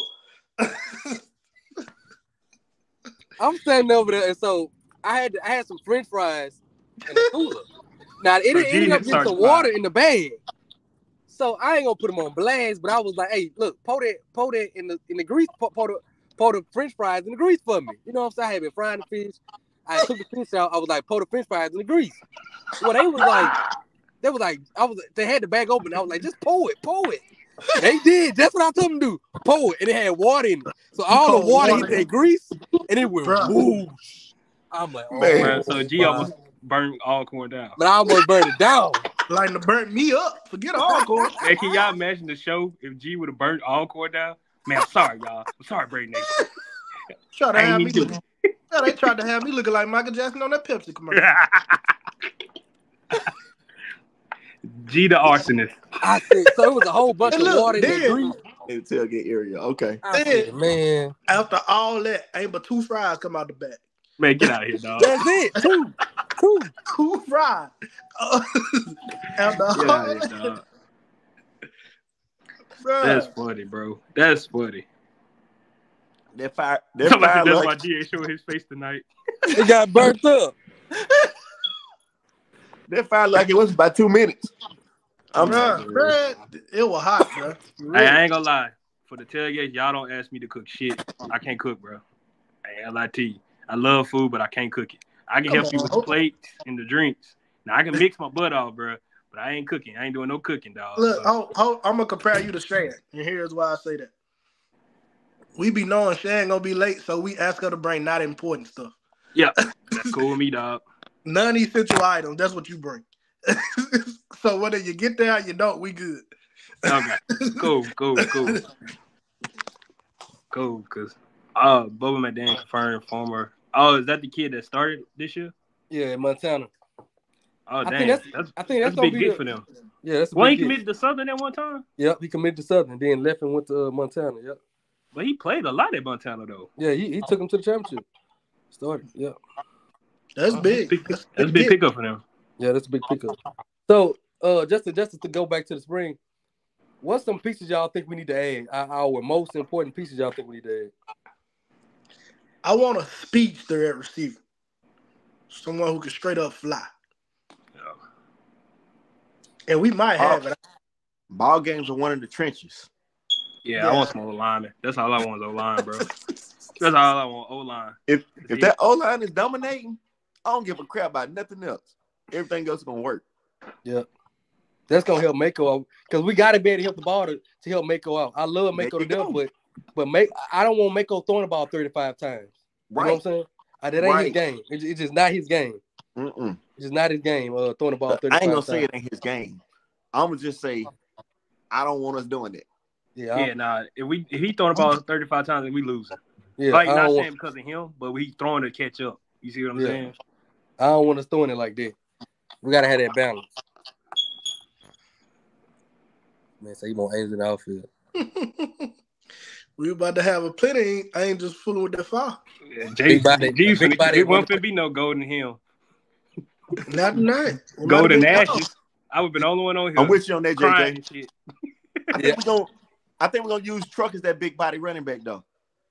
I'm standing over there, and so I had I had some French fries in the cooler. Now it So ended ended G up had getting some started water fire. in the bag. So I ain't gonna put them on blast, but I was like, hey, look, pour that, pour that in the in the grease, pour, pour the pour the French fries in the grease for me. You know what I'm saying? I had been frying the fish. I took the fish out. I was like, pour the French fries in the grease. Well, they was like, they was like, I was. They had the bag open. I was like, just pour it, pour it. They did. That's what I told them to do. Pour it, and it had water in it. So all poured the water water hit that grease, and it went Bruh. whoosh. I'm like, oh, Man. Bro, so G my. almost burned all corn down. But I almost burned it down. Like to burn me up. Forget all corn. Hey, can y'all imagine the show if G would have burnt all corn down? Man, I'm sorry, y'all. I'm sorry, Brady Nation. Try to I have ain't me mean to. looking. Yeah, they tried to have me looking like Michael Jackson on that Pepsi commercial. G the arsonist. I said, so it was a whole bunch And of look, water in that then- grease. In the tailgate area. Okay. I said, man, After all that, ain't but two fries come out the bag. Man, get out of here, dog. that's it. Two, two. Two fries. Uh, After all Get out of here, that, dog. bruh. That's funny, bro. That's funny. That fire. That Somebody fire. said that's why Like, G ain't showing his face tonight. It got burnt up. that fire like it was about two minutes. I'm Bruh, bruh, it was hot, bruh. Hey, I ain't gonna lie. For the tailgate, y'all don't ask me to cook shit. I can't cook, bro. I ain't gonna lie to you. I love food, but I can't cook it. I can Come help you with on. the plates and the drinks. Now I can mix my butt off, bro, but I ain't cooking. I ain't doing no cooking, dog. Look, So, hold, hold, I'm gonna compare you to Shan, and here's why I say that. We be knowing Shan gonna be late, so we ask her to bring not important stuff. yeah, that's cool with me, dog. Non-essential items. That's what you bring. So whether you get there or you don't, we good. Okay, cool, cool, cool, cool. Cause uh, Boba McDaniel confirmed former. Oh, is that the kid that started this year? Yeah, Montana. Oh, I dang, think that's- that's I think that's that's a gonna big be get the- for them. Yeah, that's a Well, he big hit. committed to Southern at one time, Yep, he committed to Southern, then left and went to uh, Montana. Yep. but he played a lot at Montana though. Yeah, he, he took him to the championship. Started. Yeah. That's Uh, big. Big, That's, that's a big pickup for them. Yeah, that's a big pickup. So, uh, just to, just to go back to the spring, what's some pieces y'all think we need to add? Our, our most important pieces y'all think we need to add? I want a speedster at receiver. Someone who can straight up fly. And we might have it. Ball games are one of the trenches. Yeah, Yeah. I want some O lineman. That's all I want is O line, bro. That's all I want, O line. If if that O line is dominating, I don't give a crap about nothing else. Everything else is gonna work. Yeah. That's gonna help Mako out because we gotta be able to help the ball to, to help Mako out. I love Mako to death, but but make I don't want Mako throwing the ball thirty-five times. You Right. know what I'm saying? Uh, that ain't Right. his game. It's, it's just not his game. Mm-mm. It's just not his game. Uh, throwing the ball I thirty-five ain't gonna times. say it ain't his game. I'm gonna just say I don't want us doing it. Yeah, Yeah, nah. If we if he throwing the ball thirty-five times, then we losing. yeah. Like I not don't saying want, because of him, but we throwing to catch up. You see what I'm Yeah. saying? I don't want us throwing it like that. We gotta have that balance. Man, so you want Angels in the outfield? We about to have a plenty. I ain't just fooling with that foul. Yeah, Jay, Big body- G's big finna- body it wasn't one- finna be no Golden Hill. Not tonight. It might Golden have been Ashes. I would have been the only one on here. I'm with you on that, crying J J. and shit. I think we're gonna I think we're gonna use Truck as that big body running back though.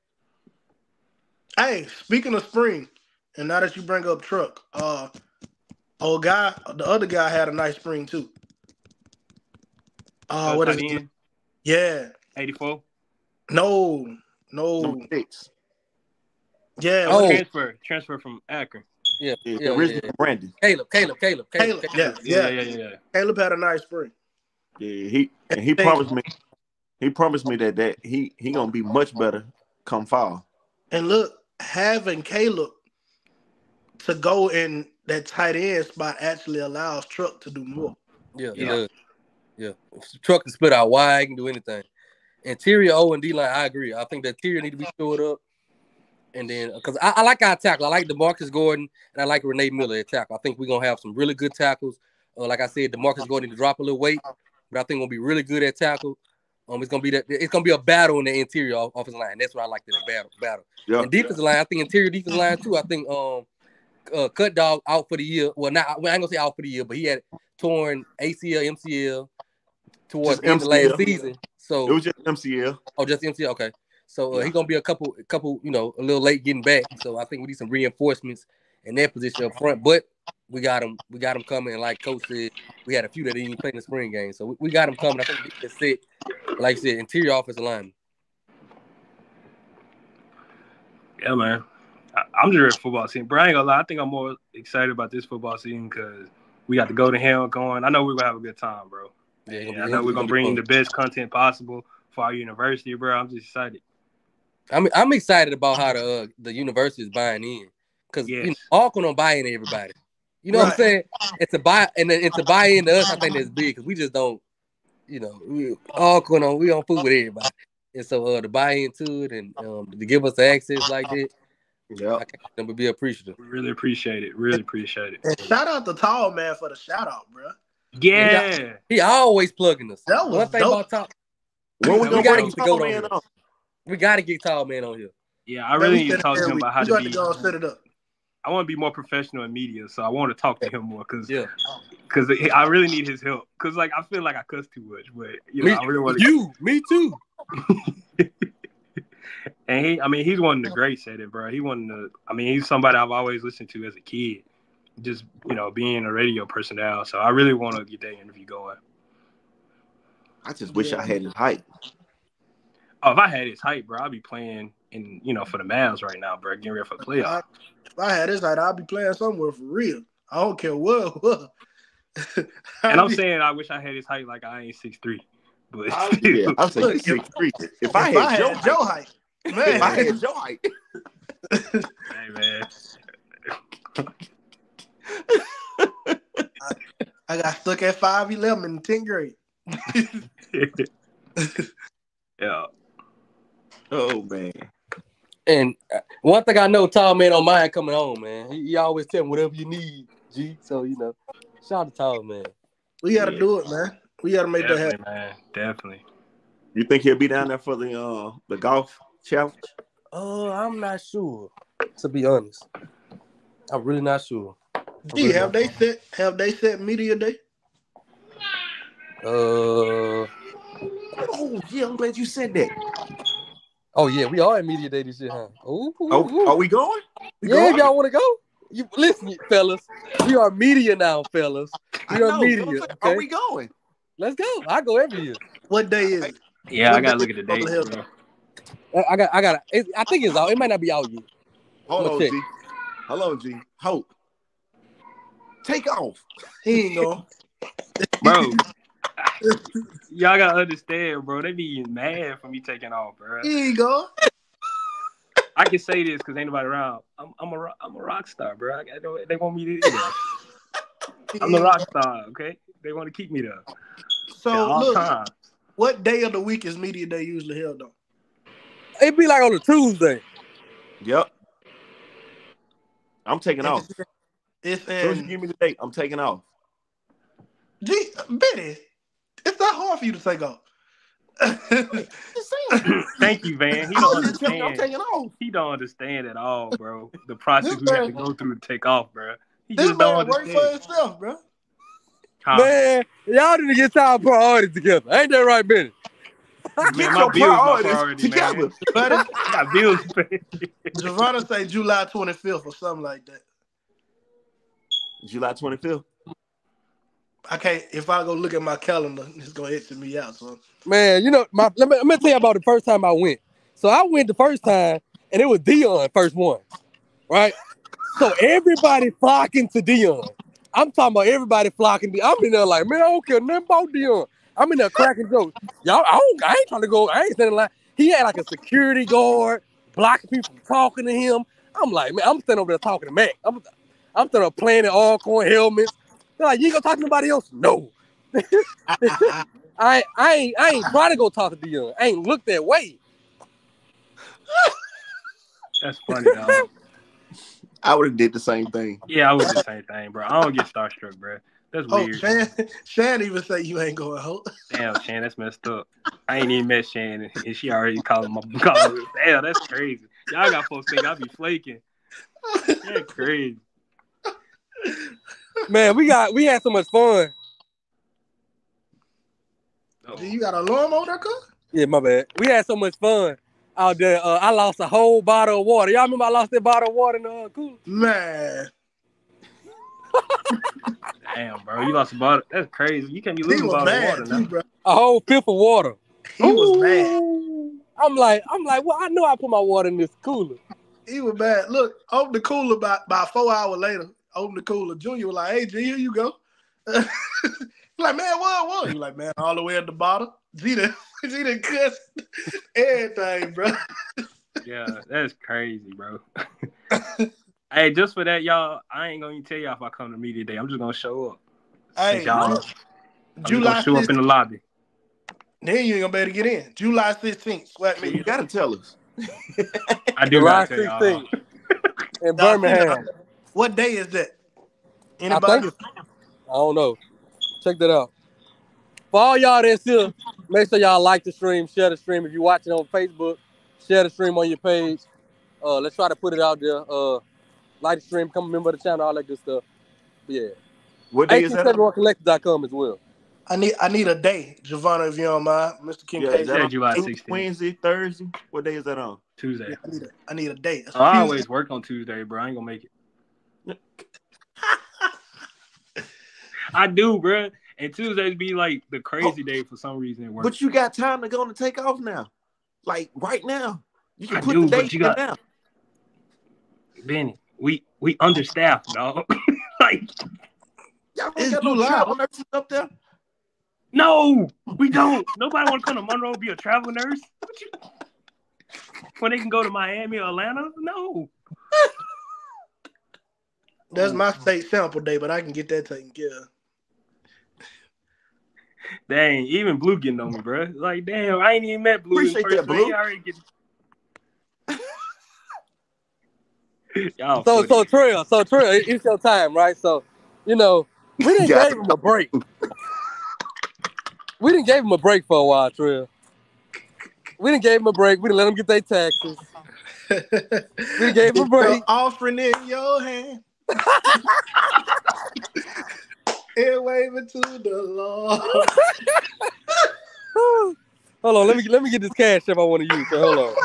Hey, speaking of spring, and now that you bring up Truck, uh, old guy, the other guy had a nice spring too. Uh, Uh, what is tight it? end, Yeah, eighty-four. no, no, Number six. yeah, Oh. what is it? Transfer, transfer from Akron. Yeah, Yeah, yeah, originally yeah. Brandon. Caleb, Caleb, Caleb, Caleb. Caleb, Caleb. yeah, Yeah, yeah, yeah, yeah, yeah. Caleb had a nice spring. Yeah, he and he promised me he promised me that that he he gonna be much better come fall. And look, having Caleb to go in that tight end spot actually allows Truck to do more. Yeah, it Yeah. does. Yeah, Truck can split out wide. He can do anything. Interior O and D line, I agree. I think the interior need to be stored up. And then, because I, I like our tackle. I like DeMarcus Gordon, and I like Renee Miller at tackle. I think we're going to have some really good tackles. Uh, like I said, DeMarcus Gordon need to drop a little weight, but I think we'll be really good at tackle. Um, It's going to be that. It's going to be a battle in the interior off- offensive line. That's what I like, the battle. battle. Yeah. And defensive line, I think interior defensive line, too. I think um, uh, Cut Dog out for the year. Well, not, well, I ain't going to say out for the year, but he had torn A C L, M C L towards Just the end of M C L. last season. So, It was just M C L. oh, just M C L, okay. So uh, he's gonna be a couple, a couple, you know, a little late getting back. So I think we need some reinforcements in that position up front. But we got him, we got him coming. And like Coach said, we had a few that didn't even play in the spring game. So we, we got him coming. I think we can sit, like I said, interior offensive lineman. Yeah, man. I, I'm just ready for football season. But I ain't gonna lie, I think I'm more excited about this football season because we got the Golden Hill going. I know we're gonna have a good time, bro. Yeah, it's Yeah, gonna I be- know it's we're gonna gonna be bring fun. the best content possible for our university, bro. I'm just excited. I'm I'm excited about how the uh, the university is buying in because you know, Yes. Alcorn don't buy in to everybody. You know what I'm Right. saying? It's a buy and then it's a buy in to us. I think that's big because we just don't, you know, we Alcorn on we don't fool with everybody. And so uh, to buy into it and um, to give us the access like that, Yeah. I can't never be appreciative. We really appreciate it. Really appreciate it. And shout out to Tall Man for the shout out, bro. Yeah. He always plugging us. That was One thing dope. about top, When we We gonna gotta bring get the goat Tall on Man here. on? we got to get Tall Man on here. Yeah, I really Man, we need to said talk to it him every about how week. to We got be. to go and set it up. I want to be more professional in media, so I want to talk to him more because Yeah, because I really need his help. Because like I feel like I cuss too much, but you know me, I really want to. you, me too. And he, I mean, he's one of the greats at it, bro. He one of the. I mean, he's somebody I've always listened to as a kid, just you know, being a radio personnel. So I really want to get that interview going. I just wish Yeah. I had his height. Oh, if I had his height, bro, I'd be playing in you know for the Mavs right now, bro, getting ready for the I, playoffs. if I had this height, I'd be playing somewhere for real. I don't care what. what. And I'm saying I wish I had his height, like I ain't six three, but I, yeah, I'm saying Look, he's six three. If if I had Joe, Joe height, man, if I had Joe height, hey man, I got stuck at five eleven in tenth grade. yeah. oh man, And uh, one thing I know, Tall Man don't mind coming home, man. He, he always tell me whatever you need, G. So you know, shout out to Tall Man. We got to Yeah. do it, man. We got to make that Definitely, happen. man. Definitely. you think he'll be down there for the uh the golf challenge? Uh, I'm not sure. To be honest, I'm really not sure. I'm Gee, really have not they set have they set media day? sure. Uh, Oh yeah, I'm glad you said that. oh yeah, we are in media day this year, huh? Ooh, ooh, Oh, ooh. are we going? We Yeah, if going? y'all want to go, you listen, you fellas. We are media now, fellas. I We are know, media. but I'm saying, Okay? Are we going? Let's go. I go every year. What day is it? Yeah, I What gotta day look at the is it on dates, the hill? bro. I I got, I got. It, I think it's out. It might not be out yet. Hold I'ma on, check. G. Hold on, G. Hope. Take off. He ain't going. Bro, Y'all gotta understand, bro. They be mad for me taking off, bro. Here you go. I can say this because ain't nobody around. I'm, I'm a, ro- I'm a rock star, bro. I, I don't, they want me to. You know, I'm the rock star. Okay, they want to keep me there. So at all look, times. what day of the week is media day usually held on? It be like on a Tuesday. Yep. I'm taking off. It's As soon as you in. give me the date, I'm taking off. Gee, Benny, it's not hard for you to take off. Thank you, Van. He I don't was just telling you I'm understand. taking off. He don't understand at all, bro. The process This we have to man- go through to take off, bro. He This just don't man works for understand. himself, bro. Huh? Man, y'all need to get y'all priorities together. Ain't that right, Benny? Man, Get my your bills my priorities priority, together. man. Buddy, I got bills to pay. Giovanna say July twenty-fifth or something like that. July twenty-fifth. I can't. If I go look at my calendar, it's gonna exit me out. So Man, you know, my let me, let me tell you about the first time I went. So I went the first time, and it was Dion first one, right? So everybody flocking to Dion. I'm talking about everybody flocking. To, I'm in there like, man, I don't care nothing about Dion. I'm in there cracking jokes. Y'all, I, don't, I ain't trying to go. I ain't standing like. He had like a security guard blocking people from talking to him. I'm like, man, I'm standing over there talking to Mac. I'm, I'm standing up playing in all corn helmets. They're like, you ain't gonna talk to nobody else? No. I I ain't I ain't trying to go talk to Dion. I ain't looked that way. That's funny, dog. I would have did the same thing. Yeah, I would do the same thing, bro. I don't get starstruck, bro. That's oh, weird. Shan, Shan even say you ain't going home. Damn, Shan, that's messed up. I ain't even met Shan, and she already calling my calling me. Damn, that's crazy. Y'all got folks think I be flaking. That's crazy. Man, we got we had so much fun. Oh. Do you got a alarm on that car? Yeah, my bad. We had so much fun out there. Uh, I lost a whole bottle of water. Y'all remember I lost that bottle of water in the uh, cooler? Man, Damn, bro, you lost a bottle. That's crazy. You can't be he losing a was bottle of mad water too, now. bro. A whole fifth of water. He was mad. I'm like, I'm like, well, I know I put my water in this cooler. He was bad. Look, open the cooler about, about four hours later. Open the cooler. Junior was like, hey, G, here you go. Like, man, what, what? He like, man, all the way at the bottom. G done, G done cussed everything, bro. Yeah, that's crazy, bro. Hey, just for that, y'all, I ain't gonna even tell y'all if I come to media day. I'm just gonna show up. Hey, Since y'all, I'm just July gonna show up in the lobby. Then you ain't gonna be able to get in. July sixteenth, swag So me. you gotta tell us. I do July gotta tell y'all. sixteenth in Y'all see Birmingham. that? What day is that? I Anybody? think it's, I don't know. Check that out. For all y'all that's here, make sure y'all like the stream, share the stream. If you're watching on Facebook, share the stream on your page. Uh, let's try to put it out there. Uh, like the stream, come member of the channel, all that good stuff. But yeah. What day is that? eighteen seventy-one collective dot com as well. I need I need a day, Giovanna, if you don't mind. Mister Yeah, Kincaid. is that Said on July Tuesday, sixteenth. Wednesday, Thursday? What day is that on? Tuesday. Yeah, I need a I need a day. Oh, I always work on Tuesday, bro. I ain't gonna make it. I do, bro. And Tuesdays be like the crazy day for some reason at work. But you got time to go and take off now. Like right now. You can I put do, the but date you in got- now. Benny, we we understaffed, dog. Like, Y'all don't It's got no July. travel nurses up there. no, we don't. Nobody want to come to Monroe be a travel nurse. What you, when they can go to Miami or Atlanta? No. That's my state sample day, but I can get that taken care of. Dang, even Blue getting on me, bro. Like, damn, I ain't even met Blue in Appreciate person. that, Blue. He already get... Y'all So, funny. so Trill, so Trill, it- it's your time, right? So, you know, we didn't Got give him a break. We didn't give him a break for a while, Trill. We didn't give him a break. We didn't let him get their taxes. We gave him a It's break. the offering in your hand. And waving to the Lord. Hold on, let me let me get this cash if I want to use it. Hold on.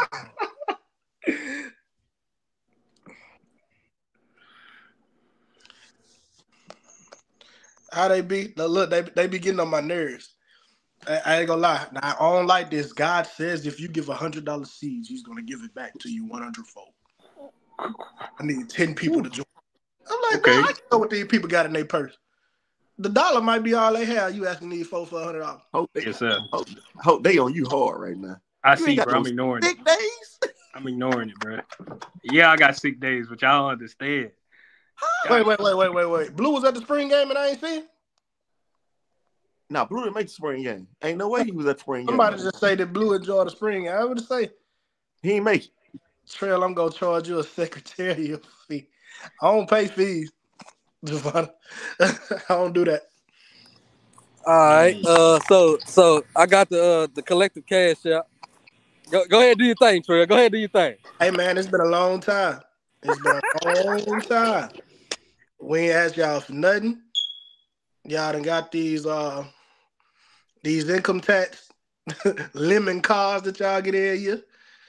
How they be? Now look, they they be getting on my nerves. I, I ain't gonna lie. Now, I don't like this. God says if you give a hundred dollar seeds, He's gonna give it back to you one hundred fold. I need ten people to join. I'm like, Okay. man, I know what these people got in their purse. the dollar might be all they have. You asking these folks for a hundred dollars? Hope they, Yes, sir. hope, hope they on you hard right now. I You see, ain't got bro. I'm no ignoring sick it. days. I'm ignoring it, bro. Yeah, I got sick days, but y'all don't understand. Wait, wait, wait, wait, wait, wait. Blue was at the spring game and I ain't seen. Nah, Blue didn't make the spring game. Ain't no way he was at the spring game. Somebody just say that Blue enjoyed the spring game. I would say, He ain't make it. Trail, I'm gonna charge you a secretarial fee. I don't pay fees, Javon. I don't do that. All right. Uh, so so I got the uh, the collective cash out. Go go ahead, and do your thing, Trail. Go ahead, and do your thing. Hey man, it's been a long time. It's been a long time. We ain't asked y'all for nothing. Y'all done got these uh these income tax lemon cars that y'all get in here.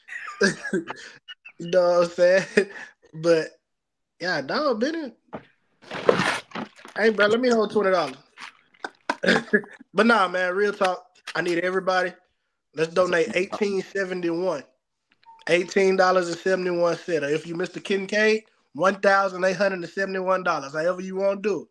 You know what I'm saying? But yeah, dog, been in. Hey bro, let me hold twenty dollars. But nah, man, real talk. I need everybody. Let's donate eighteen seventy-one. eighteen dollars and seventy-one cents. If you Mister Kincaid, one thousand eight hundred seventy-one dollars. However you want to do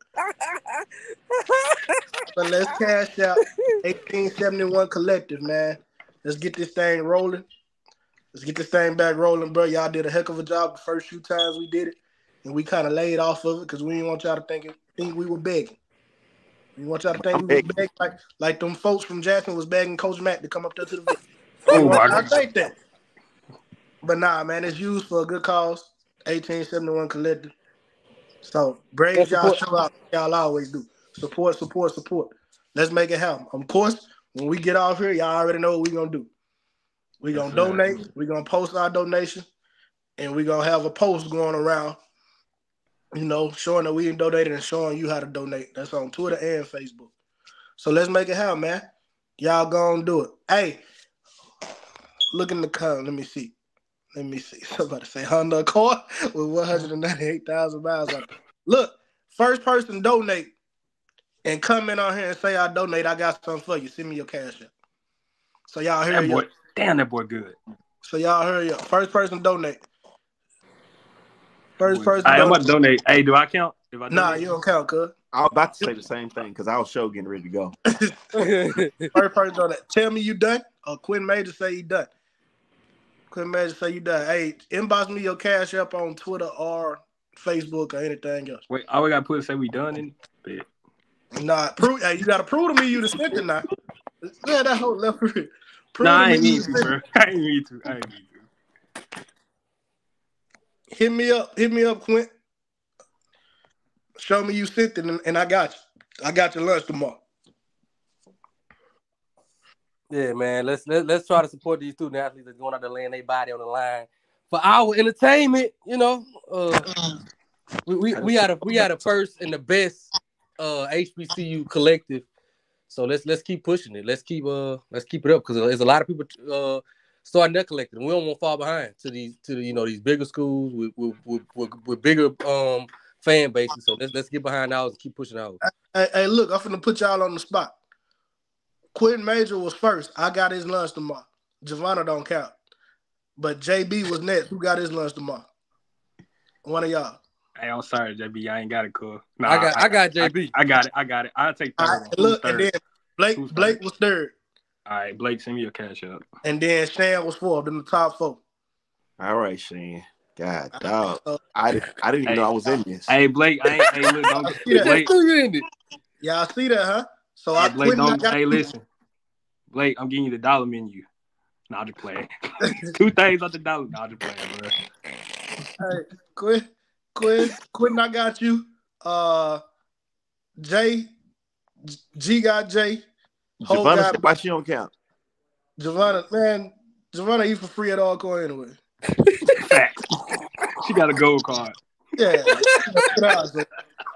it. But let's cash out eighteen seventy-one collective, man. Let's get this thing rolling. Let's get this thing back rolling, bro. Y'all did a heck of a job the first few times we did it. And we kind of laid off of it because we didn't want y'all to think, think we were begging. We want y'all to think I'm we were begging. begging like, like them folks from Jackson was begging Coach Matt to come up there to the video. Oh, my I God. think that. But nah, man, it's used for a good cause. eighteen seventy-one collective. So Braves, y'all show out. Y'all always do. Support, support, support. Let's make it happen. Of course, when we get off here, y'all already know what we're gonna do. We're gonna Yes, donate, we're gonna post our donation, and we're gonna have a post going around, you know, showing that we donated and showing you how to donate. That's on Twitter and Facebook. So let's make it happen, man. Y'all gonna do it. Hey, look in the comment. Let me see. Let me see. Somebody say Honda Accord with one hundred ninety-eight thousand miles on it. Look, first person donate and comment on here and say I donate. I got something for you. Send me your cash app. So y'all hear That boy, you. damn, that boy good. So y'all hear you. First person donate. First person Hey, I'm about donate. to donate. Hey, do I count? If I Nah, donate? you don't count, cuz. I was about to say the same thing because I was sure getting ready to go. First person donate. Tell me you done. Or Quinn Major say you done. Quinn Major say you done. Hey, inbox me your cash up on Twitter or Facebook or anything else. Wait, all we got to put is say we done in it. Nah, prove. Hey, you gotta prove to me you the sent it now. Yeah, that whole left. Prove Nah, I to ain't me mean you to, sent bro. it. I ain't mean to. I ain't mean to. Hit me up. Hit me up, Quint. Show me you sent it, and, and I got you. I got your lunch tomorrow. Yeah, man. Let's let, let's try to support these student athletes that's going out there laying their body on the line for our entertainment. You know, uh, we we we had a we had a first and the best uh, H B C U collective. So let's let's keep pushing it. Let's keep uh let's keep it up because there's a lot of people uh starting their collective. And we don't want to fall behind to these to the, you know these bigger schools with with, with, with, with bigger um fan bases. So let's let's get behind ours and keep pushing ours. Hey, hey, look, I'm finna put y'all on the spot. Quentin Major was first. I got his lunch tomorrow. Giovanna don't count. But J B was next. Who got his lunch tomorrow? One of y'all. Hey, I'm sorry, J B. I ain't got it, cool. Nah, I got I got J B. I, I got it. I got it. I'll take third. All one. right, Who's look, third? and then Blake Who's Blake third? was third. All right, Blake, send me your cash up. And then Shan was fourth in the top four. All right, Shane. God, dog. So, I, didn't- I didn't even Hey. know I was in this. Hey, Blake, I ain't. Hey, look, don't Yeah. Blake. Who you in it? y'all see that, huh? So I Hey, Blake, Quentin, I don't. got Hey, listen, Blake, I'm giving you the dollar menu. Nah, I'll just play. Two things on the dollar. Nah, I'll just play, bro. Hey, Quinn, Quinn, Quentin, I got you. Uh, Jay, G got Jay. Ho Giovanna got said, why she don't count? Giovanna, man, Giovanna eat for free at all core anyway. Facts. She got a gold card. Yeah. Get out, Jay.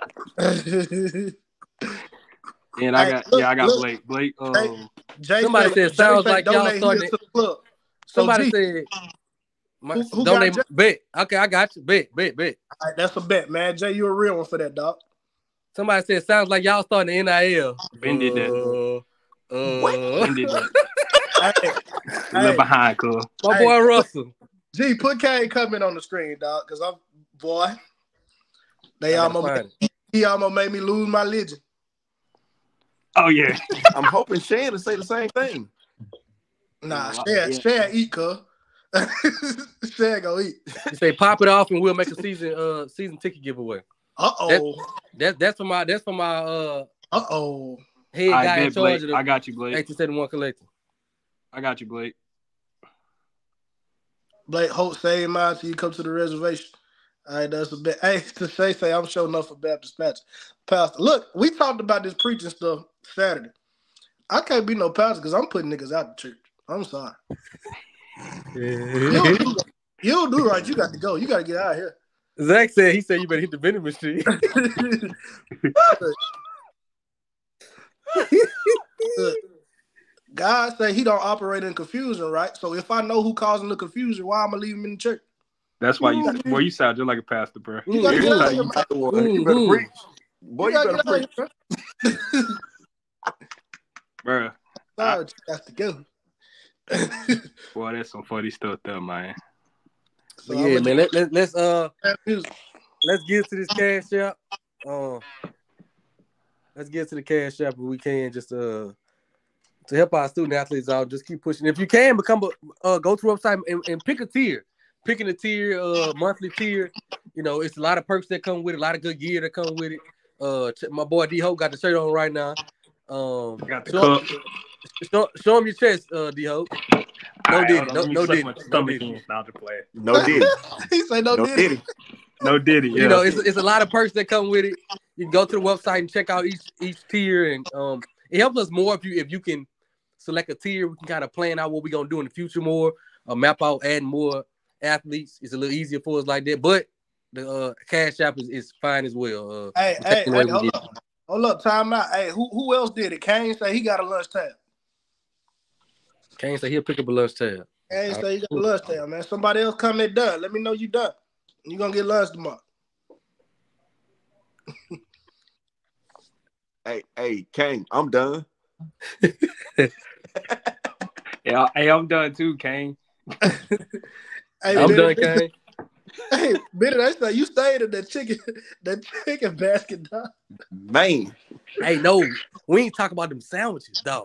And I Hey, got look, yeah, I got look. Blake. Blake. Um, Jay Somebody said, said, Jay sounds said like y'all donate here starting to it. the club. So Somebody G, said, my, Who- who don't got they Jay? bet? Okay, I got you. Bet, bet, bet. all right, that's a bet, man. Jay, you a real one for that, dog. Somebody said, sounds like y'all starting the N I L. Ben did that. Uh, uh, Ben did that. Hey, A little hey, behind, cool. my Hey. boy Russell. G, put Kane coming on the screen, dog, because I'm, boy, they I gotta almost find made, he almost made me lose my legend. Oh yeah. I'm hoping Shan to say the same thing. Nah, Yeah. Shan, Shan eat, cuz. Shan go eat. You say pop it off and we'll make a season uh season ticket giveaway. Uh oh. That's that's for my that's for my uh Uh oh. head I guy in bet, charge Blake. of the I got you, Blake. eighteen seventy-one collector. I got you, Blake. Blake Hope save mine till you come to the reservation. All right, that's a bit. Hey, to say say I'm showing up for Baptist Pastor. Pastor, look, we talked about this preaching stuff Saturday. I can't be no pastor because I'm putting niggas out the church. I'm sorry. You don't do, you don't do right. You got to go. You got to get out of here. Zach said he said you better hit the vending machine. Look, God say he don't operate in confusion, right? So if I know who causing the confusion, why I'm gonna leave him in the church? That's why you boy, you sound just like a pastor, bro. You gotta get out of here, You bro. better, you better Mhm. preach. Boy, you, You better gotta preach. get out of here, Bro. bro. Sorry, you got to go. Boy, that's some funny stuff there, man. So yeah, I'm man. Let, let, let's uh gonna music. let's get to this cash app. Um, let's get to the cash app if we can, just uh to help our student athletes out. Just keep pushing. If you can, become a uh, go to the website and, and pick a tier. Picking a tier, uh, monthly tier. You know, it's a lot of perks that come with it, a lot of good gear that come with it. Uh, my boy D Hope got the shirt on right now. Um, Got the show, cup. show, show him your chest, uh, D Hope. No Alright, diddy, hold on, no let me no suck diddy, my no stomach diddy. in. Now to play. No diddy. He say no, No diddy. diddy. No diddy. Yeah. You know, it's it's a lot of perks that come with it. You can go to the website and check out each each tier, and um, it helps us more if you if you can select a tier. We can kind of plan out what we're gonna do in the future more, uh, map out adding more athletes. It's a little easier for us like that, but the uh, cash app is, is fine as well. Uh, Hey, we're hey, taking hey, away hold with up. Hold up, time out. Hey, who who else did it? Kane say he got a lunch tab. it. Can't say he'll pick up a lunch tab. Kane say he got a lunch tab, man. Somebody else come in done. Let me know you done. You gonna get lunch tomorrow. Hey, hey, Kane, I'm done. Yeah, hey, I'm done too, Kane. Hey, I'm Benny, done, Kane. Hey, Benny, they say you stayed in that chicken, that chicken basket, dog. Man. Hey, no, we ain't talking about them sandwiches, dog.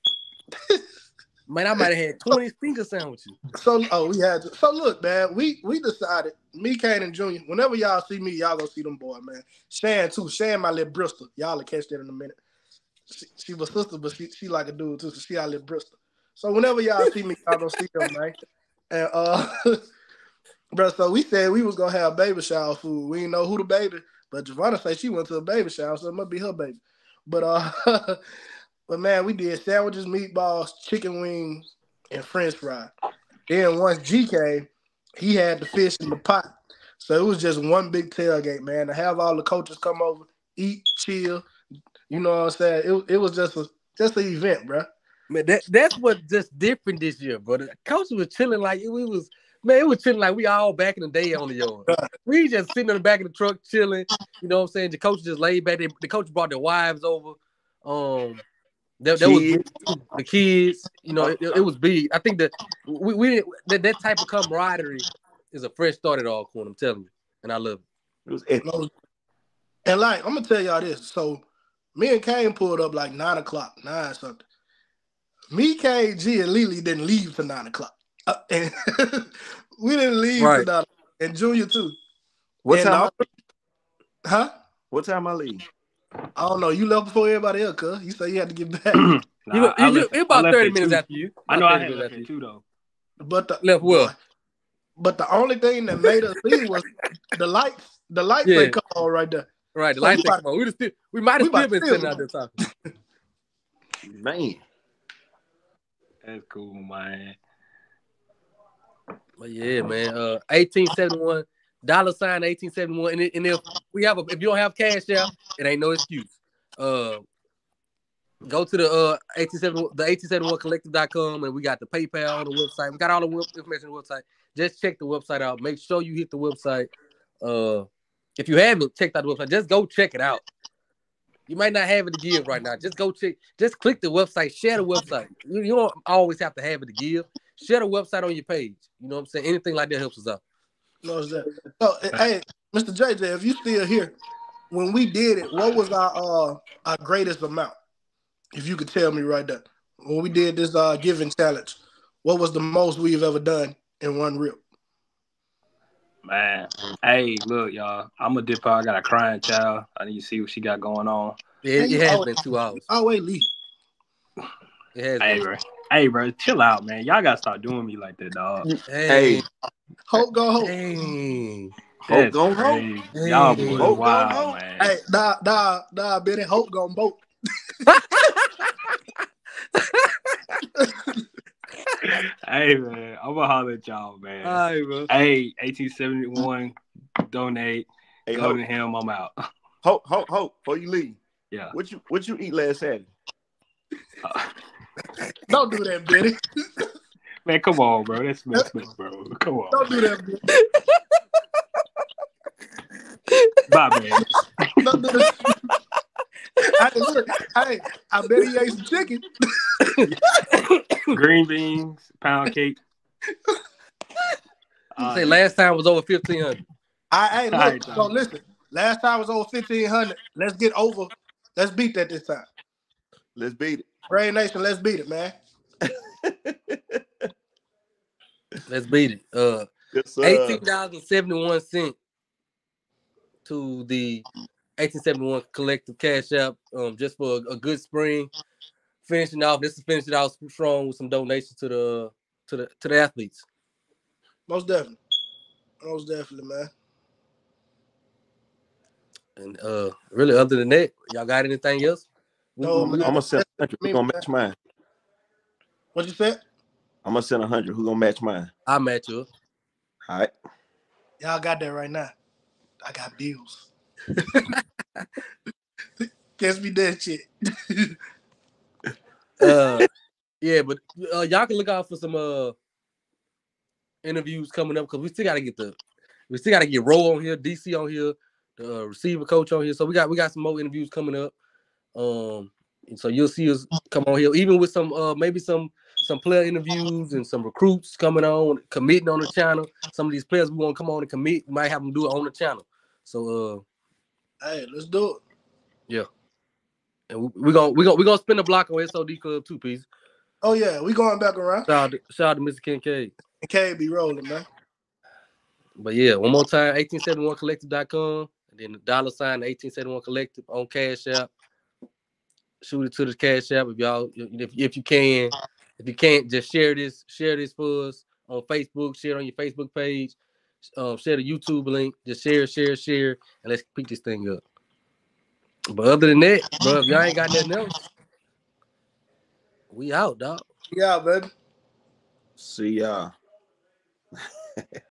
Man, I might have had twenty finger sandwiches. So, oh, we had to. So, look, man, we we decided, me, Kane, and Junior, whenever y'all see me, y'all gonna see them boy, man. Shan, too. Shan, my little Bristol. Y'all will catch that in a minute. She, she was sister, but she, she like a dude, too, so she out little Bristol. So, whenever y'all see me, y'all gonna see them, man. And, uh, bro, so we said we was gonna have baby shower food. We didn't know who the baby, but Giovanna said she went to a baby shower, so it must be her baby. But, uh, But, man, we did sandwiches, meatballs, chicken wings, and french fries. Then once G came, he had the fish in the pot. So it was just one big tailgate, man, to have all the coaches come over, eat, chill. You know what I'm saying? It, it was just a just an event, bro. Man, that that's what just different this year, bro. The coach was chilling like we was, man, it was chilling like we all back in the day on the yard. We just sitting in the back of the truck chilling. You know what I'm saying? The coach just laid back. They, the coach brought their wives over. Um, that, that was big. The kids. You know, it, it was big. I think that we we didn't, that that type of camaraderie is a fresh start at Alcorn. I'm telling you, and I love it. It was epic. And like I'm gonna tell y'all this. So me and Kane pulled up like nine o'clock, nine something. Me, K, G, and Lily didn't leave till nine o'clock. Uh, and we didn't leave Right. till nine. And Junior too. What And time? the- huh? What time I leave? I don't know. You left before everybody else, cuz. You say you had to get back. Nah, You, I you, you, left- it I about left thirty at minutes two. after you. I About know I thirty had minutes left after at you. two though. But the Left what? But the only thing that made us leave was the lights. The lights Yeah. ain't come on right there. Right, the So lights we ain't come on. We just still, we might we have still about been to sitting film. out there talking. Man. That's cool, man. But yeah, man. Uh, eighteen seventy one dollar sign eighteen seventy one, and, it, and if we have a, if you don't have cash out, it ain't no excuse. Uh, go to the uh eighteen seventy one the eighteen seventy one collective dot com, and we got the PayPal on the website. We got all the web, information on the website. Just check the website out. Make sure you hit the website. Uh, if you haven't checked out the website, just go check it out. You might not have it to give right now. Just go check. Just click the website. Share the website. You, you don't always have to have it to give. Share the website on your page. You know what I'm saying? Anything like that helps us out. No, it's that. So, hey, Mister J J, if you still here, when we did it, what was our uh our greatest amount? if you could tell me right there, when we did this uh, giving challenge, what was the most we've ever done in one rip? Man, hey, look, y'all. I'm a dip out. I got a crying child. I need to see what she got going on. Yeah, Hey, it has always- been two hours. Always leave. It has Hey, been. bro. Hey, bro. Chill out, man. Y'all gotta stop doing me like that, dog. Hey, Hope go hope. hey, Hope That's gon' hope. crazy. Y'all Hey. boys Hope gon' wild, hope. man. Hey, nah, nah, nah, Benny. Hope gonna boat. Hey, man. I'm gonna holler at y'all, man. all right, bro. Hey, eighteen seventy-one, donate. Hey, Go hope, to him. I'm out. hope, hope, hope. Before you leave, Yeah. what you what you eat last Saturday? Uh, Don't do that, Benny. man, come on, bro. That's messed up, bro. Come on. Don't do that, Benny. Bye, man. Don't do that. Hey, look, hey, I bet he ate some chicken. Green beans, pound cake. You Uh, say last time was over fifteen hundred. I hey, look, All right, so Tom. listen. Last time was over fifteen hundred. Let's get over. Let's beat that this time. Let's beat it. Ray Nation, let's beat it, man. Let's beat it. Uh, Yes, sir. eighteen dollars and seventy-one cents to the eighteen seventy-one collective cash app. Um, just for a, a good spring. Finishing off. This is finishing out strong with some donations to the to the to the athletes. Most definitely. Most definitely, man. And uh, really, other than that, y'all got anything else? We, No, we- man. I'm gonna send a That's hundred. me, Who gonna man. match mine? What you said? I'm gonna send a hundred. Who gonna match mine? I'll match you up. All right. Y'all got that right now. I got bills. Guess me that shit. Uh, yeah, but uh, y'all can look out for some uh interviews coming up because we still got to get the we still got to get Roe on here, D C on here, the uh, receiver coach on here. So we got we got some more interviews coming up. Um, and so you'll see us come on here, even with some uh maybe some some player interviews and some recruits coming on, committing on the channel. Some of these players we want to come on and commit, we might have them do it on the channel. So uh, Hey, let's do it. yeah, and we we gonna we gonna we gonna spin the block on S O D Club too, piece. Oh yeah, we going back around. Shout out to, shout out to Mister Kincaid. K be rolling, man. But yeah, one more time, eighteen seventy-one collective dot com, and then the dollar sign eighteen seventy-one collective on Cash App. Shoot it to the Cash App if y'all, if, if you can. If you can't, just share this, share this for us on Facebook, share it on your Facebook page, um, share the YouTube link, just share, share, share, and let's pick this thing up. But other than that, bro, if y'all ain't got nothing else, we out, dog. Yeah, baby. See y'all.